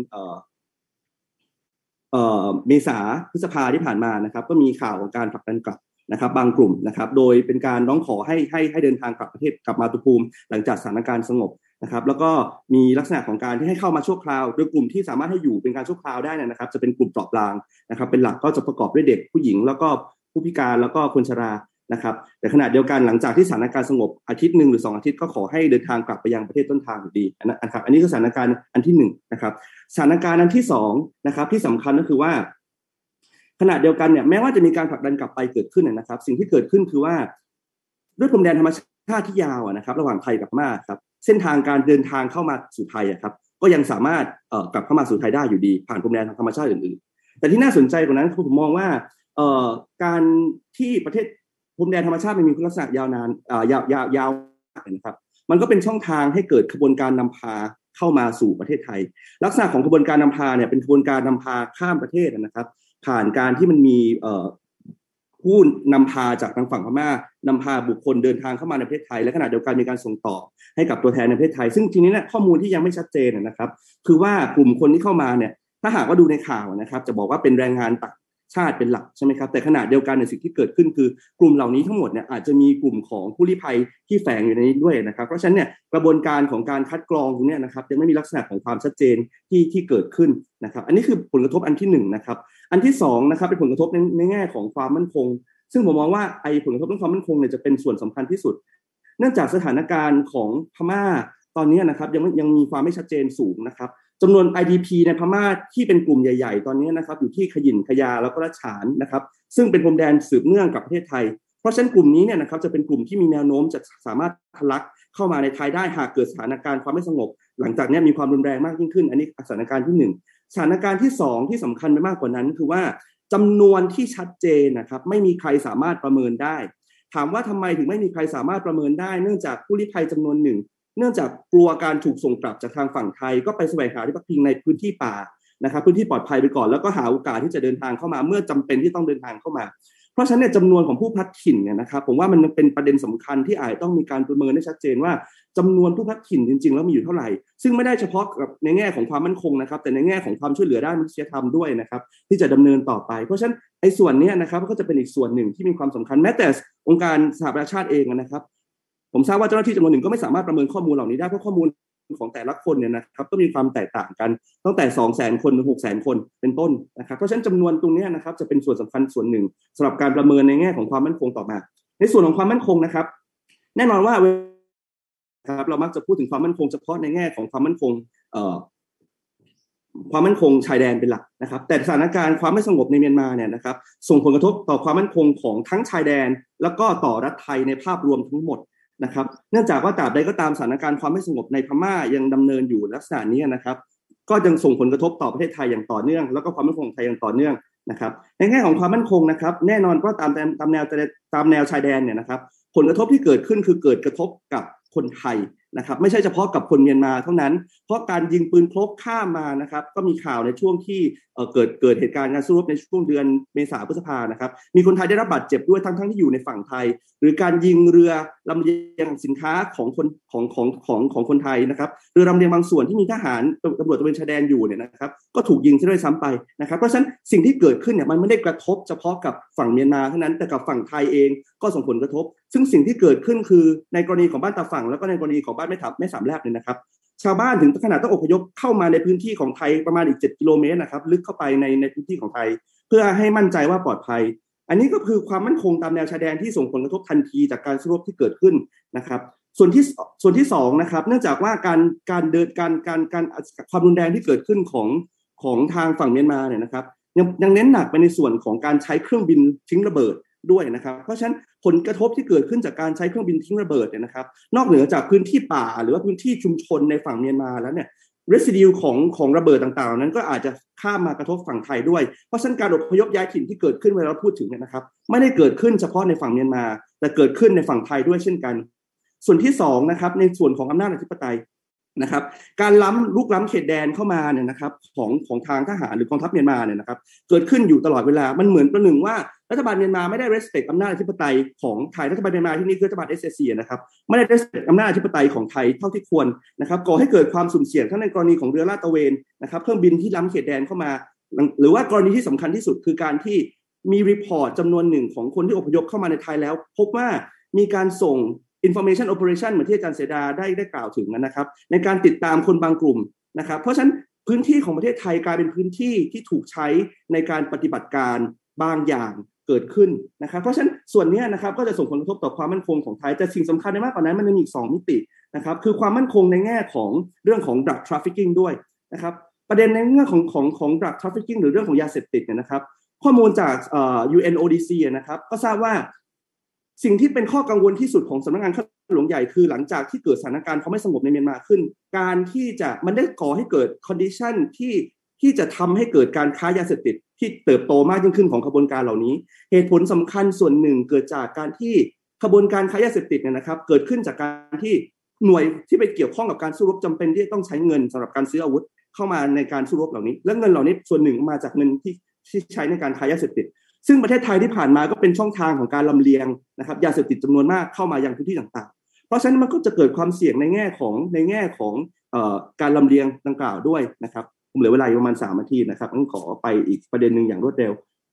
เมษาพฤษภาที่ผ่านมานะครับก็มีข่าวของการผลักดันกลับนะครับบางกลุ่มนะครับโดยเป็นการร้องขอให้เดินทางกลับประเทศกลับมาตุภูมิหลังจากสถานการณ์สงบนะครับแล้วก็มีลักษณะของการที่ให้เข้ามาชั่วคราวโดยกลุ่มที่สามารถให้อยู่เป็นการชั่วคราวได้นะครับจะเป็นกลุ่มเปราะบางนะครับเป็นหลักก็จะประกอบด้วยเด็กผู้หญิงแล้วก็ผู้พิการแล้วก็คนชรานะครับแต่ขณะเดียวกันหลังจากที่สถานการณ์สงบอาทิตย์1 หรือ 2 อาทิตย์ก็ขอให้เดินทางกลับไปยังประเทศต้นทางอยู่ดีนะครับอันนี้คือสถานการณ์อันที่1นะครับสถานการณ์อันที่2นะครับที่สำคัญก็คือว่าขณะเดียวกันเนี่ยแม้ว่าจะมีการผลักดันกลับไปเกิดขึ้นนะครับสิ่งที่เกิดขึ้นคือว่าด้วยพรมแดนธรรมชาติที่ยาวนะครับระหว่างไทยกับพม่าครับเส้นทางการเดินทางเข้ามาสู่ไทยครับก็ยังสามารถกลับเข้ามาสู่ไทยได้อยู่ดีผ่านพรมแดนทางธรรมชาติอื่นๆแต่ที่น่าสนใจกว่านั้นผมมองว่าการที่ประเทศพรมแดนธรรมชาติมันมีลักษณะยาวนานยาวนะครับมันก็เป็นช่องทางให้เกิดขบวนการนำพาเข้ามาสู่ประเทศไทยลักษณะของกระบวนการนำพาเนี่ยเป็นกระบวนการนำพาข้ามประเทศนะครับผ่านการที่มันมีผู้นำพาจากทางฝั่งพม่านำพาบุคคลเดินทางเข้ามาในประเทศไทยและขณะเดียวกันมีการส่งต่อให้กับตัวแทนในประเทศไทยซึ่งทีนี้เนี่ยข้อมูลที่ยังไม่ชัดเจนนะครับคือว่ากลุ่มคนที่เข้ามาเนี่ยถ้าหากว่าดูในข่าวนะครับจะบอกว่าเป็นแรงงานต่างชาติเป็นหลักใช่ไหมครับแต่ขณะเดียวกันในสิ่งที่เกิดขึ้นคือกลุ่มเหล่านี้ทั้งหมดเนี่ยอาจจะมีกลุ่มของผู้ลี้ภัยที่แฝงอยู่ในนี้ด้วยนะครับเพราะฉะนั้นเนี่ยกระบวนการของการคัดกรองตรงนี้นะครับยังไม่มีลักษณะของความชัดเจนที่เกิดขึ้นนะครับอันนี้คือผลกระทบอันที่1นะครับอันที่2นะครับเป็นผลกระทบในแง่ของความมั่นคงซึ่งผมมองว่าไอ้ผลกระทบเรื่องความมั่นคงเนี่ยจะเป็นส่วนสำคัญที่สุดเนื่องจากสถานการณ์ของพม่าตอนนี้นะครับยังมีความไม่ชัดเจนสูงนะครับจำนวน IDP ในพม่าที่เป็นกลุ่มใหญ่ๆตอนนี้นะครับอยู่ที่ขยินขยาแล้วก็ละฉานนะครับซึ่งเป็นพรมแดนสืบเนื่องกับประเทศไทยเพราะฉะนั้นกลุ่มนี้เนี่ยนะครับจะเป็นกลุ่มที่มีแนวโน้มจะสามารถทะลักเข้ามาในไทยได้หากเกิดสถานการณ์ความไม่สงบหลังจากนี้มีความรุนแรงมากยิ่งขึ้นอันนี้สถานการณ์ที่1สถานการณ์ที่2ที่สำคัญไปมากกว่านั้นคือว่าจำนวนที่ชัดเจนนะครับไม่มีใครสามารถประเมินได้ถามว่าทำไมถึงไม่มีใครสามารถประเมินได้เนื่องจากผู้ลี้ภัยจำนวนหนึ่งเนื่องจากกลัวการถูกส่งกลับจากทางฝั่งไทยก็ไปแสวงหาที่พักพิงในพื้นที่ป่านะครับพื้นที่ปลอดภัยไปก่อนแล้วก็หาโอกาสที่จะเดินทางเข้ามาเมื่อจำเป็นที่ต้องเดินทางเข้ามาเพราะฉะนั้นเนี่ยจำนวนของผู้พลัดถิ่นเนี่ยนะครับผมว่ามันเป็นประเด็นสำคัญที่อาจต้องมีการประเมินให้ชัดเจนว่าจำนวนผู้พลัดถิ่นจริงๆแล้วมีอยู่เท่าไหร่ซึ่งไม่ได้เฉพาะกับในแง่ของความมั่นคงนะครับแต่ในแง่ของความช่วยเหลือด้านมนุษยธรรมด้วยนะครับที่จะดำเนินต่อไปเพราะฉะนั้นไอ้ส่วนนี้นะครับก็จะเป็นอีกส่วนหนึ่งที่มีความสำคัญแม้แต่องค์การสหประชาชาติเองนะครับผมทราบว่าเจ้าหน้าที่จำนวนหนึ่งก็ไม่สามารถประเมินข้อมูลเหล่านี้ได้เพราะข้อมูลของแต่ละคนเนี่ยนะครับก็มีความแตกต่างกันตั้งแต่ 200,000 คนถึง 600,000 คนเป็นต้นนะครับเพราะฉะนั้นจำนวนตรงนี้นะครับจะเป็นส่วนสำคัญส่วนหนึ่งสำหรับการประเมินในแง่ของความมั่นคงต่อมาในส่วนของความมั่นคงนะครับแน่นอนว่าครับเรามักจะพูดถึงความมั่นคงเฉพาะในแง่ของความมั่นคงชายแดนเป็นหลักนะครับแต่สถานการณ์ความไม่สงบในเมียนมาเนี่ยนะครับส่งผลกระทบต่อความมั่นคงของทั้งชายแดนแล้วก็ต่อรัฐไทยในภาพรวมทั้งหมดนะครับเนื่องจากว่าตราบใดก็ตามสถานการณ์ความไม่สงบในพม่ายังดำเนินอยู่ลักษณะนี้นะครับก็ยังส่งผลกระทบต่อประเทศไทยอย่างต่อเนื่องแล้วก็ความมั่นคงของไทยอย่างต่อเนื่องนะครับในแง่ของความมั่นคงนะครับแน่นอนว่าตามแนวชายแดนเนี่ยนะครับผลกระทบที่เกิดขึ้นคือเกิดกระทบกับคนไทยนะครับไม่ใช่เฉพาะกับคนเมียนมาเท่านั้นเพราะการยิงปืนพกข้ามมานะครับก็มีข่าวในช่วงที่เกิดเหตุการณ์การสู้รบในช่วงเดือนเมษายนพฤษภานะครับมีคนไทยได้รับบาดเจ็บด้วยทั้งที่อยู่ในฝั่งไทยหรือการยิงเรือลำเลียงสินค้าของคนไทยนะครับเรือลำเลียงบางส่วนที่มีทหารตำรวจตระเวนชายแดนอยู่เนี่ยนะครับก็ถูกยิงซะด้วยซ้ำไปนะครับเพราะฉะนั้นสิ่งที่เกิดขึ้นเนี่ยมันไม่ได้กระทบเฉพาะกับฝั่งเมียนมาเท่านั้นแต่กับฝั่งไทยเองก็ส่งผลกระทบซึ่งสิ่งที่เกิดขึ้นคือในกรณีของบ้านตาฝั่งแล้วก็ในกรณีของบ้านแม่สามแลบเนี่ยนะครับชาวบ้านถึงขนาดต้องอพยพเข้ามาในพื้นที่ของไทยประมาณอีก7 กิโลเมตรนะครับลึกเข้าไปในพื้นที่ของไทยเพื่อให้มั่นใจว่าปลอดภัยอันนี้ก็คือความมั่นคงตามแนวชายแดนที่ส่งผลกระทบทันทีจากการสู้รบที่เกิดขึ้นนะครับส่วนที่2นะครับเนื่องจากว่าการความรุนแรงที่เกิดขึ้นของทางฝั่งเมียนมาเนี่ยนะครับยังเน้นหนักไปในส่วนของการใช้เครื่องบินทิ้งระเบิดด้วยนะครับเพราะฉะนั้นผลกระทบที่เกิดขึ้นจากการใช้เครื่องบินทิ้งระเบิดเนี่ยนะครับนอกเหนือจากพื้นที่ป่าหรือว่าพื้นที่ชุมชนในฝั่งเมียนมาแล้วเนี่ยresidue ของระเบิดต่างๆนั้นก็อาจจะข้ามมากระทบฝั่งไทยด้วยเพราะฉะนั้นการอพยพย้ายถิ่นที่เกิดขึ้นเวลาเราพูดถึงเนี่ยนะครับไม่ได้เกิดขึ้นเฉพาะในฝั่งเมียนมาแต่เกิดขึ้นในฝั่งไทยด้วยเช่นกันส่วนที่2นะครับในส่วนของอำนาจอธิปไตยนะครับการลุกล้ำเขตแดนเข้ามาเนี่ยนะครับของทางทหารหรือกองทัพเมียนมาเนี่ยนะครับเกิดขึ้นอยู่ตลอดเวลามันเหมือนประหนึ่งว่ารัฐบาลเมียนมาไม่ได้ respect อำนาจอธิปไตยของไทยรัฐบาลเมียนมาที่นี่คือรัฐบาล SAC นะครับไม่ได้ respect อำนาจอธิปไตยของไทยเท่าที่ควรนะครับก่อให้เกิดความสุ่มเสี่ยงทั้งในกรณีของเรือลาดตระเวนนะครับเครื่องบินที่ล้ำเขตแดนเข้ามาหรือว่ากรณีที่สำคัญที่สุดคือการที่มีรีพอร์ตจำนวนหนึ่งของคนที่อพยพเข้ามาในไทยแล้วพบว่ามีการส่งinformation operation เหมือนที่อาจารย์เสดาได้กล่าวถึงนะครับในการติดตามคนบางกลุ่มนะครับเพราะฉะนั้นพื้นที่ของประเทศไทยกลายเป็นพื้นที่ที่ถูกใช้ในการปฏิบัติการบางอย่างเกิดขึ้นนะครับเพราะฉะนั้นส่วนนี้นะครับก็จะส่งผลกระทบต่อความมั่นคงของไทยแต่สิ่งสำคัญในมากกว่านั้นมันมีอีก2มิตินะครับคือความมั่นคงในแง่ของเรื่องของ drug trafficking ด้วยนะครับประเด็นในเรื่องของ drug trafficking หรือเรื่องของยาเสพติดเนี่ยนะครับข้อมูลจากUNODC นะครับก็ทราบว่าสิ่งที่เป็นข้อกังวลที่สุดของสำนักงานข้าหลวงใหญ่คือหลังจากที่เกิดสถานการณ์ความไม่สงบในเมียนมาขึ้นการที่จะมันได้ก่อให้เกิด condition ที่จะทำให้เกิดการค้ายาเสพติดที่เติบโตมากยิ่งขึ้นของขบวนการเหล่านี้เหตุผลสำคัญส่วนหนึ่งเกิดจากการที่ขบวนการค้ายาเสพติดเนี่ยนะครับเกิดขึ้นจากการที่หน่วยที่ไปเกี่ยวข้องกับการสู้รบจำเป็นที่ต้องใช้เงินสำหรับการซื้ออาวุธเข้ามาในการสู้รบเหล่านี้และเงินเหล่านี้ส่วนหนึ่งมาจากเงินที่ใช้ในการค้ายาเสพติดซึ่งประเทศไทยที่ผ่านมาก็เป็นช่องทางของการลำเลียงนะครับยาเสพติดจำนวนมากเข้ามายังพื้นที่ต่างๆเพราะฉะนั้นมันก็จะเกิดความเสี่ยงในแง่ของการลำเลียงดังกล่าวด้วยนะครับผมเหลือเวลาประมาณ3 นาทีนะครับงั้นขอไปอีกประเด็นหนึ่งอย่างรวดเร็ว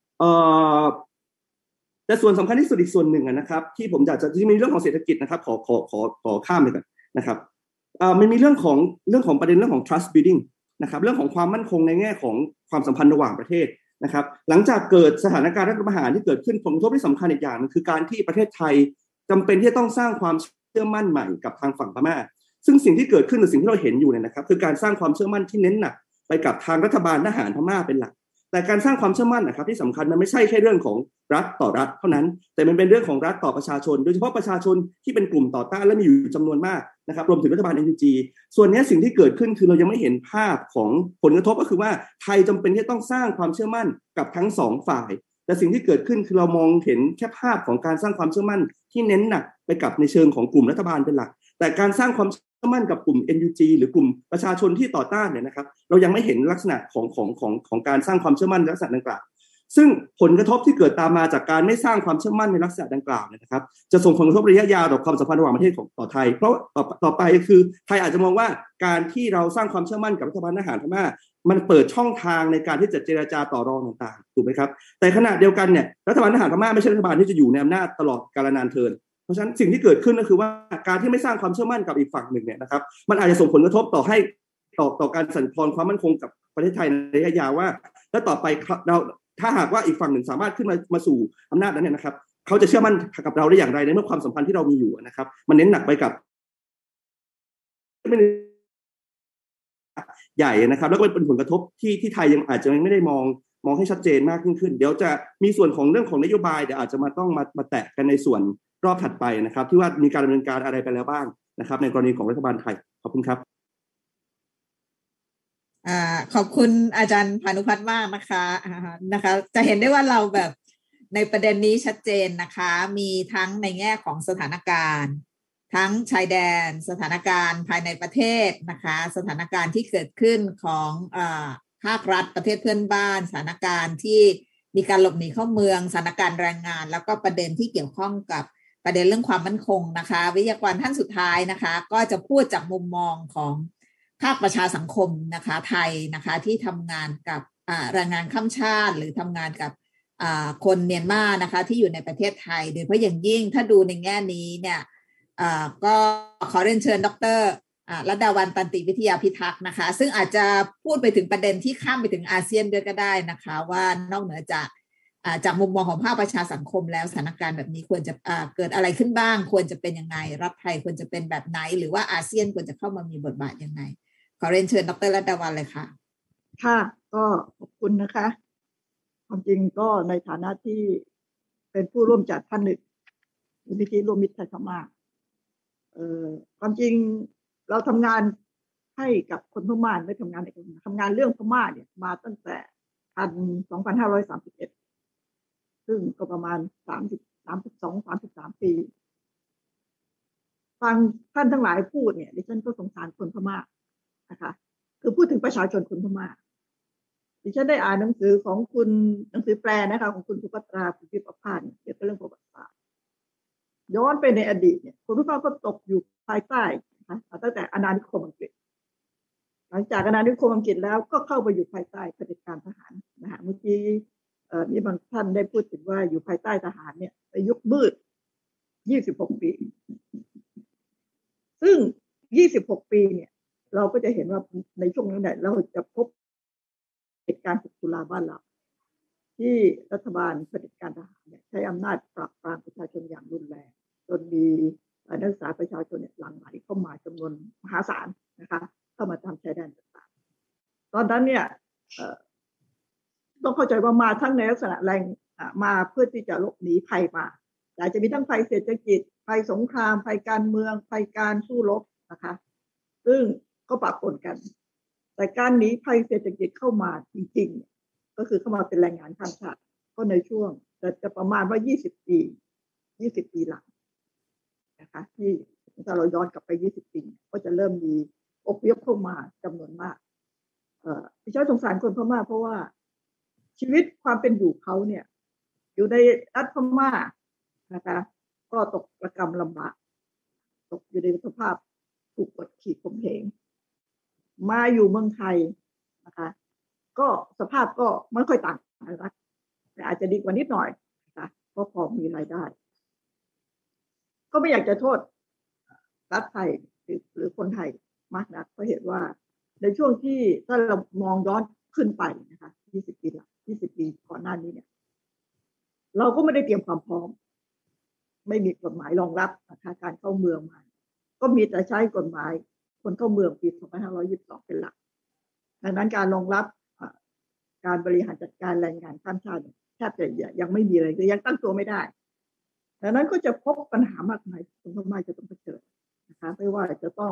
แต่ส่วนสำคัญที่สุดอีกส่วนหนึ่งนะครับที่ผมอยากจะที่มีเรื่องของเศรษฐกิจนะครับขอข้ามไปก่อนนะครับมันมีเรื่องของประเด็นเรื่องของ trust building นะครับเรื่องของความมั่นคงในแง่ของความสัมพันธ์ระหว่างประเทศนะครับหลังจากเกิดสถานการณ์รัฐประหารที่เกิดขึ้นผลกระทบที่สำคัญอีกอย่างนึงคือการที่ประเทศไทยจำเป็นที่จะต้องสร้างความเชื่อมั่นใหม่กับทางฝั่งพม่าซึ่งสิ่งที่เกิดขึ้นหรือสิ่งที่เราเห็นอยู่เนี่ยนะครับคือการสร้างความเชื่อมั่นที่เน้นหนักไปกับทางรัฐบาลทหารพม่าเป็นหลักแต่การสร้างความเชื่อมั่นนะครับที่สำคัญมันไม่ใช่แค่เรื่องของรัฐต่อรัฐเท่านั้นแต่มันเป็นเรื่องของรัฐต่อประชาชนโดยเฉพาะประชาชนที่เป็นกลุ่มต่อต้านและมีอยู่จำนวนมากนะครับรวมถึงรัฐบาล NUG ส่วนนี้สิ่งที่เกิดขึ้นคือเรายังไม่เห็นภาพของผลกระทบก็คือว่าไทยจำเป็นที่ต้องสร้างความเชื่อมั่นกับทั้ง2 ฝ่ายแต่สิ่งที่เกิดขึ้นคือเรามองเห็นแค่ภาพของการสร้างความเชื่อมั่นที่เน้นหนักไปกับในเชิงของกลุ่มรัฐบาลเป็นหลักแต่การสร้างความเชื่อมั่นกับกลุ่ม NUG หรือกลุ่มประชาชนที่ต่อต้านเนี่ยนะครับเรายังไม่เห็นลักษณะของการสร้างความเชื่อมั่นในลักษณะดังกล่าวซึ่งผลกระทบที่เกิดตามมาจากการไม่สร้างความเชื่อมั่นในลักษณะดังกล่าวนะครับจะส่งผลกระทบระยะยาวต่อความสัมพันธ์ระหว่างประเทศต่อไทยเพราะต่อไปคือไทยอาจจะมองว่าการที่เราสร้างความเชื่อมั่นกับรัฐบาลทหารพม่ามันเปิดช่องทางในการที่จะเจรจาต่อรองต่างๆถูกไหมครับแต่ขณะเดียวกันเนี่ยรัฐบาลทหารพม่าไม่ใช่รัฐบาลที่จะอยู่ในอำนาจตลอดกาลนานเทินเพราะฉะนั้นสิ่งที่เกิดขึ้นก็คือว่าการที่ไม่สร้างความเชื่อมั่นกับอีกฝั่งหนึ่งเนี่ยนะครับมันอาจจะส่งผลกระทบต่อการสั่นคลอนความมั่นคงกับประเทศไทยในระยะยาวว่าแล้วต่อไปเราถ้าหากว่าอีกฝั่งหนึ่งสามารถขึ้นมาสู่อำนาจนั้นเนี่ยนะครับเขาจะเชื่อมั่นกับเราได้อย่างไรในเมื่อความสัมพันธ์ที่เรามีอยู่นะครับมันเน้นหนักไปกับใหญ่นะครับแล้วก็เป็นผลกระทบที่ไทยยังอาจจะไม่ได้มองให้ชัดเจนมากยิ่งขึ้นเดี๋ยวจะมีส่วนของเรื่องของนโยบายเดี๋ยวอาจจะต้องมาแตะกันในส่วนรอบถัดไปนะครับที่ว่ามีการดำเนินการอะไรไปแล้วบ้างนะครับในกรณีของรัฐบาลไทยขอบคุณครับขอบคุณอาจารย์พานุพัฒน์มากนะคะจะเห็นได้ว่าเราแบบในประเด็นนี้ชัดเจนนะคะมีทั้งในแง่ของสถานการณ์ทั้งชายแดนสถานการณ์ภายในประเทศนะคะสถานการณ์ที่เกิดขึ้นของภาครัฐประเทศเพื่อนบ้านสถานการณ์ที่มีการหลบหนีเข้าเมืองสถานการณ์แรงงานแล้วก็ประเด็นที่เกี่ยวข้องกับประเด็นเรื่องความมั่นคงนะคะวิทยากรท่านสุดท้ายนะคะก็จะพูดจากมุมมองของภาคประชาสังคมนะคะไทยนะคะที่ทำงานกับแรงงานข้ามชาติหรือทำงานกับคนเมียนมานะคะที่อยู่ในประเทศไทยโดยเฉพาะอย่างยิ่งถ้าดูในแง่นี้เนี่ยก็ขอเรียนเชิญดร.รัตดาวันตันติวิทยาพิทักษ์นะคะซึ่งอาจจะพูดไปถึงประเด็นที่ข้ามไปถึงอาเซียนด้วยก็ได้นะคะว่านอกเหนือจากมุมมองของภาคประชาสังคมแล้วสถานการณ์แบบนี้ควรจะเกิดอะไรขึ้นบ้างควรจะเป็นยังไงรัฐไทยควรจะเป็นแบบไหนหรือว่าอาเซียนควรจะเข้ามามีบทบาทยังไงขอเรียนเชิญดร.รัตดาวันเลยค่ะค่ะก็ขอบคุณนะคะความจริงก็ในฐานะที่เป็นผู้ร่วมจัดท่านหนึ่งมูลนิธิร่วมมิตรไทยพม่าความจริงเราทำงานให้กับคนพม่าไม่ทำงานในคนทำงานเรื่องพม่าเนี่ยมาตั้งแต่2531ซึ่งก็ประมาณ33 ปีฟังท่านทั้งหลายพูดเนี่ยดิฉันก็สงสารคนพม่านะคะคือพูดถึงประชาชนคนพม่าดิฉันได้อ่านหนังสือของคุณหนังสือแปลนะคะของคุณสุภัตราภูพิประภาสเกี่ยวกับเรื่องประวัติศาสตร์ย้อนไปในอดีตเนี่ยคนพม่าก็ตกอยู่ภายใต้นะคะตั้งแต่อาณานิคมอังกฤษหลังจากอาณานิคมอังกฤษแล้วก็เข้าไปอยู่ภายใต้เผด็จการทหารนะคะเมื่อกี้มีบางท่านได้พูดถึงว่าอยู่ภายใต้ทหารเนี่ยในยุคมืด26 ปีซึ่ง26 ปีเนี่ยเราก็จะเห็นว่าในช่วงนั้นเนี่ยเราจะพบเหตุการณ์6 ตุลาบ้านเราที่รัฐบาลเผด็จการทหารเนี่ยใช้อำนาจปราบปรามประชาชนอย่างรุนแรงจนมีนักศึกษาประชาชนเนี่ยหลั่งไหลเข้ามาจำนวนมหาศาลนะคะเข้ามาทำชายแดนต่างๆตอนนั้นเนี่ยต้องเข้าใจว่ามาทั้งในลักษณะแรงมาเพื่อที่จะหลบหนีภัยมาอาจจะมีทั้งภัยเศรษฐกิจภัยสงครามภัยการเมืองภัยการสู้รบนะคะซึ่งก็ปะปนกันแต่การหนีภัยเศรษฐกิจเข้ามาจริงๆก็คือเข้ามาเป็นแรงงานข้ามชาติก็ในช่วงจะประมาณว่า20 ปีหลังนะคะที่ถ้าเราย้อนกลับไป20 ปีก็จะเริ่มมีอพยพเข้ามาจำนวนมากดิฉันสงสารคนพม่าเพราะว่าชีวิตความเป็นอยู่เขาเนี่ยอยู่ในรัฐพม่านะคะก็ตกระกำลำบากตกอยู่ในสภาพถูกกดขี่ข่มเหงมาอยู่เมืองไทยนะคะก็สภาพก็ไม่ค่อยต่างกันนักแต่อาจจะดีกว่านิดหน่อยนะคะก็พอมีรายได้ก็ไม่อยากจะโทษรัฐไทยหรือคนไทยมากนักเพราะเหตุว่าในช่วงที่ถ้าเรามองย้อนขึ้นไปนะคะ20 ปีละ20 ปีก่อนหน้านี้เนี่ยเราก็ไม่ได้เตรียมความพร้อมไม่มีกฎหมายรองรับนะคะการเข้าเมืองมาก็มีแต่ใช้กฎหมายคนเข้าเมืองปี2522เป็นหลักดังนั้นการรองรับการบริหารจัดการแรงงานข้ามชาติแทบจะยังไม่มีเลยคือยังตั้งตัวไม่ได้ดังนั้นก็จะพบปัญหามากมายคนพม่าจะต้องเผชิญนะคะไม่ว่าจะต้อง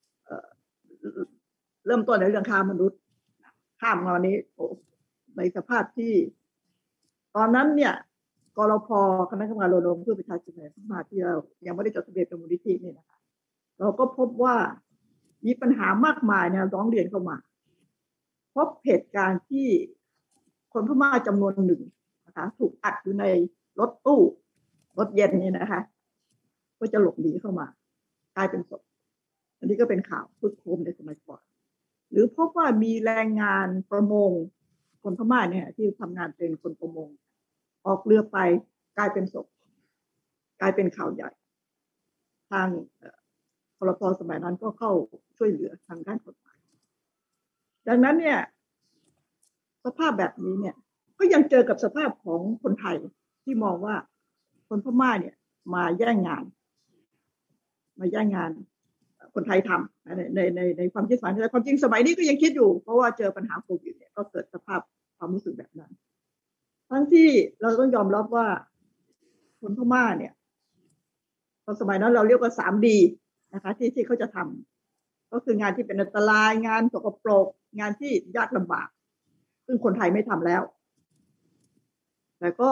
เริ่มต้นในเรื่องค้ามนุษย์ข้ามมานี้ในสภาพที่ตอนนั้นเนี่ยกรพ.คณะกรรมการรณรงค์เพื่อประชาชนในพม่าที่เรายังไม่ได้จดทะเบียนเป็นมูลนิธินี่นะคะเราก็พบว่ามีปัญหามากมายเนี่ยร้องเรียนเข้ามาพบเหตุการณ์ที่คนพม่าจำนวนหนึ่งนะคะถูกอัดอยู่ในรถตู้รถเย็นนี่นะคะก็จะหลบหนีเข้ามากลายเป็นศพอันนี้ก็เป็นข่าวคึกโครมในสมัยก่อนหรือพบว่ามีแรงงานประมงคนพม่าเนี่ยที่ทำงานเป็นคนประมงออกเรือไปกลายเป็นศพกลายเป็นข่าวใหญ่ทางพลป.สมัยนั้นก็เข้าช่วยเหลือทางด้านกฎหมายดังนั้นเนี่ยสภาพแบบนี้เนี่ยก็ยังเจอกับสภาพของคนไทยที่มองว่าคนพม่าเนี่ยมาแย่งงานคนไทยทำในความคิดสมัยแต่ความจริงสมัยนี้ก็ยังคิดอยู่เพราะว่าเจอปัญหาโควิดเนี่ยก็เกิดสภาพความรู้สึกแบบนั้นทั้งที่เราต้องยอมรับว่าคนพม่าเนี่ยตอนสมัยนั้นเราเรียกว่า 3D นะคะที่เขาจะทำก็คืองานที่เป็นอันตรายงานสกปรกงานที่ยากลำบากซึ่งคนไทยไม่ทำแล้วแต่ก็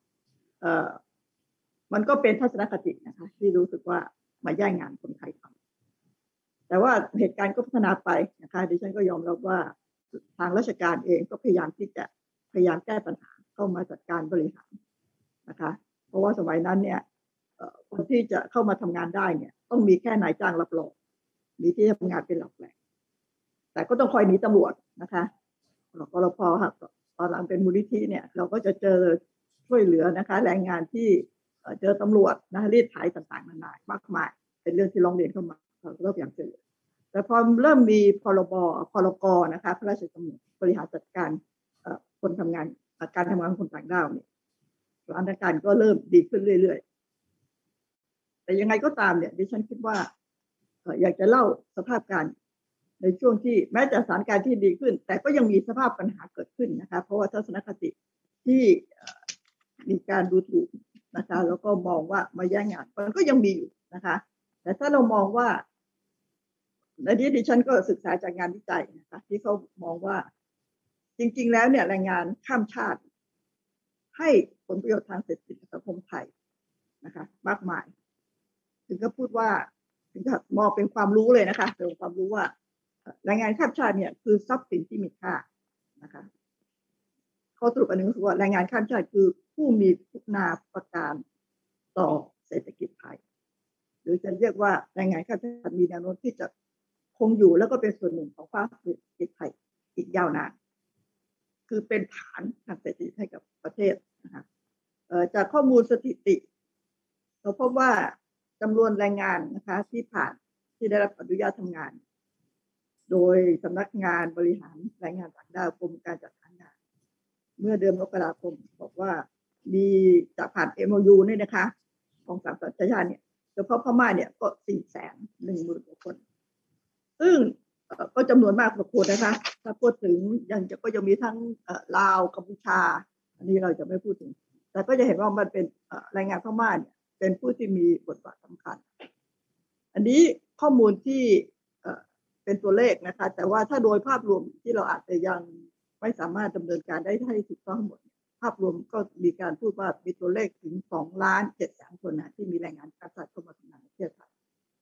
มันก็เป็นทัศนคตินะคะที่รู้สึกว่ามาแย่งงานคนไทยทำแต่ว่าเหตุการณ์ก็พัฒนาไปนะคะดิฉันก็ยอมรับว่าทางราชการเองก็พยายามแก้ปัญหาเข้ามาจัดการบริหารนะคะเพราะว่าสมัยนั้นเนี่ยคนที่จะเข้ามาทำงานได้เนี่ยต้องมีแค่นายจ้างรับรองมีที่ทำงานเป็นหลักแหล่งแต่ก็ต้องคอยหนีตำรวจนะคะกรพ.ตอนหลังเป็นมูลนิธิเนี่ยเราก็จะเจอช่วยเหลือนะคะแรงงานที่เจอตำรวจนะรีดไถต่างๆนานามากมายเป็นเรื่องที่ร้องเรียนเข้ามาเราอย่างเจอแต่พอเริ่มมีพรก.นะคะพระราชกำหนดบริหารจัดการคนทำงานการทำงานคนต่างด้าวเนี่ยสถานการณ์ก็เริ่มดีขึ้นเรื่อยๆแต่ยังไงก็ตามเนี่ยดิฉันคิดว่าอยากจะเล่าสภาพการในช่วงที่แม้จะสถานการณ์ที่ดีขึ้นแต่ก็ยังมีสภาพปัญหาเกิดขึ้นนะคะเพราะว่าทัศนคติที่มีการดูถูกนะคะแล้วก็มองว่ามาแย่งงานมันก็ยังมีอยู่นะคะแต่ถ้าเรามองว่าในที่ดิฉันก็ศึกษาจากงานวิจัยนะคะที่เขามองว่าจริงๆแล้วเนี่ยแรงงานข้ามชาติให้ผลประโยชน์ทางเศรษฐกิจสังคมไทยนะคะมากมายถึงก็พูดว่าถึงจะมองเป็นความรู้เลยนะคะเป็นความรู้ว่าแรงงานข้ามชาติเนี่ยคือทรัพย์สินที่มีค่านะคะข้อสรุปอันนึงคือว่าแรงงานข้ามชาติคือผู้มีคุณาประการต่อเศรษฐกิจไทยหรือจะเรียกว่าแรงงานข้ามชาติมีแนวโน้มที่จะคงอยู่แล้วก็เป็นส่วนหนึ่งของภาคเศรษฐกิจไทยอีกยาวนานคือเป็นฐานทางเศรษฐกิจให้กับประเทศนะคะจากข้อมูลสถิติเราพบว่าจำนวนแรงงานนะคะที่ได้รับอนุญาตทำงานโดยสำนักงานบริหารแรงงานต่างด้าวกรมการจัดหางานเมื่อเดือนมกราคมบอกว่ามีจะผ่าน MOU นี่นะคะของสหประชาชาติเนี่ยเฉพาะพม่าเนี่ยก็ 410,000 กว่าคนซึ่งก็จำนวนมากพอควรนะคะถ้าพูดถึงก็ยังมีทั้งลาวกัมพูชาอันนี้เราจะไม่พูดถึงแต่ก็จะเห็นว่ามันเป็นแรงงานพม่าเนี่ยเป็นผู้ที่มีบทบาทสำคัญอันนี้ข้อมูลที่เป็นตัวเลขนะคะแต่ว่าถ้าโดยภาพรวมที่เราอาจจะยังไม่สามารถดำเนินการได้ให้ถูกต้องหมดภาพรวมก็มีการพูดว่ามีตัวเลขถึง2.7 ล้านคนนะที่มีแรงงานข้ามชาติเข้ามาทำงานในประเทศไทย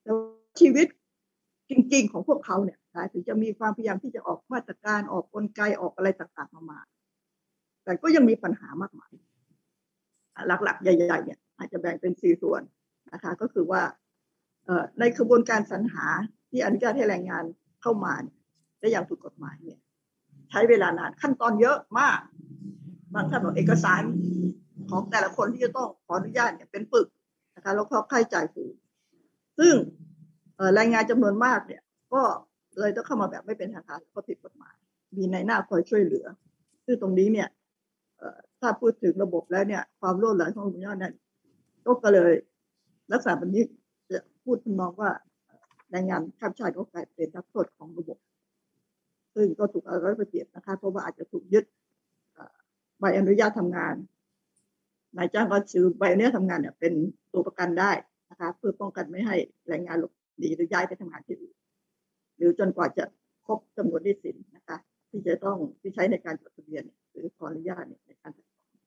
แต่ชีวิตจริงๆของพวกเขาเนี่ยถึงจะมีความพยายามที่จะออกมาตรการออกกลไกออกอะไรต่างๆมาแต่ก็ยังมีปัญหามากมายหลักๆใหญ่ๆเนี่ยอาจจะแบ่งเป็น4ส่วนนะคะก็คือว่าในกระบวนการสรรหาที่อนุญาตให้แรงงานเข้ามาได้อย่างถูกกฎหมายเนี่ยใช้เวลานานขั้นตอนเยอะมากบางท่านบอกเอกสารของแต่ละคนที่จะต้องขออนุญาตเนี่ยเป็นปึกนะคะแล้วก็ค่าใช้จ่ายสูงซึ่งแรงงานจำนวนมากเนี่ยก็เลยต้องเข้ามาแบบไม่เป็นทางการก็ผิดกฎหมายมีนายหน้าคอยช่วยเหลือซึ่งตรงนี้เนี่ยถ้าพูดถึงระบบแล้วเนี่ยความล่วงล้ำขององค์กรนั้นก็เลยลักษณะแบบนี้จะพูดทำนองว่าแรงงานข้ามชาติก็กลายเป็นนักโทษของระบบซึ่งก็ถูกเอาไว้ประเปรียบนะคะเพราะว่าอาจจะถูกยึดใบอนุญาตทำงานนายจ้างก็ซื้อใบอนุญาตทำงานเนี่ยเป็นตัวประกันได้นะคะเพื่อป้องกันไม่ให้แรงงานหลบหนีหรือย้ายไปทำงานที่อื่นหรือจนกว่าจะครบจำนวนหนี้สินนะคะที่จะต้องที่ใช้ในการจดทะเบียนหรือขออนุญาตในการ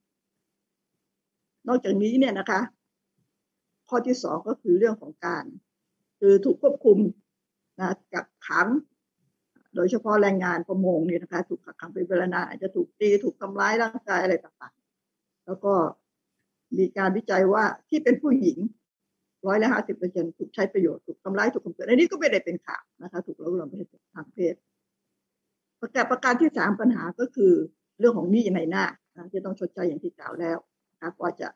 นอกจากนี้เนี่ยนะคะข้อที่2ก็คือเรื่องของการคือถูกควบคุมนะกักขังโดยเฉพาะแรงงานประมงนี่นะคะถูกกักขังเป็นเวลานานอาจจะถูกตีถูกทำร้ายร่างกายอะไรต่างๆแล้วก็มีการวิจัยว่าที่เป็นผู้หญิง50%ถูกใช้ประโยชน์ถูกทำร้ายถูกข่มขืนอันนี้ก็ไม่ได้เป็นข่าวนะคะถูกล่วงละเมิดทางเพศประการที่3ปัญหาก็คือเรื่องของหนี้ในหน้าที่ต้องชดใช้อย่างที่กล่าวแล้วนะคะกว่าจะ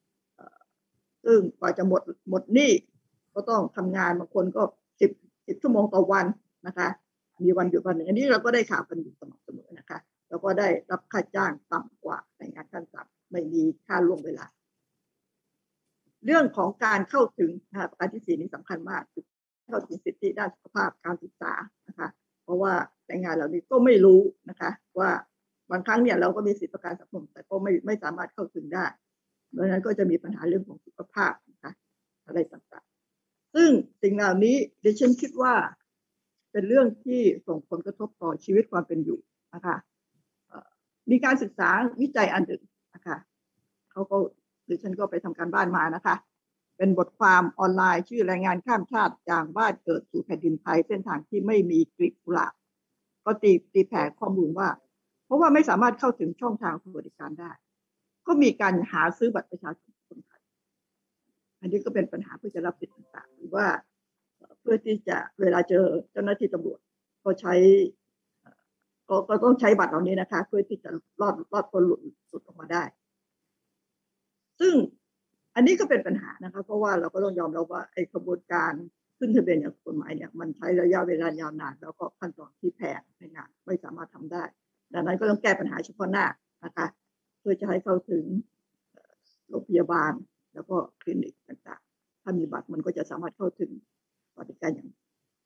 หมดหนี้ก็ต้องทำงานบางคนก็10ชั่วโมงต่อวันนะคะมีวันหยุดวันหนึ่งอันนี้เราก็ได้ข่าวกันอยู่สม่ำเสมอนะคะแล้วก็ได้รับค่าจ้างต่ำกว่าแรงงานขั้นต่ำไม่มีค่าล่วงเวลาเรื่องของการเข้าถึงประการที่4นี้สำคัญมากเข้าถึงสิทธิด้านสุขภาพการศึกษานะคะเพราะว่าแรงงานเหล่านี้ก็ไม่รู้นะคะว่าบางครั้งเนี่ยเราก็มีสิทธิประกันสังคมแต่ก็ไม่สามารถเข้าถึงได้ดังนั้นก็จะมีปัญหาเรื่องของสุขภาพนะคะอะไรต่างๆซึ่งสิ่งเหล่านี้ดิฉันคิดว่าเป็นเรื่องที่ส่งผลกระทบต่อชีวิตความเป็นอยู่นะคะมีการศึกษาวิจัยอันหนึ่งนะคะเขาก็ดิฉันก็ไปทำการบ้านมานะคะเป็นบทความออนไลน์ชื่อแรงงานข้ามชาติจากบ้านเกิดสู่แผ่นดินไทยเส้นทางที่ไม่มีกลีบกุหลาบก็ตีแผ่ข้อมูลว่าเพราะว่าไม่สามารถเข้าถึงช่องทางสวัสดิการได้ก็มีการหาซื้อบัตรประชาชนคนไทยอันนี้ก็เป็นปัญหาเพื่อจะรับสิทธิต่างๆหรือว่าเพื่อที่จะเวลาเจอเจ้าหน้าที่ตำรวจก็ใช้ก็ต้องใช้บัตรเหล่านี้นะคะเพื่อที่จะรอดพ้นหลุดออกมาได้ซึ่งอันนี้ก็เป็นปัญหานะคะเพราะว่าเราก็ต้องยอมรับว่าไอ้กระบวนการขึ้นทะเบียนอย่างกฎหมายเนี่ยมันใช้ระยะเวลายาวนานแล้วก็ขั้นตอนที่แพงในงานไม่สามารถทำได้ดังนั้นก็ต้องแก้ปัญหาเฉพาะหน้านะคะเพื่อจะให้เข้าถึงโรงพยาบาลแล้วก็คลินิกต่างๆถ้ามีบัตรมันก็จะสามารถเข้าถึงบริการอย่าง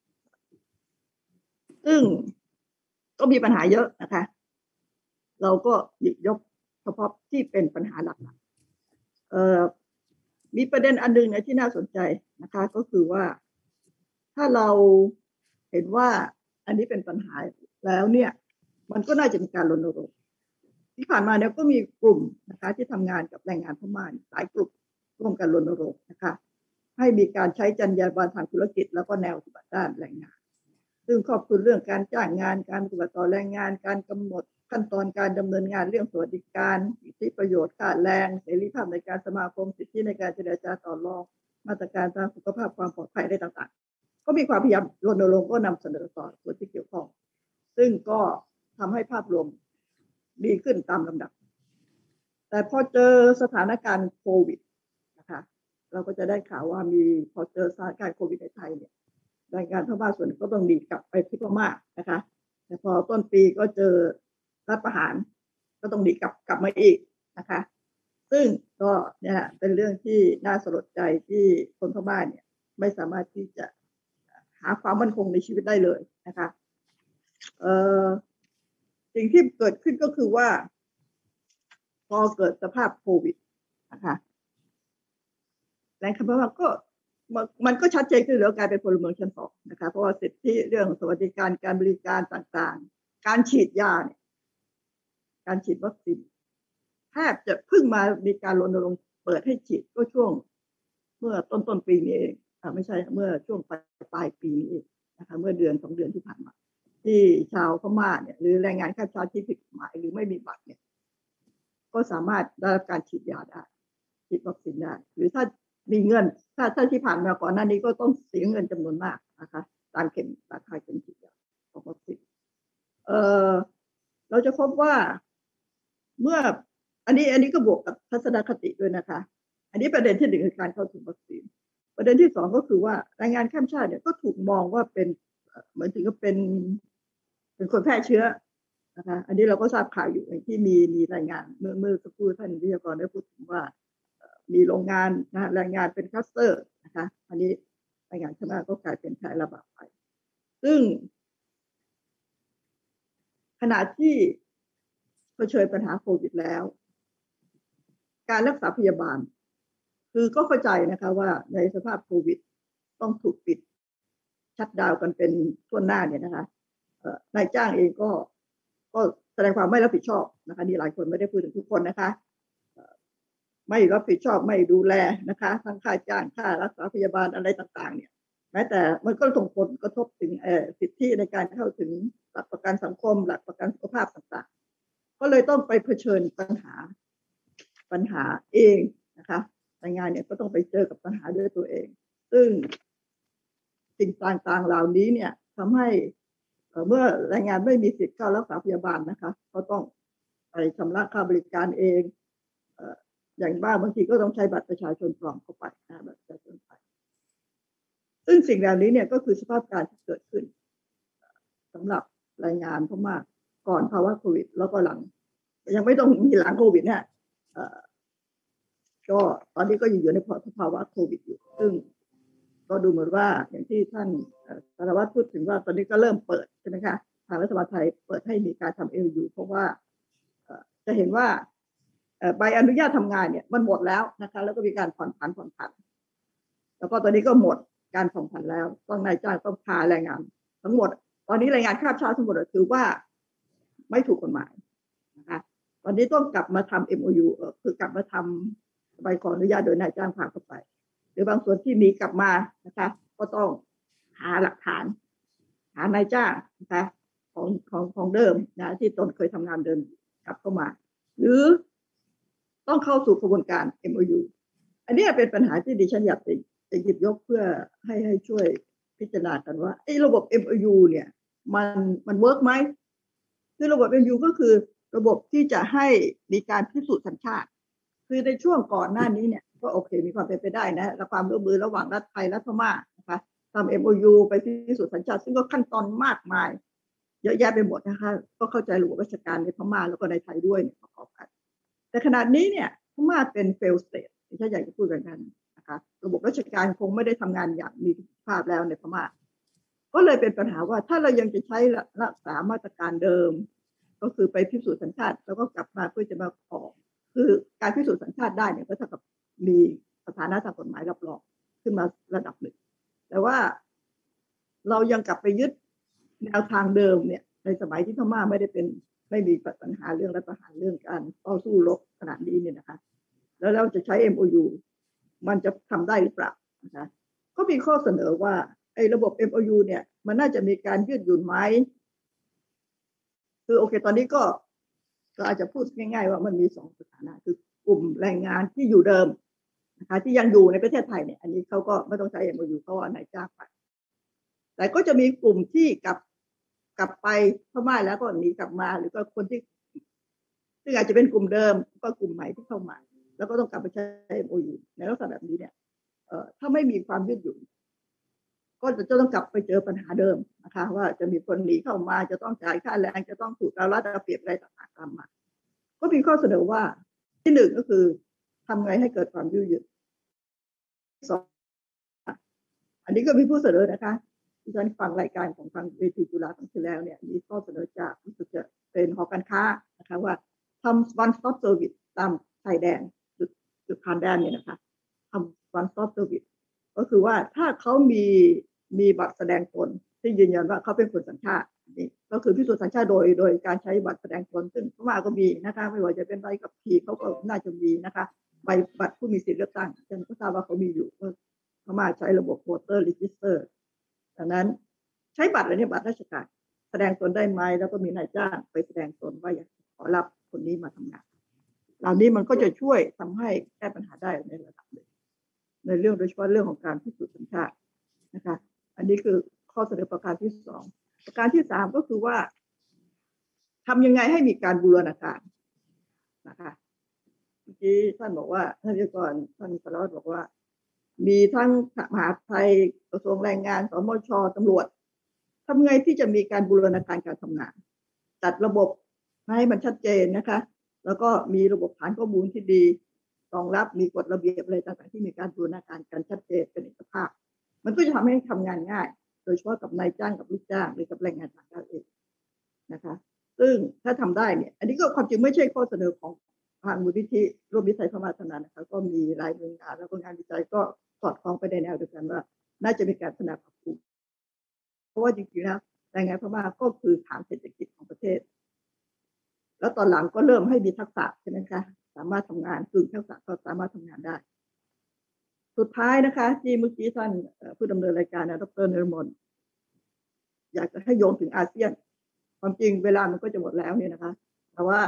ซึ่งก็มีปัญหาเยอะนะคะเราก็หยิบยกเฉพาะที่เป็นปัญหาหลักๆมีประเด็นอันนึงนะที่น่าสนใจนะคะก็คือว่าถ้าเราเห็นว่าอันนี้เป็นปัญหาแล้วเนี่ยมันก็น่าจะมีการรณรงค์ที่ผ่านมาเนี่ยก็มีกลุ่มนะคะที่ทำงานกับแรงงานพม่าหลายกลุ่มร่วมกันรณรงค์นะคะให้มีการใช้จรรยาบรรณทางธุรกิจแล้วก็แนวปฏิบัติด้านแรงงานซึ่งครอบคลุมเรื่องการจ้างงานการปฏิบัติต่อแรงงานการกำหนดขั้นตอนการดำเนินงานเรื่องสวัสดิการสิทธิประโยชน์ค่าแรงเสรีภาพในการสมาคมสิทธิในการเจรจาต่อรองมาตรการทางสุขภาพความปลอดภัยอะไรต่างๆก็มีความพยายามรณรงค์ก็นำเสนอต่อส่วนที่เกี่ยวข้องซึ่งก็ทำให้ภาพรวมดีขึ้นตามลำดับแต่พอเจอสถานการณ์โควิดนะคะเราก็จะได้ข่าวว่ามีพอเจอสถานการณ์โควิดในไทยเนี่ยแรงงานพม่าส่วนก็ต้องหนีกลับไปที่พม่านะคะแต่พอต้นปีก็เจอรัฐประหารก็ต้องหนีกลับมาอีกนะคะซึ่งก็เนี่ยเป็นเรื่องที่น่าสลดใจที่คนพม่าเนี่ยไม่สามารถที่จะหาความมั่นคงในชีวิตได้เลยนะคะสิ่งที่เกิดขึ้นก็คือว่าพอเกิดสภาพโควิดนะคะแรงงานพม่าก็มันก็ชัดเจนขึ้นแล้วกลายเป็นพลเมืองชั้น2นะคะเพราะว่าสิทธิเรื่องสวัสดิการการบริการต่างๆการฉีดยาเนี่ยการฉีดวัคซีนแทบจะเพิ่งมามีการรณรงค์เปิดให้ฉีดก็ช่วงเมื่อต้นปีนี้เองไม่ใช่เมื่อช่วงปลายปีนี้นะคะเมื่อเดือน2 เดือนที่ผ่านมาที่ชาวพม่าเนี่ยหรือแรงงานข้ามชาติที่ผิดกฎหมายหรือไม่มีบัตรเนี่ยก็สามารถได้รับการฉีดยาได้ฉีดวัคซีนได้หรือถ้ามีเงินถ้าที่ผ่านมาก่อนหน้านี้ก็ต้องเสียเงินจำนวนมากนะคะตามราคาเข็มฉีดยาของวัคซีนเราจะพบว่าเมื่ออันนี้ก็บวกกับทัศนคติด้วยนะคะอันนี้ประเด็นที่ 1คือการเข้าถึงวัคซีนประเด็นที่2ก็คือว่าแรงงานข้ามชาติเนี่ยก็ถูกมองว่าเป็นเหมือนถึงกับเป็นคนแพร่เชื้อนะคะอันนี้เราก็ทราบข่าวอยู่อย่างที่มีรายงานเมื่อสักครู่ท่านวิทยากรได้พูดถึงว่ามีโรงงานนะแรงงานเป็นคลัสเตอร์นะคะอันนี้แรงงานข้ามชาติก็กลายเป็นแพร่ระบาดไปซึ่งขณะที่เผชิญปัญหาโควิดแล้วการรักษาพยาบาลคือก็เข้าใจนะคะว่าในสภาพโควิดต้องถูกปิดชัตดาวน์กันเป็นทั่วหน้าเนี่ยนะคะนายจ้างเองก็แสดงความไม่รับผิดชอบนะคะนี่หลายคนไม่ได้พูดถึงทุกคนนะคะไม่รับผิดชอบไม่ดูแลนะคะทั้งค่าจ้างค่ารักษาพยาบาลอะไรต่างๆเนี่ยแม้แต่มันก็ส่งผลกระทบถึงสิทธิในการเข้าถึงหลักประกันสังคมหลักประกันสุขภาพต่างๆก็เลยต้องไปเผชิญปัญหาเองนะคะแรงงานเนี่ยก็ต้องไปเจอกับปัญหาด้วยตัวเองซึ่งสิ่งต่างๆเหล่านี้เนี่ยทำให้เมื่อแรงงานไม่มีสิทธิ์เข้ารักษาพยาบาลนะคะก็ต้องไปชำระค่าบริการเองอย่างบ้างบางทีก็ต้องใช้บัตรประชาชนปลอมเข้าไปบัตรประชาชนไปซึ่งสิ่งเหล่านี้เนี่ยก็คือสภาพการที่เกิดขึ้นสำหรับแรงงานพม่าก่อนภาวะโควิดแล้วก็หลังยังไม่ต้องมีหลังโควิดเนี่ยก็ตอนนี้ก็อยู่ในภาวะโควิดอยู่ซึ่งก็ดูเหมือนว่าอย่างที่ท่านสารวัตรพูดถึงว่าตอนนี้ก็เริ่มเปิดใช่ไหมคะทางรัฐบาลไทยเปิดให้มีการทำMOUเพราะว่าจะเห็นว่าใบอนุญาตทำงานเนี่ยมันหมดแล้วนะคะแล้วก็มีการผ่อนผันแล้วก็ตอนนี้ก็หมดการผ่อนผันแล้วต้องนายจ้างต้องพาแรงงานทั้งหมดตอนนี้แรงงานข้ามชาติทั้งหมดถือว่าไม่ถูกกฎหมายนะคะตอนนี้ต้องกลับมาทำMOUคือกลับมาทำใบขออนุญาตโดยนายจ้างพาเข้าไปหรือบางส่วนที่มีกลับมานะคะก็ต้องหาหลักฐานหานายจ้างนะคะของเดิมนะที่ตนเคยทำงานเดิมกลับเข้ามาหรือต้องเข้าสู่กระบวนการ MOU อันนี้เป็นปัญหาที่ดิฉันอยากจะหยิบยกเพื่อให้ช่วยพิจารณากันว่าไอ้ระบบ MOU เนี่ยมันเวิร์กไหมคือระบบ MOU ก็คือระบบที่จะให้มีการพิสูจน์สัญชาติคือในช่วงก่อนหน้านี้เนี่ยก็โอเคมีความเป็นไปได้นะและความร่วมมือระหว่างรัฐไทยและพม่านะคะทำ MOU ไปพิสูจน์สัญชาติซึ่งก็ขั้นตอนมากมายเยอะแยะไปหมดนะคะก็เข้าใจระบบราชการในพม่าแล้วก็ในไทยด้วยประกอบกันแต่ขนาดนี้เนี่ยพม่าเป็น fail state ที่อยากจะพูดกันนะคะระบบราชการคงไม่ได้ทำงานอย่างมีประสิทธิภาพแล้วในพม่าก็เลยเป็นปัญหาว่าถ้าเรายังจะใช้รักษามาตรการเดิมก็คือไปพิสูจน์สัญชาติแล้วก็กลับมาเพื่อจะมาขอคือการพิสูจน์สัญชาติได้เนี่ยก็เท่ากับมีสถานะทางกฎหมายรับรองขึ้นมาระดับหนึ่งแต่ว่าเรายังกลับไปยึดแนวทางเดิมเนี่ยในสมัยที่พม่าไม่มีปัญหาเรื่องรัฐประหารเรื่องการต่อสู้รบขนาดนี้เนี่ยนะคะแล้วเราจะใช้ MOU มันจะทำได้หรือเปล่านะคะก็มีข้อเสนอว่าไอ้ระบบ MOU เนี่ยมันน่าจะมีการยืดหยุ่นไหมคือโอเคตอนนี้ก็อาจจะพูดง่ายๆว่ามันมี2สถานะคือกลุ่มแรงงานที่อยู่เดิมนะคะที่ยังอยู่ในประเทศไทยเนี่ยอันนี้เขาก็ไม่ต้องใช้ MOU เขาเอานายจ้างไปแต่ก็จะมีกลุ่มที่กลับไปพม่าแล้วก็หนีกลับมาหรือก็คนที่ซึ่งอาจจะเป็นกลุ่มเดิมก็กลุ่มใหม่ที่เข้ามาแล้วก็ต้องกลับไปใช้ MOU ในลักษณะแบบนี้เนี่ยถ้าไม่มีความยืดหยุ่นก็จะต้องกลับไปเจอปัญหาเดิมนะคะว่าจะมีคนหนีเข้ามาจะต้องจ่ายค่าแรงจะต้องถูกรัฐเอาเปรียบอะไรต่างๆตามมาก็มีข้อเสนอว่าที่1ก็คือทำไงให้เกิดความยืดหยุ่น2อันนี้ก็มีผู้เสนอนะคะที่ฉันฟังรายการของทางเวทีจุฬาครั้งที่แล้วเนี่ยมีข้อเสนอจากรู้สึกจะเป็นหอการค้านะคะว่าทำ one stop service ตามชายแดนจุดผ่านแดนเนี่ยนะคะทำ one stop service ก็คือว่าถ้าเขามีบัตรแสดงตนที่ยืนยันว่าเขาเป็นคนสัญชาตินี่ก็คือพิสูจน์สัญชาติโดยการใช้บัตรแสดงตนซึ่งพม่าก็มีนะคะไม่ว่าจะเป็นใบขับขี่เขาก็น่าจะมีนะคะใบบัตรผู้มีสิทธิเลือกตั้งฉันก็ทราบว่าเขามีอยู่พม่าใช้ระบบ voter register ดังนั้นใช้บัตรอะไรเนี่ยบัตรราชการแสดงตนได้ไหมแล้วก็มีนายจ้างไปแสดงตนว่าอยากขอรับคนนี้มาทำงานเหล่านี้มันก็จะช่วยทำให้แก้ปัญหาได้ในระดับหนึ่งในเรื่องโดยเฉพาะเรื่องของการพิสูจน์สัญชาตินะคะอันนี้คือข้อเสนอประการที่2ประการที่3ก็คือว่าทำยังไงให้มีการบูรณาการนะคะเมื่อกี้ท่านบอกว่าท่านวิทยากรท่านสารวัตรบอกว่ามีทั้งมหาดไทยกระทรวงแรงงานสมช.ตำรวจทำไงที่จะมีการบูรณาการการทำงานจัดระบบให้มันชัดเจนนะคะแล้วก็มีระบบฐานข้อมูลที่ดีรองรับมีกฎระเบียบอะไรต่างๆที่มีการบูรณาการกันชัดเจนเป็นเอกภาพมันก็จะทำให้ทำงานง่ายโดยเฉพาะกับนายจ้างกับลูกจ้างหรือกับแรงงานต่างด้าวเองนะคะซึ่งถ้าทำได้เนี่ยอันนี้ก็ความจริงไม่ใช่ข้อเสนอของทางมูลนิธิร่วมวิจัยพม่าเท่านั้นนะคะก็มีรายหน่วยงานแล้วก็งานวิจัยก็สอดคล้องไปในแนวเดียวกันว่าน่าจะมีการพัฒนาปรับปรุงเพราะว่าจริงๆแล้วแรงงานพม่าก็คือฐานเศรษฐกิจของประเทศแล้วตอนหลังก็เริ่มให้มีทักษะใช่ไหมคะสามารถทำงานกึ่งทักษะก็สามารถทำงานได้สุดท้ายนะคะที่เมื่อกี้ท่านผู้ดำเนินรายการนะดร.นฤมลอยากจะให้โยงถึงอาเซียนความจริงเวลามันก็จะหมดแล้วเนี่ยนะคะแต่ว่า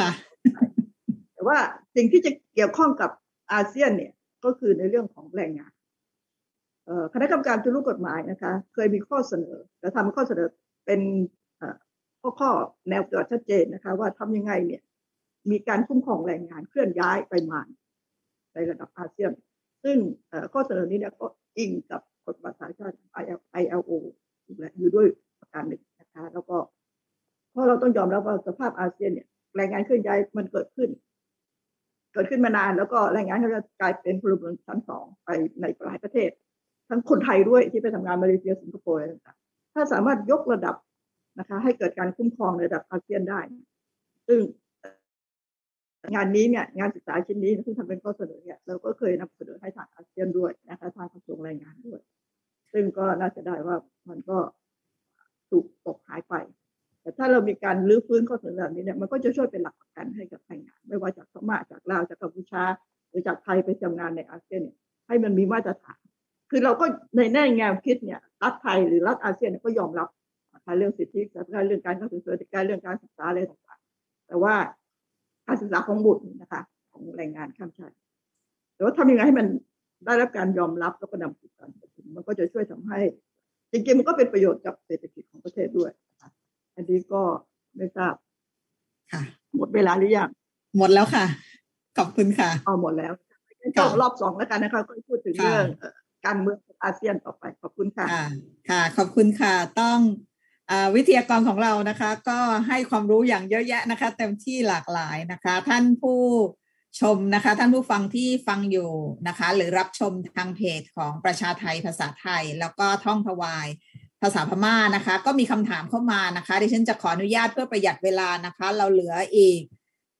สิ่งที่จะเกี่ยวข้องกับอาเซียนเนี่ยก็คือในเรื่องของแรงงานคณะกรรมการจุลกฎหมายนะคะเคยมีข้อเสนอแต่ทำข้อเสนอเป็นข้อแนวเกิดชัดเจนนะคะว่าทำยังไงเนี่ยมีการคุ้มครองแรงงานเคลื่อนย้ายไปมาในระดับอาเซียนซึ่งข้อเสนอนี้เนี่ยก็อิงกับกฎหมายสากล ILO อยู่ด้วยประการหนึ่งนะคะแล้วก็เพราะเราต้องยอมรับว่าสภาพอาเซียนเนี่ยแรงงานเคลื่อนย้ายมันเกิดขึ้นมานานแล้วก็แรงงานเขาจะกลายเป็นพลเมืองชั้น2ไปในหลายประเทศทั้งคนไทยด้วยที่ไปทำงานมาเลเซียสิงคโปร์อะไรต่างๆถ้าสามารถยกระดับนะคะให้เกิดการคุ้มครองในระดับอาเซียนได้ซึ่งงานนี้เนี่ยงานศึกษาชิ้นนี้ซึ่งทำเป็นข้อเสนอเนี่ยเราก็เคยนำเสนอให้ทางอาเซียนด้วยนะคะทางกระทรวงแรงงานด้วยซึ่งก็น่าจะได้ว่ามันก็ถูกตกหายไปแต่ถ้าเรามีการรื้อฟื้นข้อเสนอแบบนี้เนี่ยมันก็จะช่วยเป็นหลักประกันให้กับแรงงานไม่ว่าจากพม่าจากลาวจากกัมพูชาหรือจากไทยไปทำงานในอาเซียนเนี่ยให้มันมีมาตรฐานคือเราก็ในแนวคิดเนี่ยรัฐไทยหรือรัฐอาเซียนก็ยอมรับเรื่องสิทธิเรื่องการเข้าถึงสวัสดิการเรื่องการศึกษาอะไรต่างๆแต่ว่าการศึกษาของบุตรนะคะของแรงงานข้ามชาติแต่ว่าทำยังไงให้มันได้รับการยอมรับแล้วก็นำสู่การประชุมมันก็จะช่วยทำให้จริงๆมันก็เป็นประโยชน์กับเศรษฐกิจของประเทศด้วยนะคะอันนี้ก็ไม่ทราบค่ะหมดเวลาหรือยังหมดแล้วค่ะขอบคุณค่ะหมดแล้วก็รอบ2แล้วกันนะคะก็พูดถึงเรื่องการเมืองอาเซียนต่อไปขอบคุณค่ะค่ะขอบคุณค่ะต้องวิทยากรของเรานะคะก็ให้ความรู้อย่างเยอะแยะนะคะเต็มที่หลากหลายนะคะท่านผู้ชมนะคะท่านผู้ฟังที่ฟังอยู่นะคะหรือรับชมทางเพจของประชาไทยภาษาไทยแล้วก็ท่องทวายภาษาพม่านะคะก็มีคำถามเข้ามานะคะดิฉันจะขออนุญาตเพื่อประหยัดเวลานะคะเราเหลืออีก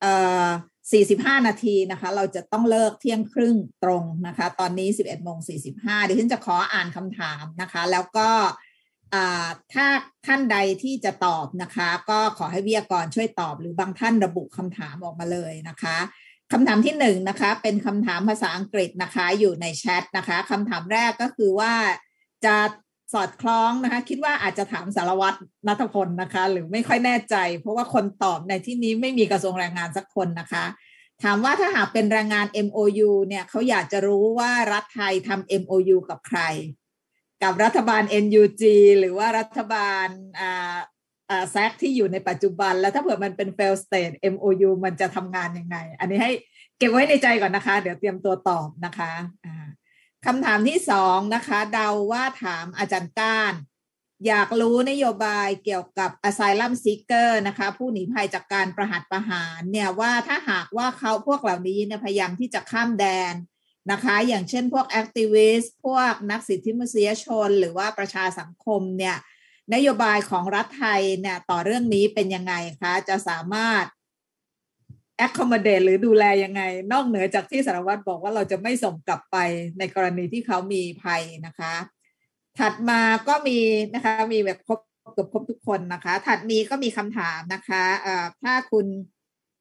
45 นาทีนะคะเราจะต้องเลิกเที่ยงครึ่งตรงนะคะตอนนี้ 11:45 ดิฉันจะขออ่านคำถามนะคะแล้วก็ถ้าท่านใดที่จะตอบนะคะก็ขอให้วิทยากรช่วยตอบหรือบางท่านระบุคำถามออกมาเลยนะคะคำถามที่1นะคะเป็นคำถามภาษาอังกฤษนะคะอยู่ในแชทนะคะคำถามแรกก็คือว่าจะสอดคล้องนะคะคิดว่าอาจจะถามสารวัตรณัฐพลนะคะหรือไม่ค่อยแน่ใจเพราะว่าคนตอบในที่นี้ไม่มีกระทรวงแรงงานสักคนนะคะถามว่าถ้าหากเป็นแรงงาน MOU เนี่ยเขาอยากจะรู้ว่ารัฐไทยทำ MOU กับใครกับรัฐบาล NUG หรือว่ารัฐบาลแซกที่อยู่ในปัจจุบันแล้วถ้าเผื่อมันเป็น fail state MOU มันจะทำงานยังไงอันนี้ให้เก็บไว้ในใจก่อนนะคะเดี๋ยวเตรียมตัวตอบนะคะคำถามที่2นะคะเดาว่าถามอาจารย์ก้านอยากรู้นโยบายเกี่ยวกับ Asylum Seeker นะคะผู้หนีภัยจากการประหัตประหารเนี่ยว่าถ้าหากว่าเขาพวกเหล่านี้เนี่ยพยายามที่จะข้ามแดนนะคะอย่างเช่นพวกแอคทิวิสต์พวกนักสิทธิมนุษยชนหรือว่าประชาสังคมเนี่ยนโยบายของรัฐไทยเนี่ยต่อเรื่องนี้เป็นยังไงคะจะสามารถaccommodate หรือดูแลยังไงนอกเหนือจากที่สารวัตรบอกว่าเราจะไม่ส่งกลับไปในกรณีที่เขามีภัยนะคะถัดมาก็มีนะคะมีแบบครบทุกคนนะคะถัดมีก็มีคำถามนะคะถ้าคุณ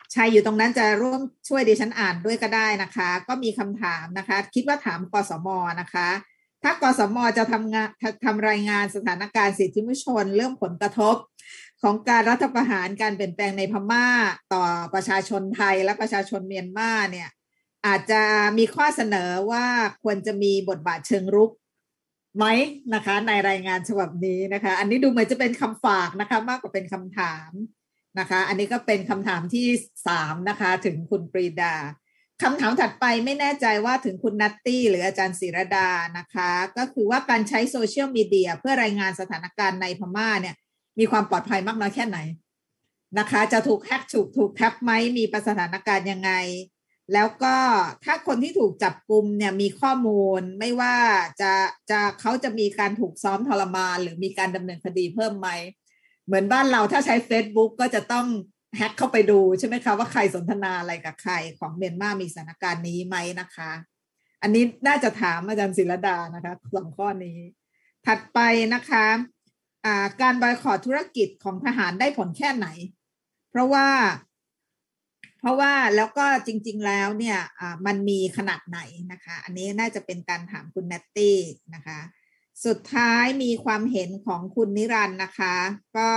ใช่อยู่ตรงนั้นจะร่วมช่วยดิฉันอ่านด้วยก็ได้นะคะก็มีคำถามนะคะคิดว่าถามกสมนะคะถ้ากสมจะทำรายงานสถานการณ์สิทธิมนุษยชนเรื่องผลกระทบของการรัฐประหารการเปลี่ยนแปลงในพม่าต่อประชาชนไทยและประชาชนเมียนมาเนี่ยอาจจะมีข้อเสนอว่าควรจะมีบทบาทเชิงรุกไหมนะคะในรายงานฉบับนี้นะคะอันนี้ดูเหมือนจะเป็นคำฝากนะคะมากกว่าเป็นคำถามนะคะอันนี้ก็เป็นคำถามที่3นะคะถึงคุณปรีดาคำถามถัดไปไม่แน่ใจว่าถึงคุณนัตตี้หรืออาจารย์ศิรดานะคะก็คือว่าการใช้โซเชียลมีเดียเพื่อรายงานสถานการณ์ในพม่าเนี่ยมีความปลอดภัยมากน้อยแค่ไหนนะคะจะถูกแฮกถูกแท็บไหมมีสถานการณ์ยังไงแล้วก็ถ้าคนที่ถูกจับกุมเนี่ยมีข้อมูลไม่ว่าเขาจะมีการถูกซ้อมทรมานหรือมีการดำเนินคดีเพิ่มไหมเหมือนบ้านเราถ้าใช้ Facebook ก็จะต้องแฮกเข้าไปดูใช่ไหมคะว่าใครสนทนาอะไรกับใครของเมียนมามีสถานการณ์นี้ไหมนะคะอันนี้น่าจะถามอาจารย์ศิรดานะคะ2ข้อนี้ถัดไปนะคะการบอยคอตธุรกิจของทหารได้ผลแค่ไหนเพราะว่าแล้วก็จริงๆแล้วเนี่ยมันมีขนาดไหนนะคะอันนี้น่าจะเป็นการถามคุณนัตตี้นะคะสุดท้ายมีความเห็นของคุณนิรันดร์นะคะก็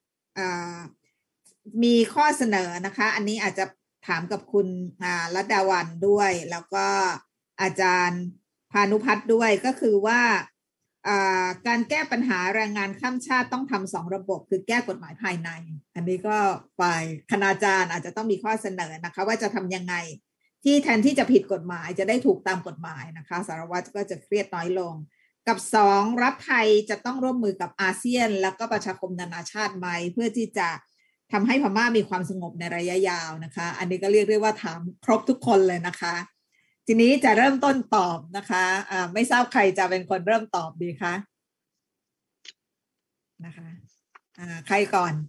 มีข้อเสนอนะคะอันนี้อาจจะถามกับคุณรัตดาวันด้วยแล้วก็อาจารย์พานุพัฒน์ด้วยก็คือว่าการแก้ปัญหาแรงงานข้ามชาติต้องทำ2ระบบคือแก้กฎหมายภายในอันนี้ก็ฝ่ายคณาจารย์อาจจะต้องมีข้อเสนอนะคะว่าจะทำยังไงที่แทนที่จะผิดกฎหมายจะได้ถูกตามกฎหมายนะคะสารวัตรก็จะเครียดน้อยลงกับ2รัฐไทยจะต้องร่วมมือกับอาเซียนแล้วก็ประชาคมนานาชาติไหมเพื่อที่จะทำให้พม่ามีความสงบในระยะยาวนะคะอันนี้ก็เรียกได้ว่าถามครบทุกคนเลยนะคะทีนี้จะเริ่มต้นตอบนะคะไม่ทราบใครจะเป็นคนเริ่มตอบดีคะนะคะใครก่อน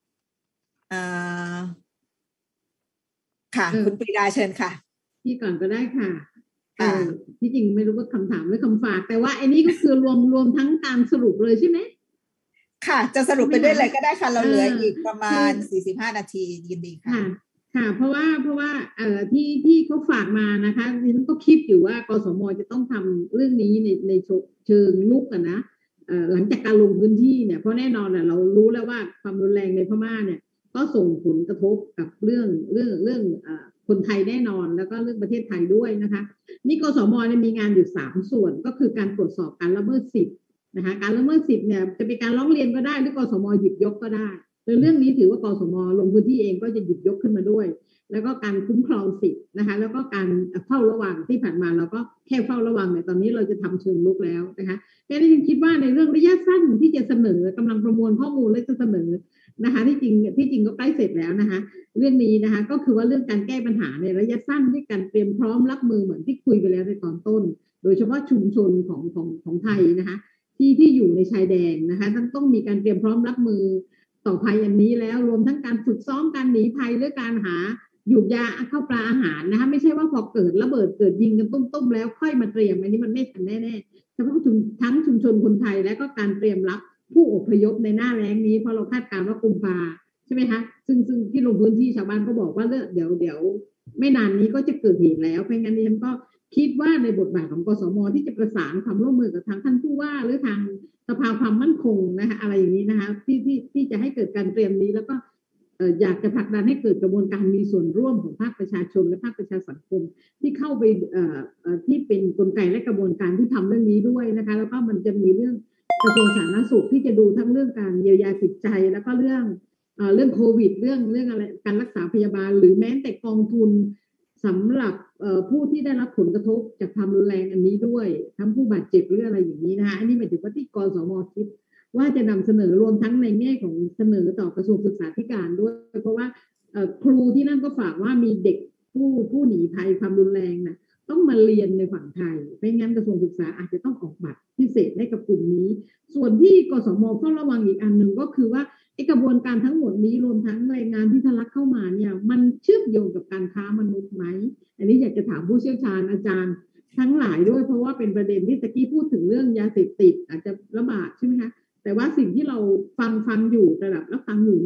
ค่ะคุณปรีดาเชิญค่ะพี่ก่อนก็ได้ค่ะที่จริงไม่รู้ว่าคำถามหรือคำฝากแต่ว่าไอ้นี้ก็คือรวมทั้งการสรุปเลยใช่ไหมค่ะจะสรุปไปด้วยเลยก็ได้ค่ะเราเหลืออีกประมาณ45 นาทียินดีค่ะค่ะเพราะว่าที่เขาฝากมานะคะดิฉันก็คิดอยู่ว่ากสม.จะต้องทำเรื่องนี้ในเชิงลุกกันนะหลังจากการลงพื้นที่เนี่ยเพราะแน่นอนเรารู้แล้วว่าความรุนแรงในพม่าเนี่ยก็ส่งผลกระทบกับเรื่องคนไทยแน่นอนแล้วก็เรื่องประเทศไทยด้วยนะคะนี่กสม.เนี่ยมีงานอยู่3ส่วนก็คือการตรวจสอบการละเมิดสิทธิ์นะคะการละเมิดสิทธิ์เนี่ยจะเป็นการร้องเรียนก็ได้หรือกสม.หยิบยกก็ได้โดยเรื่องนี้ถือว่ากสม.ลงพื้นที่เองก็จะหยิบยกขึ้นมาด้วยแล้วก็การคุ้มครองสิทธิ์นะคะแล้วก็การเฝ้าระวังที่ผ่านมาเราก็แค่เฝ้าระวังแต่ตอนนี้เราจะทำเชิงลุกแล้วนะคะแค่นี้ฉันคิดว่าในเรื่องระยะสั้นที่จะเสนอกำลังประมวลข้อมูลและจะเสนอนะคะที่จริงก็ใกล้เสร็จแล้วนะคะเรื่องนี้นะคะก็คือว่าเรื่องการแก้ปัญหาในระยะสั้นด้วยการเตรียมพร้อมรับมือเหมือนที่คุยไปแล้วในตอนต้นโดยเฉพาะชุมชนของไทยนะคะที่อยู่ในชายแดนนะคะต้องมีการเตรียมพร้อมรับมือต่อภัยอันนี้แล้วรวมทั้งการฝึกซ้อมการหนีภัยหรือการหาหยุกยาเข้าปลาอาหารนะคะไม่ใช่ว่าพอเกิดระเบิดเกิดยิงกันตุ้มแล้วค่อยมาเตรียมอันนี้มันไม่ทันแน่ๆเฉพาะทั้งชุมชนคนไทยและก็การเตรียมรับผู้อพยพในหน้าแล้งนี้เพราะเราคาดการณ์ว่ากุมภาใช่ไหมคะซึ่งที่ลงพื้นที่ชาวบ้านก็บอกว่าเดี๋ยวไม่นานนี้ก็จะเกิดเหตุแล้วเพราะงั้นดิฉันก็คิดว่าในบทบาทของกสม.ที่จะประสานความร่วมมือกับทางท่านผู้ว่าหรือทางสภาความมั่นคงนะคะอะไรอย่างนี้นะคะที่จะให้เกิดการเตรียมนี้แล้วก็อยากจะผลักดันให้เกิดกระบวนการมีส่วนร่วมของภาคประชาชนและภาคประชาสังคมที่เข้าไปที่เป็นกลไกและกระบวนการที่ทำเรื่องนี้ด้วยนะคะแล้วก็มันจะมีเรื่องกระทรวงสาธารณสุขที่จะดูทั้งเรื่องการเยียวยาจิตใจแล้วก็เรื่องโควิดเรื่องอะไรการรักษาพยาบาลหรือแม้แต่กองทุนสำหรับผู้ที่ได้รับผลกระทบจากความรุนแรงอันนี้ด้วยทั้งผู้บาดเจ็บหรืออะไรอย่างนี้นะคะอันนี้หมายถึงว่าที่กสม.คิดว่าจะนำเสนอรวมทั้งในแง่ของเสนอต่อกระทรวงศึกษาธิการด้วยเพราะว่าครูที่นั่นก็ฝากว่ามีเด็กผู้หนีภัยความรุนแรงนะต้องมาเรียนในฝั่งไทยไม่งั้นกระทรวงศึกษาอาจจะต้องออกบัตรพิเศษให้กับกลุ่มนี้ส่วนที่กสม.เฝ้าระวังอีกอันหนึ่งก็คือว่ากระบวนการทั้งหมดนี้รวมทั้งแรงงานที่ทะลักเข้ามาเนี่ยมันเชื่อมโยงกับการค้ามนุษย์ไหมอันนี้อยากจะถามผู้เชี่ยวชาญอาจารย์ทั้งหลายด้วยเพราะว่าเป็นประเด็นที่ตะกี้พูดถึงเรื่องยาเสพติดอาจจะระบาดใช่ไหมคะแต่ว่าสิ่งที่เราฟังอยู่ระดับรับฟังอยู่เนี่ยว่า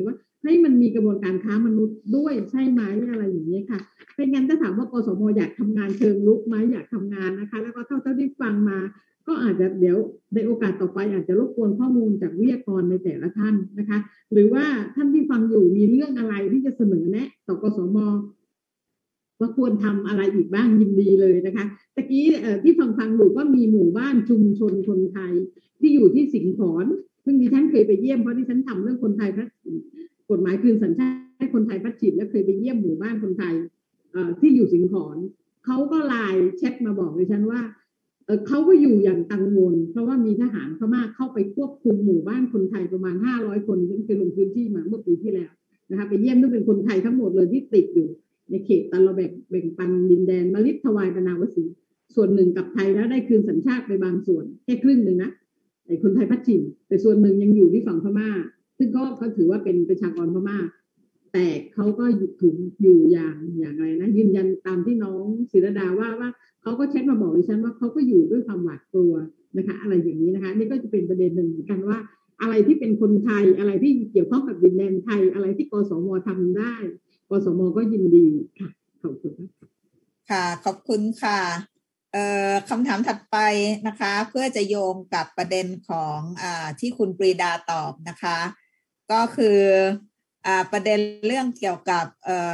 ให้มันมีกระบวนการค้ามนุษย์ด้วยใช่ไหมอะไรอย่างนี้ค่ะเป็นงั้นถ้าถามว่ากสมอยากทำงานเชิงลุกไหมอยากทำงานนะคะแล้วก็เท่าที่ฟังมาก็อาจจะเดี๋ยวในโอกาสต่อไปอาจจะรบกวนข้อมูลจากวิทยากรในแต่ละท่านนะคะหรือว่าท่านที่ฟังอยู่มีเรื่องอะไรที่จะเสนอแนะต่อกสมว่าควรทำอะไรอีกบ้างยินดีเลยนะคะตะกี้ที่ฟังอยู่ก็มีหมู่บ้านชุมชนคนไทยที่อยู่ที่สิงห์ขอนซึ่งดิฉันเคยไปเยี่ยมเพราะดิฉันทำเรื่องคนไทยพัฒกฎหมายคืนสัญชาติให้คนไทยพัฒฉิตและเคยไปเยี่ยมหมู่บ้านคนไทยที่อยู่สิงห์ขอนเขาก็ไลน์แชทมาบอกดิฉันว่าเขาก็อยู่อย่างกังวลเพราะว่ามีทหารพม่าเข้าไปควบคุมหมู่บ้านคนไทยประมาณ500คนซึ่งเคยลงพื้นที่มาเมื่อปีที่แล้วนะคะไปเยี่ยมซึ่งเป็นคนไทยทั้งหมดเลยที่ติดอยู่ในเขตตันระแบ่งปันดินแดนมฤทวายปนาวสีส่วนหนึ่งกับไทยแล้วได้คืนสัญชาติไปบางส่วนแค่ครึ่งหนึ่งนะไอ้คนไทยพัฒฉิมแต่ส่วนหนึ่งยังอยู่ที่ฝั่งพม่าซึ่งก็ถือว่าเป็นประชากรพม่าแต่เขาก็ถูกอยู่อย่างไรนะยืนยันตามที่น้องศิรดาว่าเขาก็แชทมาบอกดิฉันว่าเขาก็อยู่ด้วยความหวาดกลัวนะคะอะไรอย่างนี้นะคะนี่ก็จะเป็นประเด็นหนึ่งเหมือนกันว่าอะไรที่เป็นคนไทยอะไรที่เกี่ยวข้องกับดินแดนไทยอะไรที่กสมทำได้กสมก็ยินดีค่ะขอบคุณค่ะขอบคุณค่ะคำถามถัดไปนะคะเพื่อจะโยงกับประเด็นของที่คุณปรีดาตอบนะคะก็คือประเด็นเรื่องเกี่ยวกับ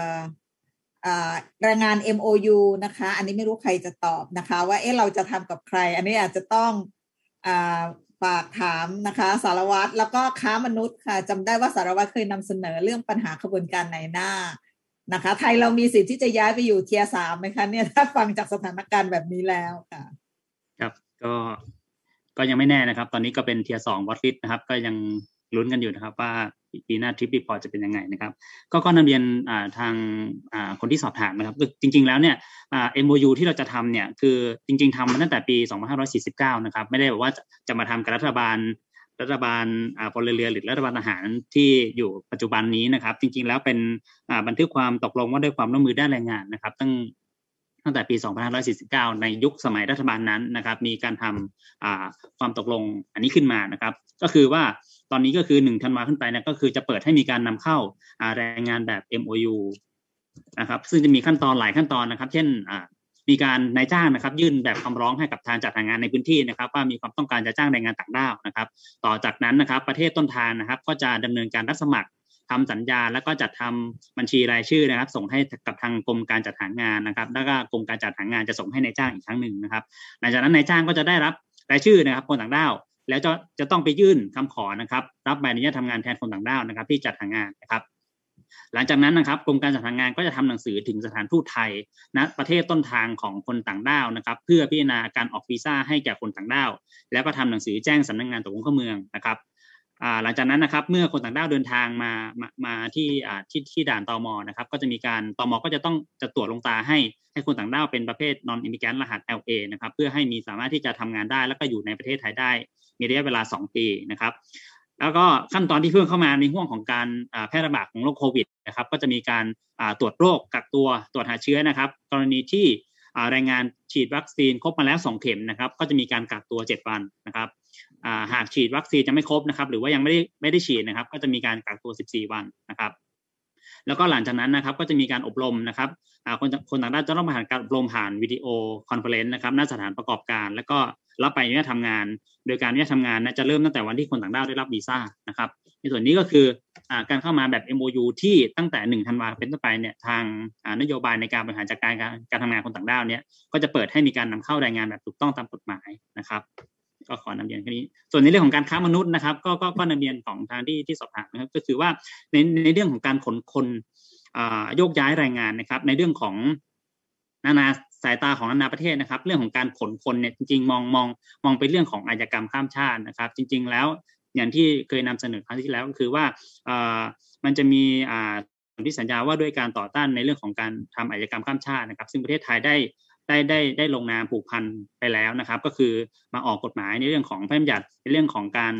รายงาน MOU นะคะอันนี้ไม่รู้ใครจะตอบนะคะว่าเราจะทำกับใครอันนี้อาจจะต้องฝากถามนะคะสารวัตรแล้วก็ค้ามนุษย์ค่ะจำได้ว่าสารวัตรเคยนำเสนอเรื่องปัญหาขบวนการนายหน้านะคะไทยเรามีสิทธิ์ที่จะย้ายไปอยู่เทียร์ 3ไหมคะเนี่ยถ้าฟังจากสถานการณ์แบบนี้แล้วค่ะครับก็ยังไม่แน่นะครับตอนนี้ก็เป็นเทียร์ 2 วอตลิสต์นะครับก็ยังลุ้นกันอยู่นะครับว่าปีหน้าทริปรีพอร์ตจะเป็นยังไงนะครับก็นำเรียนทางคนที่สอบถามนะครับจริงๆแล้วเนี่ยMOU ที่เราจะทำเนี่ยคือจริงๆทำมาตั้งแต่ปี2549นะครับไม่ได้แบบว่าจะมาทำกับรัฐบาลพลเรือนหรือรัฐบาลทหารที่อยู่ปัจจุบันนี้นะครับจริงๆแล้วเป็นบันทึกความตกลงว่าด้วยความร่วมมือด้านแรงงานนะครับตั้งแต่ปี2549ในยุคสมัยรัฐบาลนั้นนะครับมีการทำความตกลงอันนี้ขึ้นมานะครับก็คือว่าตอนนี้ก็คือ1ธันวาคมขึ้นไปนะก็คือจะเปิดให้มีการนำเข้าแรงงานแบบ MOU นะครับซึ่งจะมีขั้นตอนหลายขั้นตอนนะครับเช่นมีการนายจ้างนะครับยื่นแบบคำร้องให้กับทางจัดหางานในพื้นที่นะครับว่ามีความต้องการจะจ้างแรงงานต่างด้าวนะครับต่อจากนั้นนะครับประเทศต้นทางนะครับก็จะดำเนินการรับสมัครทำสัญญาแล้วก็จัดทำบัญชีรายชื่อนะครับส่งให้กับทางกรมการจัดหางานนะครับแล้วก็กรมการจัดหางานจะส่งให้นายจ้างอีกครั้งหนึ่งนะครับหลังจากนั้นนายจ้างก็จะได้รับรายชื่อนะครับคนต่างด้าวแล้วจะต้องไปยื่นคำขอนะครับรับใบอนุญาตทำงานแทนคนต่างด้าวนะครับที่จัดหางานนะครับหลังจากนั้นนะครับกรมการจัดหางานก็จะทำหนังสือถึงสถานทูตไทยณประเทศต้นทางของคนต่างด้าวนะครับเพื่อพิจารณาการออกวีซ่าให้แก่คนต่างด้าวแล้วก็ทำหนังสือแจ้งสำนักงานตรวจคนเข้าเมืองนะครับหลังจากนั้นนะครับเมื่อคนต่างด้าวเดินทางมาที่ด่านตม.นะครับก็จะมีการตม.ก็จะตรวจลงตาให้คนต่างด้าวเป็นประเภท non immigrant รหัส LA นะครับเพื่อให้มีสามารถที่จะทำงานได้แล้วก็อยู่ในประเทศไทยได้มีระยะเวลา2 ปีนะครับแล้วก็ขั้นตอนที่เพิ่มเข้ามาในห่วงของการแพร่ระบาดของโรคโควิดนะครับก็จะมีการตรวจโรคกักตัวตรวจหาเชื้อนะครับกรณีที่แรงงานฉีดวัคซีนครบมาแล้ว2 เข็มนะครับก็จะมีการกักตัว7 วันนะครับหากฉีดวัคซีนจะไม่ครบนะครับหรือว่ายังไม่ได้ฉีดนะครับก็จะมีการกักตัว14 วันนะครับแล้วก็หลังจากนั้นนะครับก็จะมีการอบรมนะครับคนต่างด้าวจะต้องผ่านการอบรมผ่านวิดีโอคอนเฟอเรนซ์นะครับณสถานประกอบการแล้วก็รับใบอนุญาตทำงานโดยการอนุญาตทำงานจะเริ่มตั้งแต่วันที่คนต่างด้าวได้รับวีซ่านะครับในส่วนนี้ก็คือการเข้ามาแบบ MOU ที่ตั้งแต่1ธันวาคมเป็นต้นไปเนี่ยทางนโยบายในการบริหารจัดการทำงานคนต่างด้าวเนี่ยก็จะเปิดให้มีการนำเข้าแรงงานแบบถูกต้องตามกฎหมายนะครับก็ขอนำเรียนแค่นี้ส่วนในเรื่องของการค้ามนุษย์นะครับก็นำเรียนของทางที่สอบถามนะครับก็คือว่าในเรื่องของการขนคนโยกย้ายแรงงานนะครับในเรื่องของนานาสายตาของนานาประเทศนะครับเรื่องของการขนคนเนี่ยจริงๆมองเป็นเรื่องของอาชญากรรมข้ามชาตินะครับจริงๆแล้วอย่างที่เคยนำเสนอครั้งที่แล้วก็คือว่ามันจะมีสนธิสัญญาว่าด้วยการต่อต้านในเรื่องของการทำอาชญากรรมข้ามชาตินะครับซึ่งประเทศไทยได้ลงนามผูกพันไปแล้วนะครับก็คือมาออกกฎหมายในเรื่องของพระราชบัญญัติในเรื่องของการ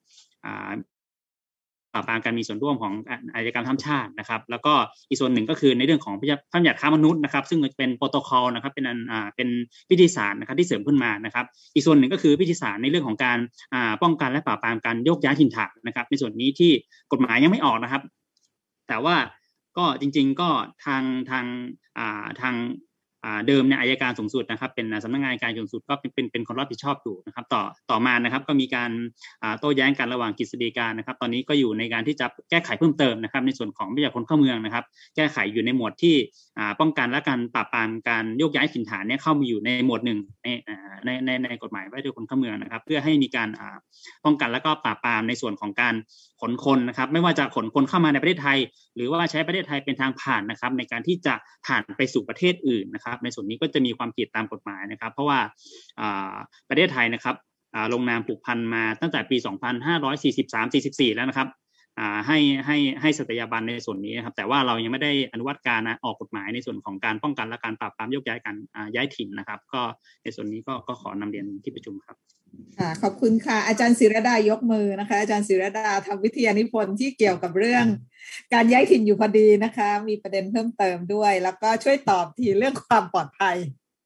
ปราบปรามการมีส่วนร่วมของอาชญากรรมข้ามชาตินะครับแล้วก็อีกส่วนหนึ่งก็คือในเรื่องของพระราชบัญญัติค้ามนุษย์นะครับซึ่งเป็นโปรโตคอลนะครับเป็นวิธีสารนะครับที่เสริมขึ้นมานะครับอีกส่วนหนึ่งก็คือวิธีสารในเรื่องของการป้องกันและปราบปรามการโยกย้ายถิ่นฐานนะครับในส่วนนี้ที่กฎหมายยังไม่ออกนะครับแต่ว่าก็จริงๆก็ทางเดิมเนี่ยอัยการสูงสุดนะครับเป็นสำนักงานอัยการสูงสุดก็เป็นคนรับผิดชอบอยู่นะครับต่อมานะครับก็มีการโต้แย้งกันระหว่างกฤษฎีกานะครับตอนนี้ก็อยู่ในการที่จะแก้ไขเพิ่มเติมนะครับในส่วนของบัญญัติคนเข้าเมืองนะครับแก้ไขอยู่ในหมวดที่ป้องกันและการปราบปรามการโยกย้ายถิ่นฐานเนี่ยเข้ามาอยู่ในหมวดหนึ่งในกฎหมายว่าด้วยคนเข้าเมืองนะครับเพื่อให้มีการป้องกันและก็ปราบปรามในส่วนของการขนคนนะครับไม่ว่าจะขนคนเข้ามาในประเทศไทยหรือว่าใช้ประเทศไทยเป็นทางผ่านนะครับในการที่จะผ่านไปสู่ประเทศอื่นนะครับในส่วนนี้ก็จะมีความผิดตามกฎหมายนะครับเพราะว่าประเทศไทยนะครับลงนามผูกพันมาตั้งแต่ปี 2543-44 แล้วนะครับให้สัตยาบันในส่วนนี้นะครับแต่ว่าเรายังไม่ได้อนุวัตการออกกฎหมายในส่วนของการป้องกันและการปราบปรามโยกย้ายการย้ายถิ่นนะครับก็ในส่วนนี้ก็ขอนำเรียนที่ประชุมครับค่ะขอบคุณค่ะอาจารย์ศิรดายกมือนะคะอาจารย์ศิรดาทำวิทยานิพนธ์ที่เกี่ยวกับเรื่องการย้ายถิ่นอยู่พอดีนะคะมีประเด็นเพิ่มเติมด้วยแล้วก็ช่วยตอบทีเรื่องความปลอดภัย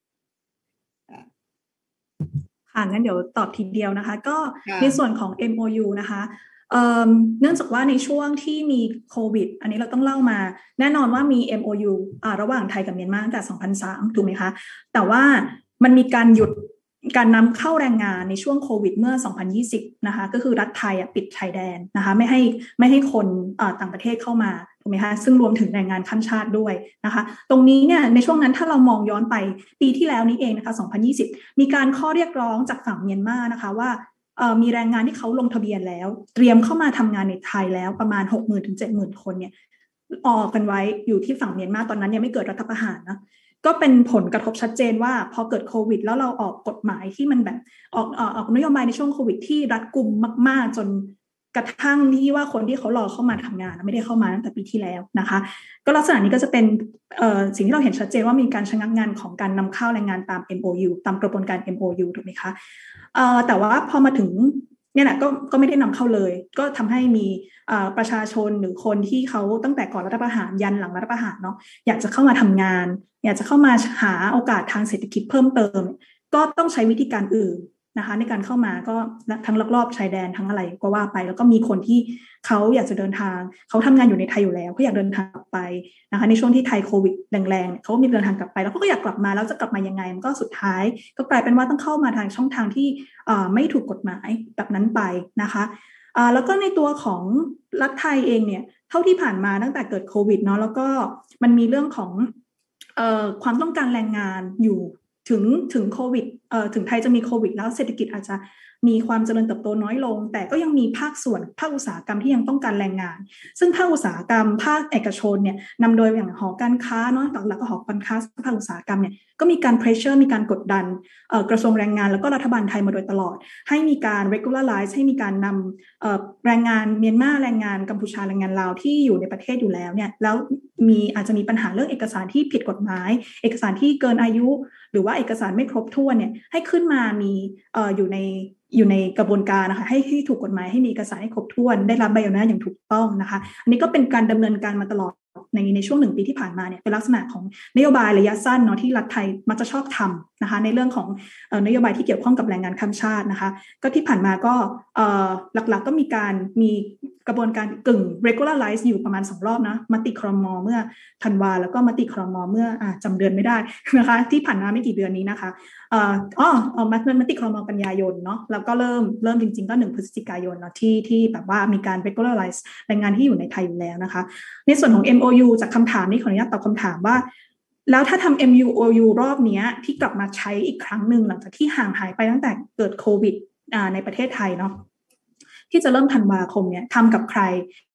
ค่ะงั้นเดี๋ยวตอบทีเดียวนะคะก็ในส่วนของ MOU นะคะเนื่องจากว่าในช่วงที่มีโควิดอันนี้เราต้องเล่ามาแน่นอนว่ามี MOU ระหว่างไทยกับเมียนมาตั้งแต่ 2003 ถูกไหมคะแต่ว่ามันมีการหยุดการนำเข้าแรงงานในช่วงโควิดเมื่อ 2020 นะคะก็คือรัฐไทยปิดชายแดนนะคะไม่ให้คนต่างประเทศเข้ามาถูกไหมคะซึ่งรวมถึงแรงงานข้ามชาติด้วยนะคะตรงนี้เนี่ยในช่วงนั้นถ้าเรามองย้อนไปปีที่แล้วนี้เองนะคะ 2020 มีการข้อเรียกร้องจากฝั่งเมียนมานะคะว่ามีแรงงานที่เขาลงทะเบียนแล้วเตรียมเข้ามาทำงานในไทยแล้วประมาณ 60,000 ถึง 70,000 คนเนี่ยออกกันไว้อยู่ที่ฝั่งเมียนมาตอนนั้นยังไม่เกิดรัฐประหารนะก็เป็นผลกระทบชัดเจนว่าพอเกิดโควิดแล้วเราออกกฎหมายที่มันแบบออกนโยบายในช่วงโควิดที่รัดกุมมากๆจนกระทั่งที่ว่าคนที่เขารอเข้ามาทำงานไม่ได้เข้ามาตั้งแต่ปีที่แล้วนะคะก็ลักษณะนี้ก็จะเป็นสิ่งที่เราเห็นชัดเจนว่ามีการชะงักงานของการนำเข้าแรงงานตาม MOU ตามกระบวนการ MOU ถูกไหมคะแต่ว่าพอมาถึงเนี่ยแหละก็ไม่ได้นำเข้าเลยก็ทำให้มีประชาชนหรือคนที่เขาตั้งแต่ก่อนรัฐประหารยันหลังรัฐประหารเนาะอยากจะเข้ามาทำงานอยากจะเข้ามาหาโอกาสทางเศรษฐกิจเพิ่มเติมก็ต้องใช้วิธีการอื่นนะคะในการเข้ามาก็ทั้งลักลอบชายแดนทั้งอะไรก็ว่าไปแล้วก็มีคนที่เขาอยากจะเดินทางเขาทำงานอยู่ในไทยอยู่แล้วเขาอยากเดินทางกลับไปนะคะในช่วงที่ไทยโควิดแรงๆเขามีเดินทางกลับไปแล้วเขาก็อยากกลับมาแล้วจะกลับมายังไงมันก็สุดท้ายก็กลายเป็นว่าต้องเข้ามาทางช่องทางที่ไม่ถูกกฎหมายแบบนั้นไปนะคะแล้วก็ในตัวของรัฐไทยเองเนี่ยเท่าที่ผ่านมาตั้งแต่เกิดโควิดเนาะแล้วก็มันมีเรื่องของความต้องการแรงงานอยู่ถึงโควิดถึงไทยจะมีโควิดแล้วเศรษฐกิจอาจจะมีความเจริญเติบโตน้อยลงแต่ก็ยังมีภาคส่วนภาคอุตสาหกรรมที่ยังต้องการแรงงานซึ่งภาคอุตสาหกรรมภาคเอกชนเนี่ยนำโดยอย่างหอการค้าเนาะหลักๆก็หอการค้าภาคอุตสาหกรรมเนี่ยก็มีการเพรสเชอร์มีการกดดันกระทรวงแรงงานแล้วก็รัฐบาลไทยมาโดยตลอดให้มีการ regularize ให้มีการนำแรงงานเมียนมาแรงงานกัมพูชาแรงงานลาวที่อยู่ในประเทศอยู่แล้วเนี่ยแล้วอาจจะมีปัญหาเรื่องเอกสารที่ผิดกฎหมายเอกสารที่เกินอายุหรือว่าเอกสารไม่ครบถ้วนเนี่ยให้ขึ้นมามีอยู่ในกระบวนการนะคะให้ถูกกฎหมายให้มีเอกสารให้ครบถ้วนได้รับใบอนุญาตอย่างถูกต้องนะคะอันนี้ก็เป็นการดำเนินการมาตลอดในช่วง1 ปีที่ผ่านมาเนี่ยเป็นลักษณะของนโยบายระยะสั้นเนาะที่รัฐไทยมักจะชอบทำนะคะในเรื่องของนโยบายที่เกี่ยวข้องกับแรงงานข้ามชาตินะคะก็ที่ผ่านมาก็หลักๆก็มีกระบวนการกึ่ง regularize อยู่ประมาณ2 รอบนะมติครม.เมื่อธันวาแล้วก็มติครม.เมื่อจำเดือนไม่ได้นะคะที่ผ่านมาไม่กี่เดือนนี้นะคะมติครม.กันยายนเนาะแล้วก็เริ่มจริงๆก็1 พฤศจิกายนเนาะที่แบบว่ามีการ regularize แรงงานที่อยู่ในไทยอยู่แล้วนะคะในส่วนของ MOU จากคำถามนี้ขออนุญาตตอบคำถามว่าแล้วถ้าทำ MOU รอบนี้ที่กลับมาใช้อีกครั้งหนึ่งหลังจากที่ห่างหายไปตั้งแต่เกิดโควิดในประเทศไทยเนาะที่จะเริ่มธันวาคมเนี่ยทำกับใคร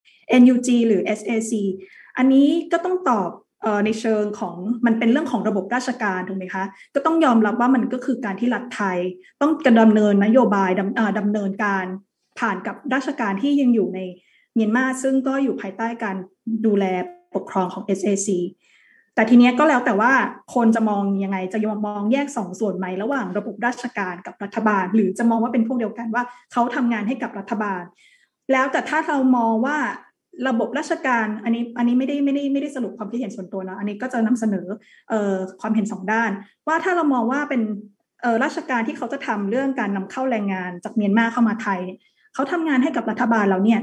NUG หรือ SAC อันนี้ก็ต้องตอบในเชิงของมันเป็นเรื่องของระบบราชการถูกไหมคะก็ต้องยอมรับว่ามันก็คือการที่รัฐไทยต้องดำเนินนโยบายดำเนินการผ่านกับราชการที่ยังอยู่ในเมียนมาซึ่งก็อยู่ภายใต้การดูแลปกครองของ SAC แต่ทีนี้ก็แล้วแต่ว่าคนจะมองยังไงจะมองแยก2 ส่วนไหมระหว่างระบบราชการกับรัฐบาลหรือจะมองว่าเป็นพวกเดียวกันว่าเขาทำงานให้กับรัฐบาลแล้วแต่ถ้าเรามองว่าระบบราชการอันนี้ไม่ได้สรุปความคิดเห็นส่วนตัวนะอันนี้ก็จะนำเสนอความเห็น2 ด้านว่าถ้าเรามองว่าเป็นราชการที่เขาจะทำเรื่องการนำเข้าแรงงานจากเมียนมาเข้ามาไทยเขาทำงานให้กับรัฐบาลแล้วเนี่ย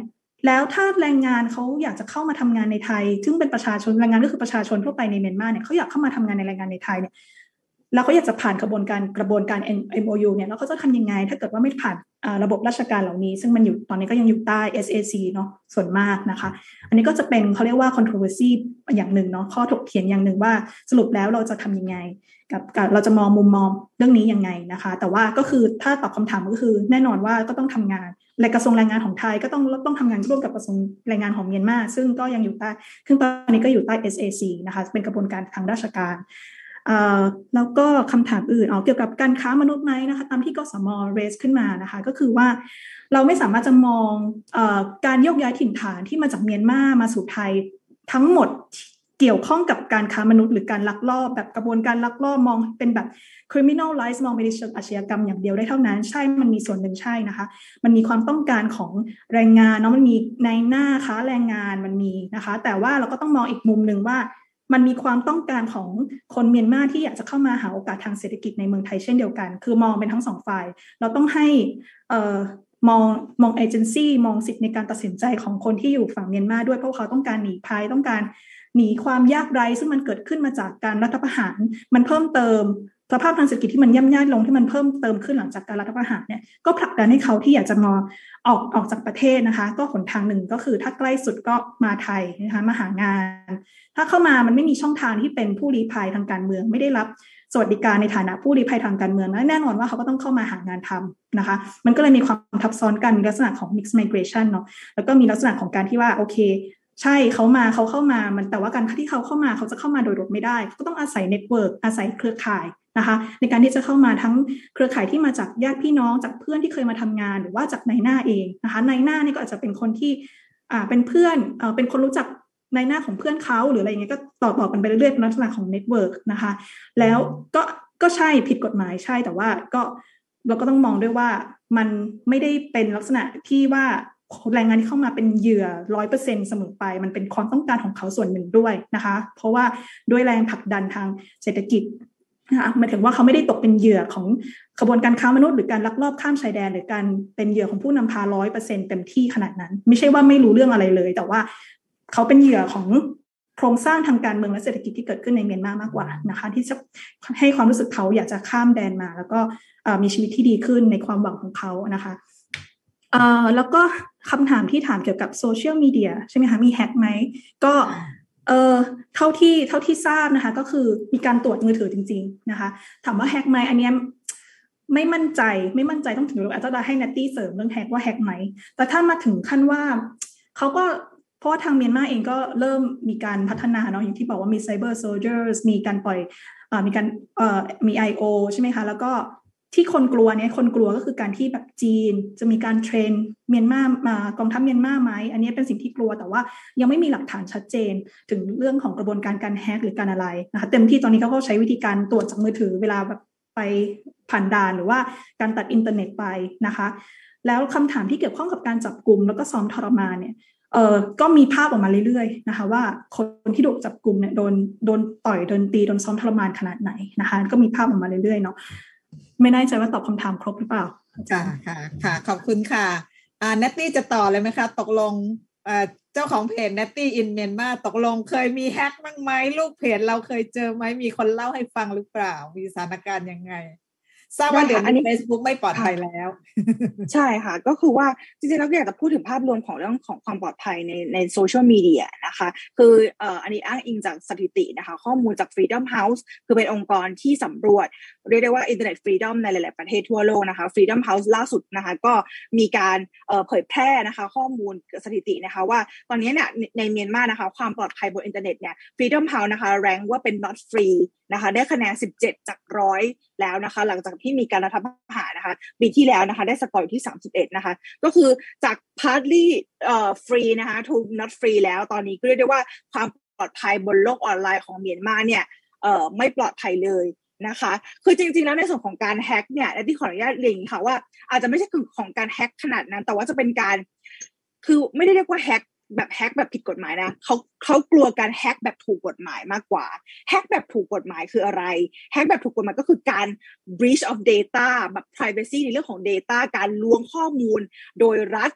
แล้วถ้าแรงงานเขาอยากจะเข้ามาทำงานในไทยซึ่งเป็นประชาชนแรงงานก็คือประชาชนทั่วไปในเมียนมาเนี่ยเขาอยากเข้ามาทำงานในแรงงานในไทยเนี่ยแล้วเขาอยากจะผ่านกระบวนการ MOU เนี่ยแล้วเขาจะทำยังไงถ้าเกิดว่าไม่ผ่านระบบราชการเหล่านี้ซึ่งมันอยู่ตอนนี้ก็ยังอยู่ใต้ SAC เนาะส่วนมากนะคะอันนี้ก็จะเป็นเขาเรียกว่า controversy อย่างหนึ่งเนาะข้อถกเถียงอย่างหนึ่งว่าสรุปแล้วเราจะทำยังไงกับเราจะมองมุมมองเรื่องนี้ยังไงนะคะแต่ว่าก็คือถ้าตอบคำถามก็คือแน่นอนว่าก็ต้องทำงานและกระทรวงแรงงานของไทยก็ต้องทำงานร่วมกับกระทรวงแรงงานของเมียนมาซึ่งก็ยังอยู่ใต้ซึ่งตอนนี้ก็อยู่ใต้ SAC นะคะเป็นกระบวนการทางราชการแล้วก็คำถามอื่นเกี่ยวกับการค้ามนุษย์ไหมนะคะตามที่กสมraiseขึ้นมานะคะก็คือว่าเราไม่สามารถจะมองการโยกย้ายถิ่นฐานที่มาจากเมียนมาสู่ไทยทั้งหมดเกี่ยวข้องกับการค้ามนุษย์หรือการลักลอบแบบกระบวนการลักลอบมองเป็นแบบ criminalize มองไปในเชิงอาชญากรรมอย่างเดียวได้เท่านั้นใช่มันมีส่วนหนึ่งใช่นะคะมันมีความต้องการของแรงงานเนาะมันมีในหน้าค้าแรงงานมันมีนะคะแต่ว่าเราก็ต้องมองอีกมุมหนึ่งว่ามันมีความต้องการของคนเมียนมาที่อยากจะเข้ามาหาโอกาสทางเศรษฐกิจในเมืองไทยเช่นเดียวกันคือมองเป็นทั้งสองฝ่ายเราต้องให้มองเอเจนซี่มองสิทธิในการตัดสินใจของคนที่อยู่ฝั่งเมียนมาด้วยเพราะเขาต้องการหนีภัยต้องการหนีความยากไร้ซึ่งมันเกิดขึ้นมาจากการรัฐประหารมันเพิ่มเติมสภาพทางเศรษฐกิจที่มันย่ำแย่ลงที่มันเพิ่มเติมขึ้นหลังจากการรัฐประหารเนี่ยก็ผลักดันให้เขาที่อยากจะมาออกจากประเทศนะคะก็หนทางหนึ่งก็คือถ้าใกล้สุดก็มาไทยนะคะมาหางานถ้าเข้ามามันไม่มีช่องทางที่เป็นผู้ลี้ภัยทางการเมืองไม่ได้รับสวัสดิการในฐานะผู้ลี้ภัยทางการเมืองแน่นอนว่าเขาก็ต้องเข้ามาหางานทำนะคะมันก็เลยมีความทับซ้อนกันมีลักษณะของ mixed migration เนาะแล้วก็มีลักษณะของการที่ว่าโอเคใช่เขาเข้ามามันแต่ว่าการที่เขาเข้ามาเขาจะเข้ามาโดยรวมไม่ได้เขาก็ต้องอาศัยเน็ตเวิร์กอาศัยเครือข่ายนะคะในการที่จะเข้ามาทั้งเครือข่ายที่มาจากญาติพี่น้องจากเพื่อนที่เคยมาทำงานหรือว่าจากนายหน้าเองนะคะนายหน้านี่ก็อาจจะเป็นคนที่เป็นเพื่อนเป็นคนรู้จักนายหน้าของเพื่อนเขาหรืออะไรเงี้ยก็ต่อกันไปเรื่อยๆเป็นลักษณะของเน็ตเวิร์กนะคะแล้วก็ใช่ผิดกฎหมายใช่แต่ว่าก็เราก็ต้องมองด้วยว่ามันไม่ได้เป็นลักษณะที่ว่าแรงงานที่เข้ามาเป็นเหยื่อ 100% เสมอไปมันเป็นความต้องการของเขาส่วนหนึ่งด้วยนะคะเพราะว่าด้วยแรงผลักดันทางเศรษฐกิจนะคะหมายถึงว่าเขาไม่ได้ตกเป็นเหยื่อของกระบวนการค้ามนุษย์หรือการลักลอบข้ามชายแดนหรือการเป็นเหยื่อของผู้นำพา 100% เต็มที่ขนาดนั้นไม่ใช่ว่าไม่รู้เรื่องอะไรเลยแต่ว่าเขาเป็นเหยื่อของโครงสร้างทางการเมืองและเศรษฐกิจที่เกิดขึ้นในเมียนมามากกว่านะคะที่จะให้ความรู้สึกเขาอยากจะข้ามแดนมาแล้วก็มีชีวิตที่ดีขึ้นในความหวังของเขานะคะแล้วก็คำถามที่ถามเกี่ยวกับโซเชียลมีเดียใช่ไหมคะมีแฮกไหมก็เท่าที่ทราบนะคะก็คือมีการตรวจมือถือจริงๆนะคะถามว่าแฮกไหมอันนี้ไม่มั่นใจต้องถึงอาจจะให้นัตตี้เสริมเรื่องแฮกว่าแฮกไหมแต่ถ้ามาถึงขั้นว่าเขาก็เพราะว่าทางเมียนมาเองก็เริ่มมีการพัฒนาเนาะอย่างที่บอกว่ามี Cyber Soldiers มีการปล่อยมีการมี IO ใช่ไหมคะแล้วก็ที่คนกลัวก็คือการที่แบบจีนจะมีการเทรนเมียนมากองทัพเมียนมาไหมอันนี้เป็นสิ่งที่กลัวแต่ว่ายังไม่มีหลักฐานชัดเจนถึงเรื่องของกระบวนการแฮกหรือการอะไรนะคะเต็มที่ตอนนี้เขาก็ใช้วิธีการตรวจจากมือถือเวลาแบบไปผ่านด่านหรือว่าการตัดอินเทอร์เน็ตไปนะคะแล้วคำถามที่เกี่ยวข้องกับการจับกุมแล้วก็ซ้อมทรมานเนี่ยก็มีภาพออกมาเรื่อยๆนะคะว่าคนที่ถูกจับกุมเนี่ยโดนต่อยโดนตีโดนซ้อมทรมานขนาดไหนนะคะก็มีภาพออกมาเรื่อยๆเนาะไม่แน่ใจว่าตอบคำถามครบหรือเปล่าค่ะขอบคุณค่ะเนตตี้จะต่อเลยไหมคะตกลงเจ้าของเพจ Netty in Myanmar ตกลงเคยมีแฮกบ้างไหมลูกเพจเราเคยเจอไหมมีคนเล่าให้ฟังหรือเปล่ามีสถานการณ์ยังไงทราบว่าเดี๋ยวนี้ Facebook ไม่ปลอดภัยแล้วใช่ค่ะก็คือว่าจริงๆแล้วอยากจะพูดถึงภาพรวมของเรื่องของความปลอดภัยในโซเชียลมีเดียนะคะคืออันนี้อ้างอิงจากสถิตินะคะข้อมูลจาก Freedom House คือเป็นองค์กรที่สำรวจเรียกได้ว่า Internet Freedom ในหลายๆประเทศทั่วโลกนะคะ Freedom House ล่าสุดนะคะก็มีการเผยแพร่นะคะข้อมูลสถิตินะคะว่าตอนนี้เนี่ยในเมียนมานะคะความปลอดภัยบนอินเทอร์เน็ตเนี่ย Freedom House นะคะแรงว่าเป็น not free นะคะได้คะแนน17จาก100แล้วนะคะหลังจากที่มีการรัฐประหารนะคะปีที่แล้วนะคะได้สกอร์อยู่ที่31นะคะก็คือจาก partly free นะคะ to not free แล้วตอนนี้ก็เรียกได้ว่าความปลอดภัยบนโลกออนไลน์ของเมียนมาเนี่ยไม่ปลอดภัยเลยนะคะคือจริงๆแล้วในส่วนของการแฮกเนี่ยที่ขออนุญาตเรียนค่ะว่าอาจจะไม่ใช่ของการแฮกขนาดนั้นแต่ว่าจะเป็นการคือไม่ได้เรียกว่าแฮกแบบผิดกฎหมายนะเขากลัวการแฮกแบบถูกกฎหมายมากกว่าแฮกแบบถูกกฎหมายคืออะไรแฮกแบบถูกกฎหมายก็คือการ breach of data แบบ privacy ในเรื่องของ data การล้วงข้อมูลโดยรัฐ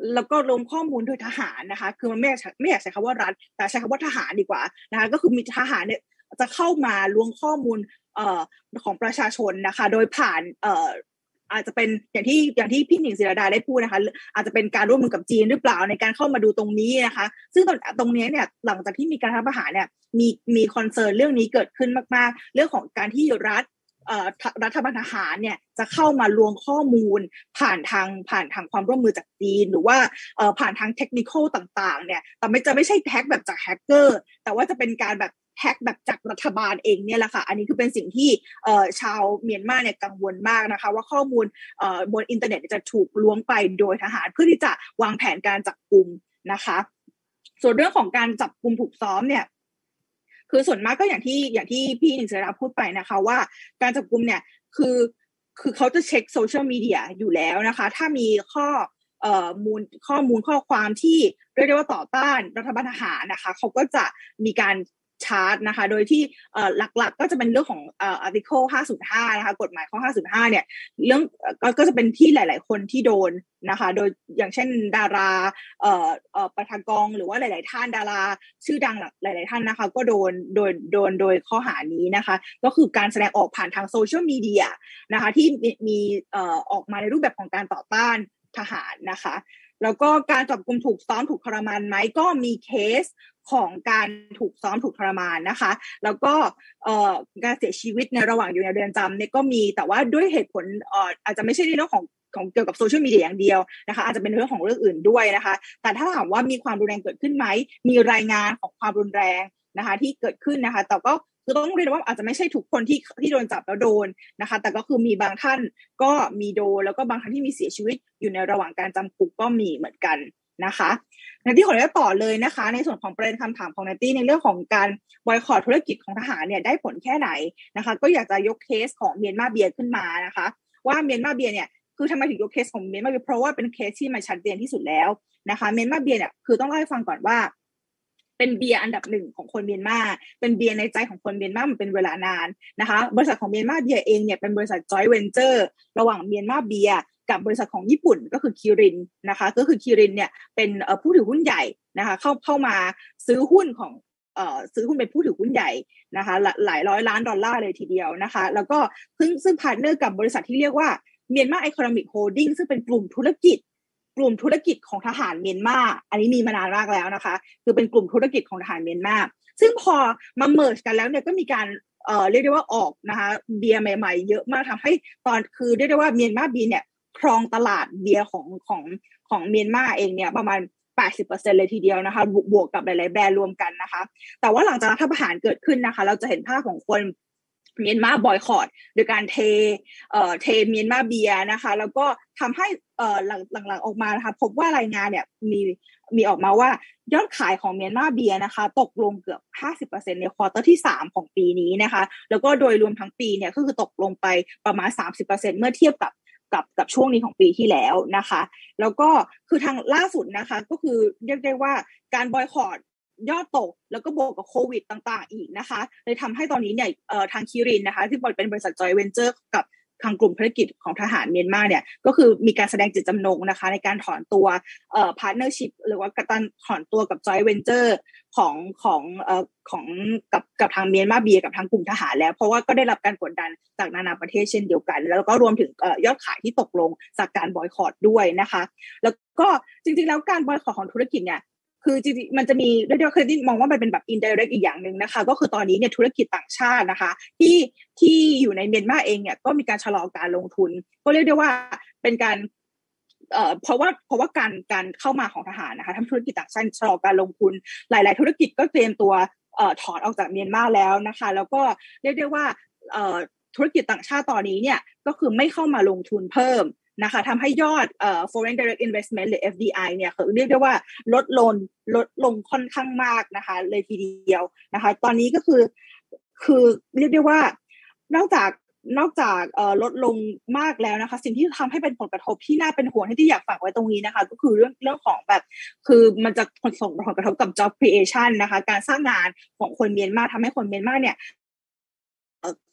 แล้วก็ลงข้อมูลโดยทหารนะคะคือมันไม่อยากใช้คำว่ารัฐแต่ใช้คำว่าทหารดีกว่านะคะก็คือมีทหารเนี่ยจะเข้ามาล้วงข้อมูลของประชาชนนะคะโดยผ่านอาจจะเป็นอย่างที่พี่หนิงศิรดาได้พูดนะคะอาจจะเป็นการร่วมมือกับจีนหรือเปล่าในการเข้ามาดูตรงนี้นะคะซึ่งตรงนี้เนี่ยหลังจากที่มีการรัฐประหารเนี่ยมีคอนเซิร์นเรื่องนี้เกิดขึ้นมากๆเรื่องของการที่รัฐบาลทหารเนี่ยจะเข้ามาลวงข้อมูลผ่านทางความร่วมมือจากจีนหรือว่าผ่านทางเทคนิคต่างๆเนี่ยแต่ไม่ใช่แฮกแบบจากแฮกเกอร์แต่ว่าจะเป็นการแบบแฮกแบบจากรัฐบาลเองเนี่ยแหละค่ะอันนี้คือเป็นสิ่งที่ชาวเมียนมาเนี่ยกังวลมากนะคะว่าข้อมูลบนอินเทอร์เน็ตจะถูกล้วงไปโดยทหารเพื่อที่จะวางแผนการจับกุมนะคะส่วนเรื่องของการจับกุมถูกซ้อมเนี่ยคือส่วนมากก็อย่างที่พี่หนิงศิรดาพูดไปนะคะว่าการจับกุมเนี่ยคือเขาจะเช็คโซเชียลมีเดียอยู่แล้วนะคะถ้ามีข้อมูลข้อความที่เรียกได้ว่าต่อต้านรัฐบาลทหารนะคะเขาก็จะมีการชาร์จนะคะโดยที่หลักๆก็จะเป็นเรื่องของarticle 505นะคะกฎหมายข้อ505เนี่ยเรื่องก็จะเป็นที่หลายๆคนที่โดนนะคะโดยอย่างเช่นดาราประธานกองหรือว่าหลายๆท่านดาราชื่อดังหลายๆท่านนะคะก็โดนข้อหานี้นะคะก็คือการแสดงออกผ่านทางโซเชียลมีเดียนะคะที่มีออกมาในรูปแบบของการต่อต้านทหารนะคะแล้วก็การจับกุมถูกซ้อมถูกทรมานไหมก็มีเคสของการถูกซ้อมถูกทรมานนะคะแล้วก็การเสียชีวิตในระหว่างอยู่ในเรือนจำเนี่ยก็มีแต่ว่าด้วยเหตุผลอาจจะไม่ใช่ในเรื่องของเกี่ยวกับโซเชียลมีเดียอย่างเดียวนะคะอาจจะเป็นเรื่องของเรื่องอื่นด้วยนะคะแต่ถ้าถามว่ามีความรุนแรงเกิดขึ้นไหมมีรายงานของความรุนแรงนะคะที่เกิดขึ้นนะคะแต่ก็คือต้องเรียนว่าอาจจะไม่ใช่ทุกคนที่โดนจับแล้วโดนนะคะแต่ก็คือมีบางท่านก็มีโดนแล้วก็บางท่านที่มีเสียชีวิตอยู่ในระหว่างการจำคุกก็มีเหมือนกันนะคะในที่ขออนุญาตต่อเลยนะคะในส่วนของประเด็นคำถามของนัตตี้ในเรื่องของการบอยคอตธุรกิจของทหารเนี่ยได้ผลแค่ไหนนะคะก็อยากจะยกเคสของเมียนมาเบียร์ขึ้นมานะคะว่าเมียนมาเบียร์เนี่ยคือทำไมถึงยกเคสของเมียนมาเบียร์เพราะว่าเป็นเคสที่มันชัดเจนที่สุดแล้วนะคะเมียนมาเบียร์เนี่ยคือต้องเล่าให้ฟังก่อนว่าเป็นเบียร์อันดับหนึ่งของคนเมียนมาเป็นเบียร์ในใจของคนเมียนมามันเป็นเวลานานนะคะบริษัทของเมียนมาเบียร์เองเนี่ยเป็นบริษัทจอยเวนเจอร์ระหว่างเมียนมาเบียร์กับบริษัทของญี่ปุ่นก็คือคิรินนะคะก็คือคิรินเนี่ยเป็นผู้ถือหุ้นใหญ่นะคะเข้ามาซื้อหุ้นของซื้อหุ้นเป็นผู้ถือหุ้นใหญ่นะคะหลายร้อยล้านดอลลาร์เลยทีเดียวนะคะแล้วก็ซึ่งพาร์ทเนอร์กับบริษัทที่เรียกว่าเมียนมาอีโคโนมิกโฮลดิ้งซึ่งเป็นกลุ่มธุรกิจของทหารเมียนมาอันนี้มีมานานมากแล้วนะคะคือเป็นกลุ่มธุรกิจของทหารเมียนมาซึ่งพอมาเมิร์จกันแล้วเนี่ยก็มีการเรียกได้ว่าออกนะคะเบียร์ใหม่ๆเยอะมากทำให้คือเรียกได้ว่าเมียนมาเบียร์เนี่ยครองตลาดเบียร์ของเมียนมาเองเนี่ยประมาณ 80% เลยทีเดียวนะคะบวกกับหลายๆแบรนด์รวมกันนะคะแต่ว่าหลังจากรัฐประหารเกิดขึ้นนะคะเราจะเห็นภาพของคนเมียนมาบอยคอตโดยการเทเมียนมาเบียร์นะคะแล้วก็ทำให้หลังออกมานะคะพบว่ารายงานเนี่ยมีออกมาว่ายอดขายของเมียนมาเบียร์นะคะตกลงเกือบ 50% ในควอเตอร์ที่3ของปีนี้นะคะแล้วก็โดยรวมทั้งปีเนี่ยก็คือตกลงไปประมาณ 30% เมื่อเทียบกับช่วงนี้ของปีที่แล้วนะคะแล้วก็คือทางล่าสุดนะคะก็คือเรียกได้ว่าการบอยคอตยอดตกแล้วก็บวกกับโควิดต่างๆอีกนะคะเลยทำให้ตอนนี้เนี่ยทางคิรินนะคะที่เป็นบริษัทจอยเวนเจอร์กับทางกลุ่มธุรกิจของทหารเมียนมาเนี่ยก็คือมีการแสดงจิตจำนงนะคะในการถอนตัวพาร์ทเนอร์ชิพหรือว่าการถอนตัวกับจอยเวนเจอร์ของกับทางเมียนมาเบียกับทางกลุ่มทหารแล้วเพราะว่าก็ได้รับการกดดันจากนานาประเทศเช่นเดียวกันแล้วก็รวมถึงยอดขายที่ตกลงจากการบอยคอตด้วยนะคะแล้วก็จริงๆแล้วการบอยคอตของธุรกิจเนี่ยคือจริงๆมันจะมีเรียกว่าเคยได้มองว่ามันเป็นแบบ indirect อีกอย่างนึงนะคะก็คือตอนนี้เนี่ยธุรกิจต่างชาตินะคะที่อยู่ในเมียนมาเองเนี่ยก็มีการชะลอการลงทุนก็เรียกได้ว่าเป็นการเพราะว่าการเข้ามาของทหารนะคะทำธุรกิจต่างชาติชะลอการลงทุนหลายๆธุรกิจก็เตรียมตัวถอนออกจากเมียนมาแล้วนะคะแล้วก็เรียกได้ว่าธุรกิจต่างชาติตอนนี้เนี่ยก็คือไม่เข้ามาลงทุนเพิ่มนะคะทำให้ยอดforeign direct investment หรือ FDI เนี่ยเรียกได้ว่าลดลงค่อนข้างมากนะคะเลยทีเดียวนะคะตอนนี้ก็คือเรียกได้ว่านอกจากลดลงมากแล้วนะคะสิ่งที่ทำให้เป็นผลกระทบที่น่าเป็นห่วงที่อยากฝากไว้ตรงนี้นะคะก็คือเรื่องของแบบคือมันจะส่งผลกระทบกับ job creation นะคะการสร้างงานของคนเมียนมาทำให้คนเมียนมาเนี่ย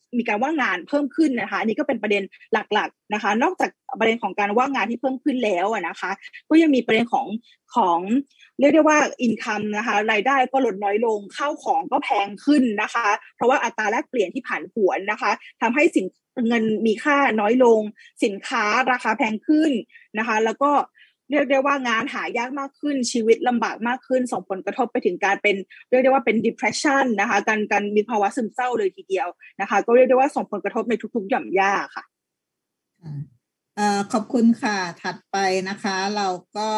มีการว่างงานเพิ่มขึ้นนะคะอันนี้ก็เป็นประเด็นหลักๆนะคะนอกจากประเด็นของการว่างงานที่เพิ่มขึ้นแล้วนะคะก็ยังมีประเด็นของเรียกได้ว่าอินคัมนะคะรายได้ก็ลดน้อยลงข้าวของก็แพงขึ้นนะคะเพราะว่าอัตราแลกเปลี่ยนที่ผันผวนนะคะทำให้เงินมีค่าน้อยลงสินค้าราคาแพงขึ้นนะคะแล้วก็เรียกได้ว่างานหายากมากขึ้นชีวิตลำบากมากขึ้นส่งผลกระทบไปถึงการเป็นเรียกได้ว่าเป็น depression นะคะการมีภาวะซึมเศร้าเลยทีเดียวนะคะก็เรียกได้ว่าส่งผลกระทบในทุกๆหย่อมย่าค่ะขอบคุณค่ะถัดไปนะคะเราก็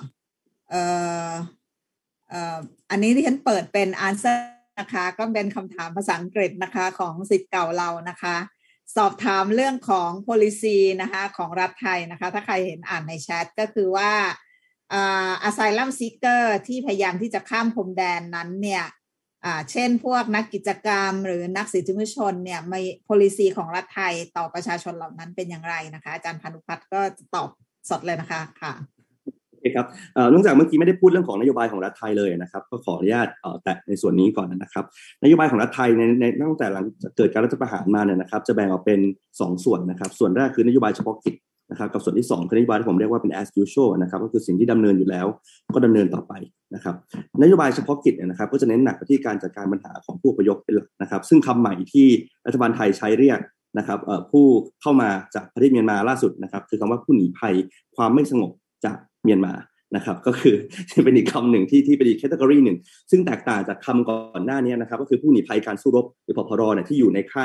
อันนี้ที่ฉันเปิดเป็น answer นะคะก็เป็นคำถามภาษาอังกฤษนะคะของศิษย์เก่าเรานะคะสอบถามเรื่องของ policy นะคะของรัฐไทยนะคะถ้าใครเห็นอ่านในแชทก็คือว่าasylum seeker ที่พยายามที่จะข้ามพรมแดนนั้นเนี่ยเช่นพวกนักกิจกรรมหรือนักสิทธิมนุษยชนเนี่ยมี policy ของรัฐไทยต่อประชาชนเหล่านั้นเป็นอย่างไรนะคะอาจารย์พานุพัฒน์ก็ตอบสดเลยนะคะค่ะโอเคครับเนื่องจากเมื่อกี้ไม่ได้พูดเรื่องของนโยบายของรัฐไทยเลยนะครับก็ขออนุญาตแตะในส่วนนี้ก่อนนะครับนโยบายของรัฐไทยในตั้งแต่หลังเกิดการรัฐประหารมาเนี่ยนะครับจะแบ่งออกเป็น2ส่วนนะครับส่วนแรกคือนโยบายเฉพาะกิจนะครับกับส่วนที่2คือนโยบายที่ผมเรียกว่าเป็น as usual นะครับก็คือสิ่งที่ดำเนินอยู่แล้วก็ดำเนินต่อไปนะครับนโยบายเฉพาะกิจเนี่ยนะครับก็จะเน้นหนักไปที่การจัดการปัญหาของผู้อพยพเป็นหลักนะครับซึ่งคำใหม่ที่รัฐบาลไทยใช้เรียกนะครับผู้เข้ามาจากประเทศเมียนมาล่าสุดนะครับคือคำว่าผู้หนีภัยความไม่สงบจากเมียนมานะครับก็คือเป็นอีกคำหนึ่งที่เป็นอีกแคตตากรีหนึ่งซึ่งแตกต่างจากคำก่อนหน้านี้นะครับก็คือผู้หนีภัยการสู้รบหรือพพรเนี่ยที่อยู่ในค่าย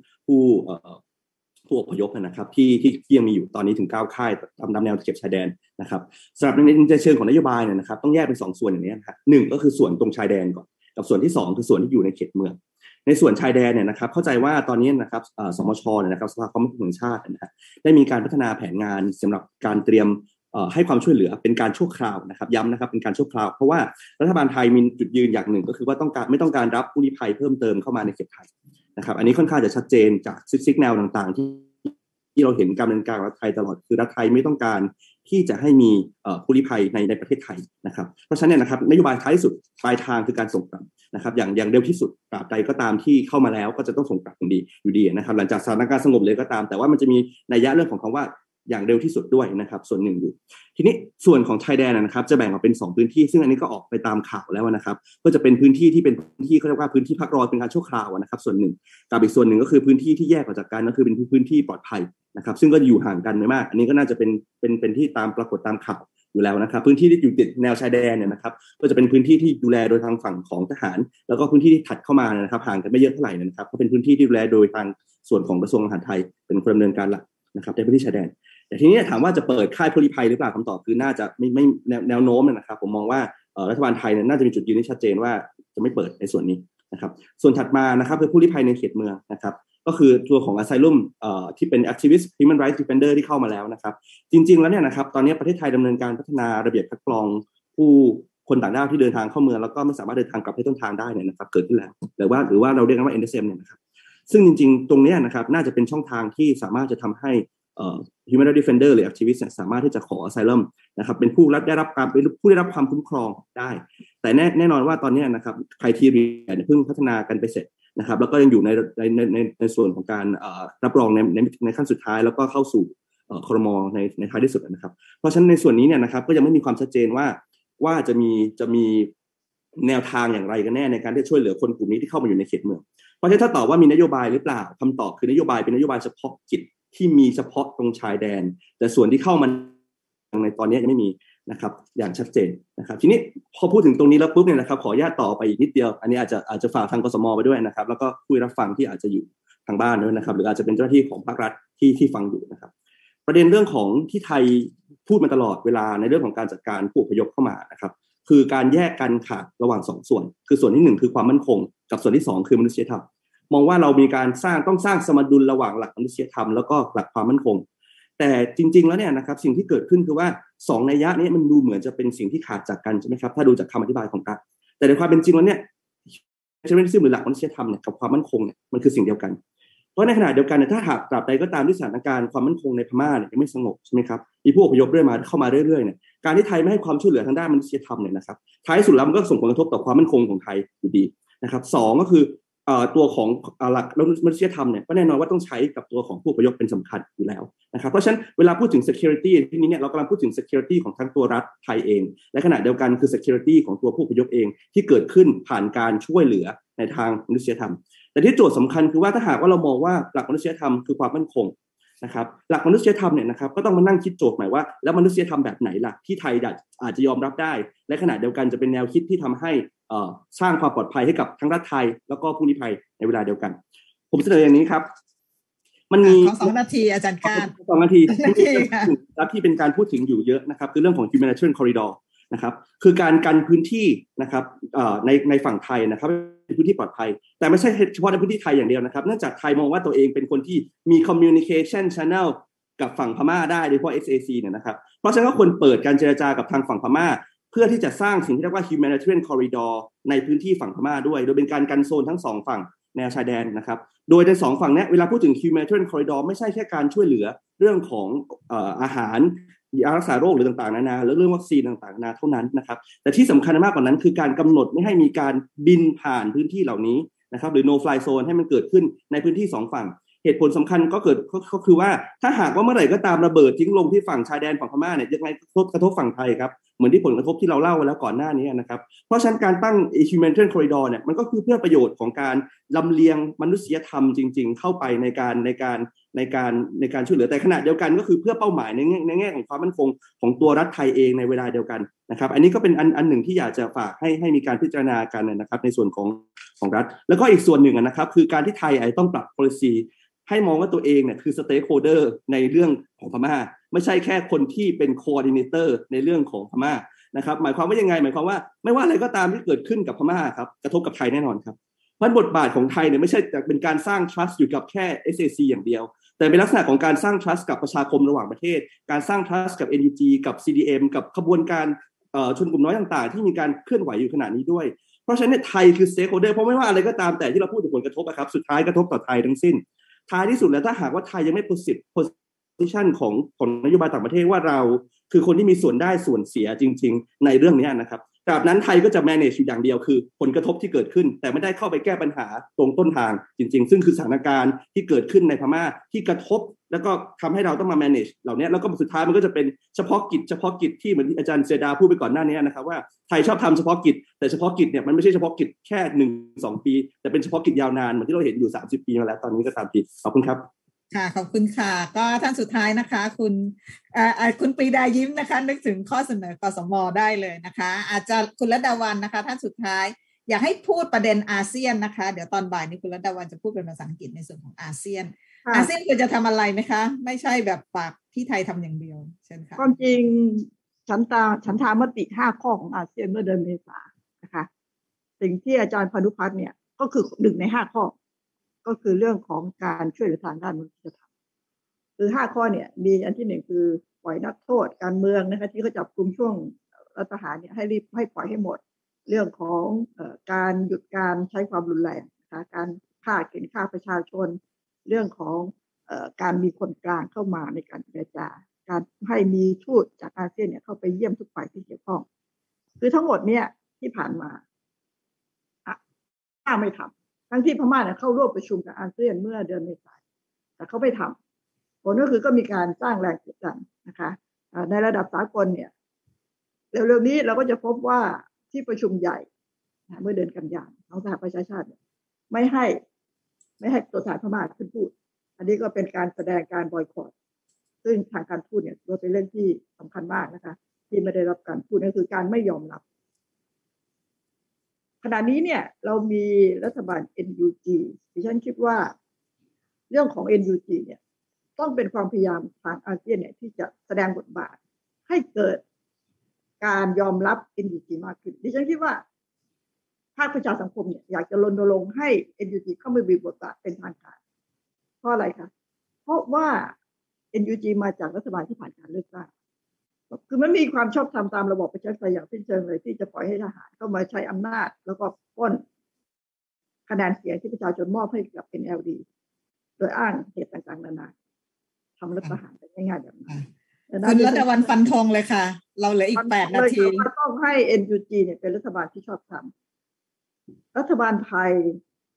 ผู้อพยพนะครับที่ยังมีอยู่ตอนนี้ถึง9ค่ายตามแนวตะเข็บชายแดนนะครับสำหรับในเชิงของนโยบายเนี่ยนะครับต้องแยกเป็น2ส่วนอย่างนี้นะครับ1ก็คือส่วนตรงชายแดนก่อนกับส่วนที่2คือส่วนที่อยู่ในเขตเมืองในส่วนชายแดนเนี่ยนะครับเข้าใจว่าตอนนี้นะครับสมชเนี่ยนะครับสภาความมั่นคงแห่งชาตินะฮะได้มีการพัฒนาแผนงานสำหรับการเตรียมให้ความช่วยเหลือเป็นการชั่วคราวนะครับย้ำนะครับเป็นการชั่วคราวเพราะว่ารัฐบาลไทยมีจุดยืนอย่างหนึ่งก็คือว่าไม่ต้องการรับผู้ลี้ภัยเพิ่มเติมเข้ามาในเขตไทยนะครับอันนี้ค่อนข้างจะชัดเจนจากซิกแนวต่างๆที่เราเห็นการดำเนินการรัฐไทยตลอดคือรัฐไทยไม่ต้องการที่จะให้มีผู้ลี้ภัยในประเทศไทยนะครับเพราะฉะนั้นเนี่ยนะครับนโยบายท้ายสุดปลายทางคือการส่งกลับนะครับอย่างเร็วที่สุดตราบใดก็ตามที่เข้ามาแล้วก็จะต้องส่งกลับอยู่ดีนะครับหลังจากสถานการณ์สงบเลยก็ตามแต่ว่ามันจะมีนัยยะเรื่องของคำว่าอย่างเร็วที่สุดด้วยนะครับส่วนหนึ่งอยู่ทีนี้ส่วนของชายแดนนะครับจะแบ่งออกเป็น2พื้นที่ซึ่งอันนี้ก็ออกไปตามข่าวแล้วนะครับก็จะเป็นพื้นที่ที่เป็นพื้นที่เขาเรียกว่าพื้นที่พักรอเป็นการชั่วคราวนะครับส่วนหนึ่งกับอีกส่วนหนึ่งก็คือพื้นที่ที่แยกออกจากกันก็คือเป็นพื้นที่ปลอดภัยนะครับซึ่งก็อยู่ห่างกันไม่มากอันนี้ก็น่าจะเป็นที่ตามปรากฏตามข่าวอยู่แล้วนะครับพื้นที่ที่อยู่ติดแนวชายแดนเนี่ยนะครับก็จะเป็นพื้นที่ที่ดูแลโดยทางฝั่งของทหารแล้วก็พื้นที่ที่ถัดเข้ามานะครับห่างกันไม่เยอะเท่าไหร่นะครับก็เป็นพื้นที่ที่ดูแลโดยทางส่วนของกระทรวงมหาดไทยเป็นคนดำเนินการหลักนะครับในพื้นที่ชายแดนแต่ทีนี้ถามว่าจะเปิดค่ายผู้ลี้ภัยหรือเปล่าคำตอบคือน่าจะไม่แนวโน้มนะครับผมมองว่ารัฐบาลไทยเนี่ยน่าจะมีจุดยืนที่ชัดเจนว่าจะไม่เปิดในส่วนนี้นะครับส่วนถัดมานะครับคือผู้ลี้ภัยในเขตเมืองนะครับก็คือตัวของ Asylum ที่เป็น Activist Human Rights Defender ที่เข้ามาแล้วนะครับจริงๆแล้วเนี่ยนะครับตอนนี้ประเทศไทยดำเนินการพัฒนาระเบียบคัดกรองผู้คนต่างด้าวที่เดินทางเข้าเมืองแล้วก็ไม่สามารถเดินทางกลับไปต้นทางได้เนี่ยนะครับเกิดขึ้นแล้วหรือว่าเราเรียกกันว่า NSM เนี่ยนะครับซึ่งจริงๆตรงนี้นะครับน่าจะเป็นช่องทางที่สามารถจะทำให้Human Rights Defender หรือ Activist สามารถที่จะขอ Asylum นะครับเป็นผู้ได้รับความคุ้มครองได้แต่แน่นอนว่าตอนนี้นะครับ criteria เพิ่งพัฒนากันไปเสร็จนะครับแล้วก็ยังอยู่ในส่วนของการรับรองในขั้นสุดท้ายแล้วก็เข้าสู่ครม.ในท้ายที่สุดนะครับเพราะฉะนั้นในส่วนนี้เนี่ยนะครับก็ยังไม่มีความชัดเจนว่าจะมีแนวทางอย่างไรกันแน่ในการที่ช่วยเหลือคนกลุ่มนี้ที่เข้ามาอยู่ในเขตเมืองเพราะฉะนั้นถ้าตอบว่ามีนโยบายหรือเปล่าคำตอบคือนโยบายเป็นนโยบายเฉพาะกิจที่มีเฉพาะตรงชายแดนแต่ส่วนที่เข้ามาในตอนนี้ยังไม่มีนะครับอย่างชัดเจนนะครับทีนี้พอพูดถึงตรงนี้แล้วปุ๊บเนี่ยนะครับขออนุญาตต่อไปอีกนิดเดียวอันนี้อาจจะฝากทางกสม.ไปด้วยนะครับแล้วก็ผู้รับฟังที่อาจจะอยู่ทางบ้านด้วยนะครับหรืออาจจะเป็นเจ้าหน้าที่ของภาครัฐที่ฟังอยู่นะครับประเด็นเรื่องของที่ไทยพูดมาตลอดเวลาในเรื่องของการจัดการผู้อพยพเข้ามานะครับคือการแยกกันขาดระหว่าง2ส่วนคือส่วนที่1คือความมั่นคงกับส่วนที่2คือมนุษยธรรมมองว่าเรามีการต้องสร้างสมดุลระหว่างหลักมนุษยธรรมแล้วก็หลักความมั่นคงแต่จริงๆแล้วเนี่ยนะครับสิ่งที่เกิดขึ้นคือว่า2นัยยะนี้มันดูเหมือนจะเป็นสิ่งที่ขาดจากกันใช่ไหมครับถ้าดูจากคำอธิบายของรัฐแต่ในความเป็นจริงแล้วเนี่ยใช้ไม่ได้ซึ่งหรือหลักมนุษยธรรมเนี่ยกับความมั่นคงเนี่ยมันคือสิ่งเดียวกันเพราะในขณะเดียวกันเนี่ยถ้าหากตราบใดก็ตามที่สถานการณ์ความมั่นคงในพม่าเนี่ยยังไม่สงบใช่ไหมครับมีผู้อพยพเข้ามาเรื่อยๆเนี่ยการที่ไทยไม่ให้ความช่วยเหลือทางด้านมนุษยธรรมเนี่ยนะครับท้ายสุดแล้วมันก็ส่งผลกระทบต่อความมั่นคงของไทยอยู่ดีนะครับ2ก็คือตัวของหลักมนุษยธรรมเนี่ยก็แน่นอนว่าต้องใช้กับตัวของผู้อพยพเป็นสำคัญอยู่แล้วนะครับเพราะฉะนั้นเวลาพูดถึง security ที่นี้เนี่ยเรากำลังพูดถึง security ของทั้งตัวรัฐไทยเองและขณะเดียวกันคือ security ของตัวผู้อพยพเองที่เกิดขึ้นผ่านการช่วยเหลือในทางมนุษยธรรมแต่ที่โจทย์สำคัญคือว่าถ้าหากว่าเรามองว่าหลักมนุษยธรรมคือความมั่นคงนะครับหลักมนุษยธรรมเนี่ยนะครับก็ต้องมานั่งคิดโจทย์ใหม่ว่าแล้วมนุษยธรรมแบบไหนล่ะที่ไทยอาจจะยอมรับได้และขณะเดียวกันจะเป็นแนวคิดที่ทำให้สร้างความปลอดภัยให้กับทั้งรัฐไทยแล้วก็ผู้ลี้ภัยในเวลาเดียวกันผมเสนออย่างนี้ครับมันมี 2 นาทีอาจารย์ก้าน 2 นาทีที่เป็นการพูดถึงอยู่เยอะนะครับคือเรื่องของ humanitarian corridor นะครับคือการกันพื้นที่นะครับในฝั่งไทยนะครับเป็นพื้นที่ปลอดภัยแต่ไม่ใช่เฉพาะในพื้นที่ไทยอย่างเดียวนะครับเนื่องจากไทยมองว่าตัวเองเป็นคนที่มี communication channel กับฝั่งพม่าได้โดยเฉพาะ SAC เนี่ยนะครับเพราะฉะนั้นก็ควรเปิดการเจรจากับทางฝั่งพม่าเพื่อที่จะสร้างสิ่งที่เรียกว่า humanitarian corridor ในพื้นที่ฝั่งพม่าด้วยโดยเป็นการกันโซนทั้ง2ฝั่งแนวชายแดนนะครับโดยใน2ฝั่งนี้เวลาพูดถึง humanitarian corridor ไม่ใช่แค่การช่วยเหลือเรื่องของอาหารยารักษาโรคหรือต่างๆนานาแล้วเรื่องวัคซีนต่างๆนานาเท่านั้นนะครับแต่ที่สำคัญมากกว่านั้นคือการกำหนดไม่ให้มีการบินผ่านพื้นที่เหล่านี้นะครับหรือ no fly zone ให้มันเกิดขึ้นในพื้นที่2ฝั่งเหตุผลสำคัญก็คือว่าถ้าหากว่าเมื่อไหร่ก็ตามระเบิดทิ้งลงที่ฝั่งชายแดนฝั่งพม่าเนี่ยยังไงกระทบฝั่งไทยครับเหมือนที่ผลกระทบที่เราเล่าไว้แล้วก่อนหน้านี้นะครับเพราะฉะนั้นการตั้ง humanitarian corridor เนี่ยมันก็คือเพื่อประโยชน์ของการลำเลียงมนุษยธรรมจริงๆเข้าไปในการช่วยเหลือแต่ขณะเดียวกันก็คือเพื่อเป้าหมายในแง่ของความมั่นคงของตัวรัฐไทยเองในเวลาเดียวกันนะครับอันนี้ก็เป็นอันหนึ่งที่อยากจะฝากให้มีการพิจารณากันนะครับในส่วนของรัฐแล้วก็อีกส่วนหนึ่งนะครับคือการที่ไทยต้องปรับ policyให้มองว่าตัวเองเนี่ยคือ stakeholder ในเรื่องของพม่าไม่ใช่แค่คนที่เป็น coordinator ในเรื่องของพม่านะครับหมายความว่ายังไงหมายความว่าไม่ว่าอะไรก็ตามที่เกิดขึ้นกับพม่าครับกระทบกับไทยแน่นอนครับเพราะบทบาทของไทยเนี่ยไม่ใช่แต่เป็นการสร้าง trust อยู่กับแค่ SAC อย่างเดียวแต่เป็นลักษณะของการสร้าง trust กับประชาคมระหว่างประเทศการสร้าง trust กับ NUG กับ CDM กับขบวนการชนกลุ่มน้อยต่างๆที่มีการเคลื่อนไหวอยู่ขณะนี้ด้วยเพราะฉะนั้นไทยคือ stakeholder เพราะไม่ว่าอะไรก็ตามแต่ที่เราพูดถึงผลกระทบครับสุดท้ายกระทบต่อไทยทั้งสิ้นท้ายที่สุดแล้วถ้าหากว่าไทยยังไม่ position ของนโยบายต่างประเทศว่าเราคือคนที่มีส่วนได้ส่วนเสียจริงๆในเรื่องนี้นะครับตราบนั้นไทยก็จะ manage อยู่อย่างเดียวคือผลกระทบที่เกิดขึ้นแต่ไม่ได้เข้าไปแก้ปัญหาตรงต้นทางจริงๆซึ่งคือสถานการณ์ที่เกิดขึ้นในพม่าที่กระทบแล้วก็ทำให้เราต้องมา manage เหล่านี้แล้วก็สุดท้ายมันก็จะเป็นเฉพาะกิจที่เหมือนที่อาจารย์เสดาพูดไปก่อนหน้านี้นะครับว่าไทยชอบทำเฉพาะกิจแต่เฉพาะกิจเนี่ยมันไม่ใช่เฉพาะกิจแค่ 1-2 ปีแต่เป็นเฉพาะกิจยาวนานเหมือนที่เราเห็นอยู่30 ปีมาแล้วตอนนี้ก็ตามทีขอบคุณครับค่ะขอบคุณค่ะก็ท่านสุดท้ายนะคะคุณปรีดายิ้มนะคะนึกถึงข้อเสนอกสม.ได้เลยนะคะอาจจะคุณรัตดาวันนะคะท่านสุดท้ายอยากให้พูดประเด็นอาเซียนนะคะเดี๋ยวตอนบ่ายนี้คุณรัตดาวันจะพูดเป็นภาษาอังกฤษในส่วนของอาเซียนควรจะทำอะไรไหมคะไม่ใช่แบบฝากที่ไทยทำอย่างเดียวเช่นค่ะความจริงฉันทามติ5 ข้อของอาเซียนเมื่อเดือนเมษายนนะคะสิ่งที่อาจารย์พานุพัฒน์เนี่ยก็คือ1 ใน 5 ข้อก็คือเรื่องของการช่วยเหลือทางด้านมนุษยธรรมคือ5 ข้อเนี่ยมีอันที่1คือปล่อยนักโทษการเมืองนะคะที่เขาจับกุมช่วงรัฐประหารเนี่ยให้ปล่อยให้หมดเรื่องของการหยุดการใช้ความรุนแรงนะคะการเข็นฆ่าประชาชนเรื่องของการมีคนกลางเข้ามาในการเจรจาการให้มีทูตจากอาเซียนเนี่ยเข้าไปเยี่ยมทุกฝ่ายที่เกี่ยวข้องคือทั้งหมดเนี่ยที่ผ่านมาไม่ทำทั้งที่พม่าเนี่ยเข้าร่วมประชุมกับอาเซียนเมื่อเดือนเมษายนแต่เขาไม่ทำผลก็คือก็มีการสร้างแรงกดดันนะคะในระดับสากลเนี่ยเร็วๆนี้เราก็จะพบว่าที่ประชุมใหญ่เมื่อเดือนกันยายนของสหประชาชาติไม่ให้ตัวแทนพม่าขึ้นพูดอันนี้ก็เป็นการแสดงการบอยคอตซึ่งทางการพูดเนี่ยถือเป็นเรื่องที่สำคัญมากนะคะที่ไม่ได้รับการพูดนั่นคือการไม่ยอมรับขณะนี้เนี่ยเรามีรัฐบาล NUG ที่ฉันคิดว่าเรื่องของ NUG เนี่ยต้องเป็นความพยายามทางอาเซียนเนี่ยที่จะแสดงบทบาทให้เกิดการยอมรับ NUG มากขึ้นดิฉันคิดว่าภาคประชาสังคมเนี่ยอยากจะรณรงค์ให้ NUG เข้ามามีบทบาทเป็นทางการเพราะอะไรคะเพราะว่า NUG มาจากรัฐบาลที่ผ่านการเลือกตั้งคือมันมีความชอบธรรมตามระบอบประชาธิปไตยอย่างสิ้นเชิงเลยที่จะปล่อยให้ทหารเข้ามาใช้อำนาจแล้วก็ปล้นคะแนนเสียงที่ประชาชนมอบให้กับ NLD โดยอ้างเหตุต่างๆนานาทำรัฐประหารง่ายๆแบบนั้นคุณรัตดาวันฟันธงเลยค่ะเราเหลืออีก8 นาทีต้องให้ NUG เนี่ยเป็นรัฐบาลที่ชอบธรรมรัฐบาลไทย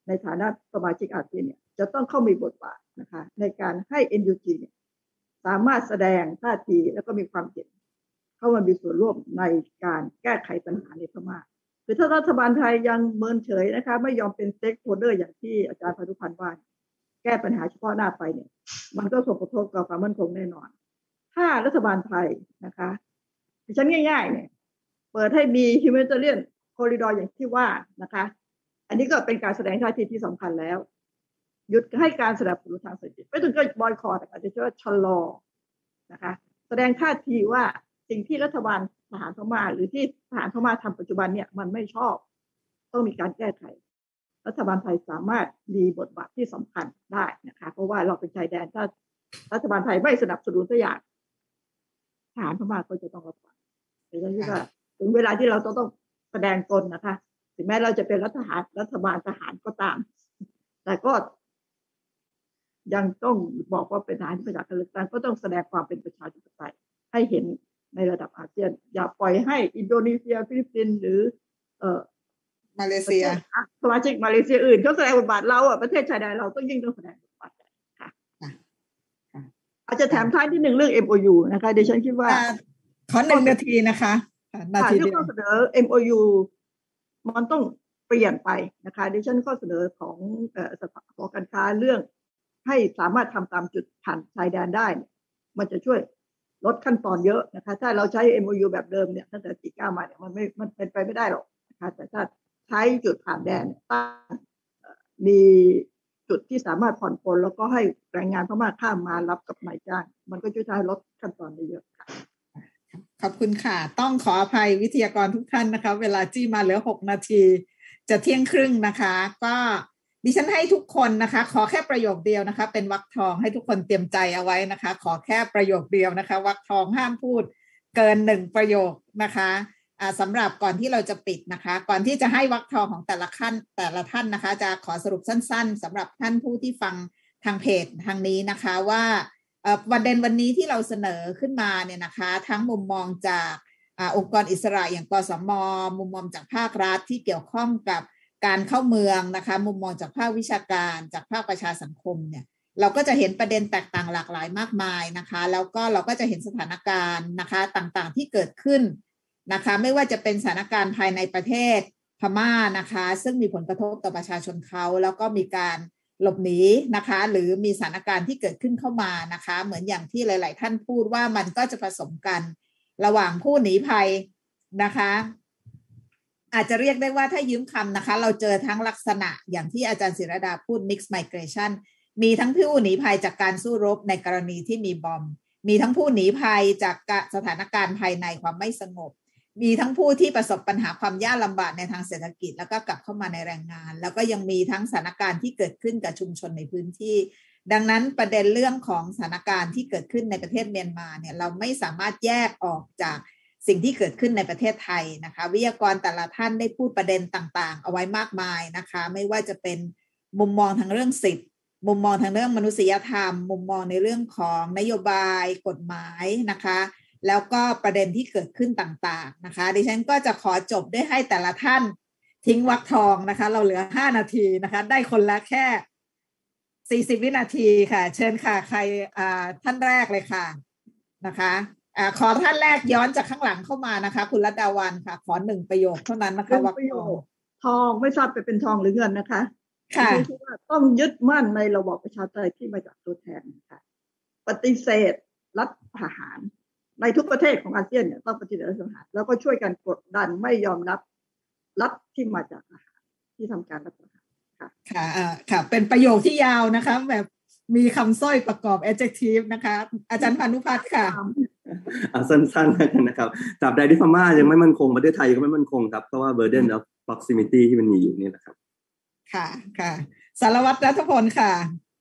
ในฐานะสมาชิกอาเซียนเนี่ยจะต้องเข้ามีบทบาทนะคะในการให้ NUG เนี่ยสามารถแสดงท่าทีแล้วก็มีความเห็นเข้ามามีส่วนร่วมในการแก้ไขปัญหาในพม่าคือถ้ารัฐบาลไทยยังเมินเฉยนะคะไม่ยอมเป็นสเต็กโฮลเดอร์อย่างที่อาจารย์พานุพันธ์ว่าแก้ปัญหาเฉพาะหน้าไปเนี่ยมันก็ส่งผลกระทบต่อความมั่นคงแน่นอนถ้ารัฐบาลไทยนะคะดิฉันง่ายๆเนี่ยเปิดให้มี humanitarian corridor อย่างที่ว่านะคะอันนี้ก็เป็นการแสดงท่าทีที่สำคัญแล้วหยุดให้การสนับสนุนทางเศรษฐกิจไม่ถึงกับบอยคอตอาจจะเรียกว่าชะลอนะคะแสดงท่าทีว่าสิ่งที่รัฐบาลทหารพม่าหรือที่ทหารพม่าทำปัจจุบันเนี่ยมันไม่ชอบต้องมีการแก้ไขรัฐบาลไทยสามารถมีบทบาทที่สำคัญได้นะคะเพราะว่าเราเป็นชายแดนถ้ารัฐบาลไทยไม่สนับสนุนสักอย่างทหารพม่าก็จะต้องรับฟังแต่ยังที่ว่าถึงเวลาที่เราต้องแสดงตนนะคะถึงแม้เราจะเป็นรัฐบาลทหารก็ตามแต่ก็ยังต้องบอกว่าเป็นทหารที่มาจากการเลือกตั้งก็ต้องแสดงความเป็นประชาธิปไตยให้เห็นในระดับอาเซียนอย่าปล่อยให้อินโดนีเซียฟิลิปปินส์หรือมาเลเซียสมาชิกมาเลเซียอื่นเขาแสดงบทบาทเราประเทศชายแดนเราต้องยิ่งต้องแสดงบทบาทค่ะอาจจะแถมท้ายที่หนึ่งเรื่อง MOU นะคะดิฉันคิดว่าขอ1 นาทีนะคะนาทีเดียวข้อเสนอ MOU มันต้องเปลี่ยนไปนะคะดิฉันข้อเสนอของสภาหอการค้าเรื่องให้สามารถทำตามจุดผ่านชายแดนได้มันจะช่วยลดขั้นตอนเยอะนะคะถ้าเราใช้ MOU แบบเดิมเนี่ยตั้งแต่49มาเนี่ยมันเป็นไปไม่ได้หรอกนะคะแต่ถ้าใช้จุดผ่านแดนมีจุดที่สามารถผ่อนปลนแล้วก็ให้แรงงานพม่าข้ามมารับกับนายจ้างมันก็ช่วยลดขั้นตอนได้เยอะค่ะขอบคุณค่ะต้องขออภัยวิทยากรทุกท่านนะคะเวลาจี้มาเหลือ6 นาทีจะเที่ยงครึ่งนะคะก็ดิฉันให้ทุกคนนะคะขอแค่ประโยคเดียวนะคะเป็นวรรคทองให้ทุกคนเตรียมใจเอาไว้นะคะขอแค่ประโยคเดียวนะคะวรรคทองห้ามพูดเกิน1 ประโยคนะคะสำหรับก่อนที่เราจะปิดนะคะก่อนที่จะให้วรรคทองของแต่ละท่านนะคะจะขอสรุปสั้นๆสำหรับท่านผู้ที่ฟังทางเพจทางนี้นะคะว่าประเด็นวันนี้ที่เราเสนอขึ้นมาเนี่ยนะคะทั้งมุมมองจากองค์กรอิสระอย่างกสม.มุมมองจากภาครัฐที่เกี่ยวข้องกับการเข้าเมืองนะคะมุมมองจากภาควิชาการจากภาคประชาสังคมเนี่ยเราก็จะเห็นประเด็นแตกต่างหลากหลายมากมายนะคะแล้วก็เราก็จะเห็นสถานการณ์นะคะต่างๆที่เกิดขึ้นนะคะไม่ว่าจะเป็นสถานการณ์ภายในประเทศพม่านะคะซึ่งมีผลกระทบต่อประชาชนเขาแล้วก็มีการหลบหนีนะคะหรือมีสถานการณ์ที่เกิดขึ้นเข้ามานะคะเหมือนอย่างที่หลายๆท่านพูดว่ามันก็จะผสมกันระหว่างผู้หนีภัยนะคะอาจจะเรียกได้ว่าถ้ายืมคำนะคะเราเจอทั้งลักษณะอย่างที่อาจารย์ศิรดาพูด mixed migration มีทั้งผู้หนีภัยจากการสู้รบในกรณีที่มีบอมมีทั้งผู้หนีภัยจากสถานการณ์ภายในความไม่สงบมีทั้งผู้ที่ประสบปัญหาความยากลำบากในทางเศรษฐกิจแล้วก็กลับเข้ามาในแรงงานแล้วก็ยังมีทั้งสถานการณ์ที่เกิดขึ้นกับชุมชนในพื้นที่ดังนั้นประเด็นเรื่องของสถานการณ์ที่เกิดขึ้นในประเทศเมียนมาเนี่ยเราไม่สามารถแยกออกจากสิ่งที่เกิดขึ้นในประเทศไทยนะคะวิทยากรแต่ละท่านได้พูดประเด็นต่างๆเอาไว้มากมายนะคะไม่ว่าจะเป็นมุมมองทางเรื่องสิทธิมุมมองทางเรื่องมนุษยธรรมมุมมองในเรื่องของนโยบายกฎหมายนะคะแล้วก็ประเด็นที่เกิดขึ้นต่างๆนะคะดิฉันก็จะขอจบด้วยให้แต่ละท่านทิ้งวรรคทองนะคะเราเหลือ5 นาทีนะคะได้คนละแค่40 วินาทีค่ะเชิญค่ะใครท่านแรกเลยค่ะนะคะขอท่านแรกย้อนจากข้างหลังเข้ามานะคะคุณรัตดาวันค่ะขอ1 ประโยคเท่านั้นนะคะวรรคทองไม่ทราบจะเป็นทองหรือเงินนะคะค่ะต้องยึดมั่นในระบอบประชาธิปไตยที่มาจากตัวแทนค่ะปฏิเสธรัฐทหารในทุกประเทศของอาเซียนเนี่ยต้องปฏิเสธรัฐทหารแล้วก็ช่วยกันกดดันไม่ยอมรับรัฐที่มาจากทหารที่ทำการรัฐประหารค่ะค่ะเป็นประโยคที่ยาวนะคะแบบมีคำสร้อยประกอบ adjective นะคะอาจารย์พานุพัฒน์ค่ะสั้นๆนะครับตราบใดที่พม่ายังไม่มั่นคงประเทศไทยก็ไม่มั่นคงครับเพราะว่า burden of proximity ที่มันมีอยู่นี่นะครับค่ะสารวัตรรัฐพลค่ะ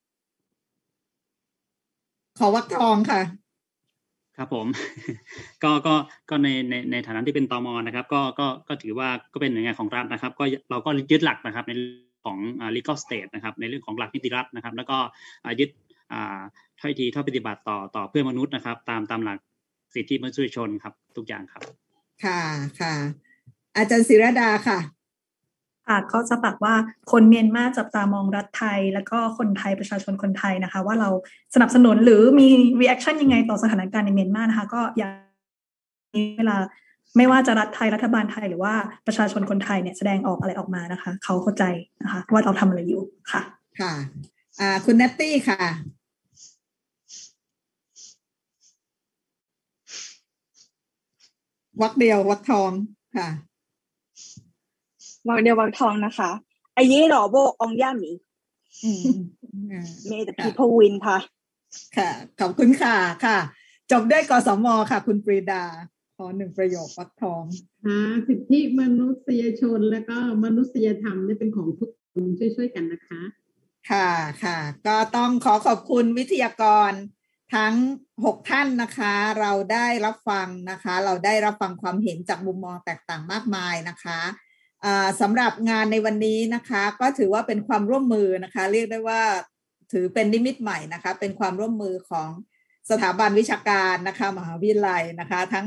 ขอวรรคทองค่ะครับผมก็ในฐานะที่เป็นตม.นะครับก็ถือว่าก็เป็นหน่วยงานของรัฐนะครับก็เราก็ยึดหลักนะครับในของlegal state นะครับในเรื่องของหลักนิติรัฐนะครับแล้วก็ยึดถ้อยทีถ้อยปฏิบัติต่อเพื่อนมนุษย์นะครับตามหลักสิทธิมนุษยชนครับทุกอย่างครับค่ะอาจารย์ศิรดาค่ะค่ะก็จะฝากว่าคนเมียนมาจับตามองรัฐไทยแล้วก็คนไทยประชาชนคนไทยนะคะว่าเราสนับสนุนหรือมี reaction ยังไงต่อสถานการณ์ในเมียนมานะคะก็อยากเวลาไม่ว่าจะรัฐไทยรัฐบาลไทยหรือว่าประชาชนคนไทยเนี่ยแสดงออกอะไรออกมานะคะเขาเข้าใจนะคะว่าเราทำอะไรอยู่ค่ะค่ะคุณเนตตี้ค่ะวักเดียววักทองค่ะวักเดียววักทองนะคะไอ้ยี่หรอโบองย่ามีMay the people win ค่ะค่ะขอบคุณค่ะค่ะจบด้วยกสม.ค่ะคุณปรีดาขอ1ประโยควักทองสิทธิมนุษยชนและก็มนุษยธรรมนี่เป็นของทุกคนช่วยกันนะคะค่ะค่ะก็ต้องขอบคุณวิทยากรทั้ง6ท่านนะคะเราได้รับฟังนะคะเราได้รับฟังความเห็นจากมุมมองแตกต่างมากมายนะคะสำหรับงานในวันนี้นะคะก็ถือว่าเป็นความร่วมมือนะคะเรียกได้ว่าถือเป็นนิมิตใหม่นะคะเป็นความร่วมมือของสถาบันวิชาการนะคะมหาวิทยาลัยนะคะทั้ง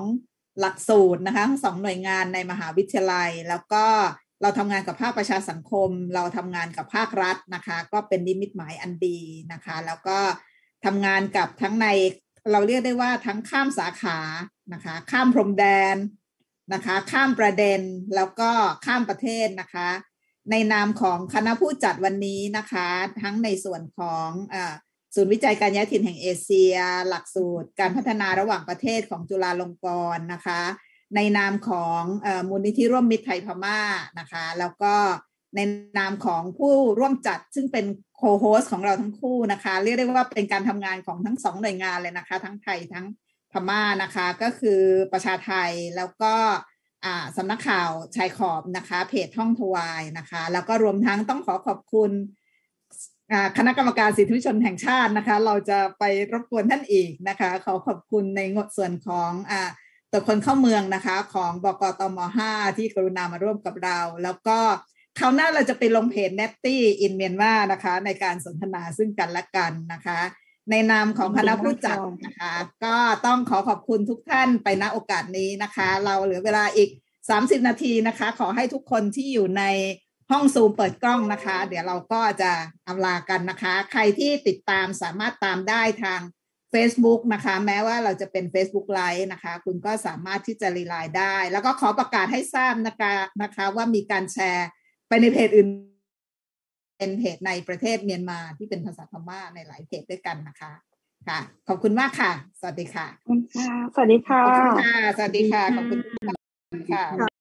2หลักสูตรนะคะทั้ง2หน่วยงานในมหาวิทยาลัยแล้วก็เราทำงานกับภาคประชาสังคมเราทำงานกับภาครัฐนะคะก็เป็นนิมิตหมายอันดีนะคะแล้วก็ทำงานกับทั้งในเราเรียกได้ว่าทั้งข้ามสาขานะคะข้ามพรมแดนนะคะข้ามประเด็นแล้วก็ข้ามประเทศนะคะในนามของคณะผู้จัดวันนี้นะคะทั้งในส่วนของศูนย์วิจัยการย้ายถิ่นแห่งเอเชียหลักสูตรการพัฒนาระหว่างประเทศของจุฬาลงกรณ์นะคะในนามของมูลนิธิร่วมมิตรไทยพม่านะคะแล้วก็ในนามของผู้ร่วมจัดซึ่งเป็นโคโฮสของเราทั้งคู่นะคะเรียกได้ว่าเป็นการทำงานของทั้ง2หน่วยงานเลยนะคะทั้งไทยทั้งพม่านะคะก็คือประชาไทยแล้วก็สำนักข่าวชายขอบนะคะเพจท่องทวายนะคะแล้วก็รวมทั้งต้องขอบคุณคณะกรรมการสิทธิมนุษยชนแห่งชาตินะคะเราจะไปรบกวนท่านอีกนะคะขอบคุณในส่วนของตรวจคนเข้าเมืองนะคะของบกตม.5 ที่กรุณามาร่วมกับเราแล้วก็คราวหน้าเราจะไปลงเพจ Netty in Myanmar นะคะในการสนทนาซึ่งกันและกันนะคะในนามของคณะผู้จัดนะคะก็ต้องขอบคุณทุกท่านไปณโอกาสนี้นะคะเราเหลือเวลาอีก30นาทีนะคะขอให้ทุกคนที่อยู่ในห้องซูมเปิดกล้องนะคะเดี๋ยวเราก็จะอำลากันนะคะใครที่ติดตามสามารถตามได้ทาง Facebook นะคะแม้ว่าเราจะเป็น Facebook Live นะคะคุณก็สามารถที่จะรีไลน์ได้แล้วก็ขอประกาศให้ทราบนะคะว่ามีการแชร์ไปในเพจอื่นเป็นเพจในประเทศเมียนมาที่เป็นภาษาพม่าในหลายเพจด้วยกันนะคะค่ะขอบคุณมากค่ะสวัสดีค่ะสวัสดีค่ะสวัสดีค่ะขอบคุณค่ะ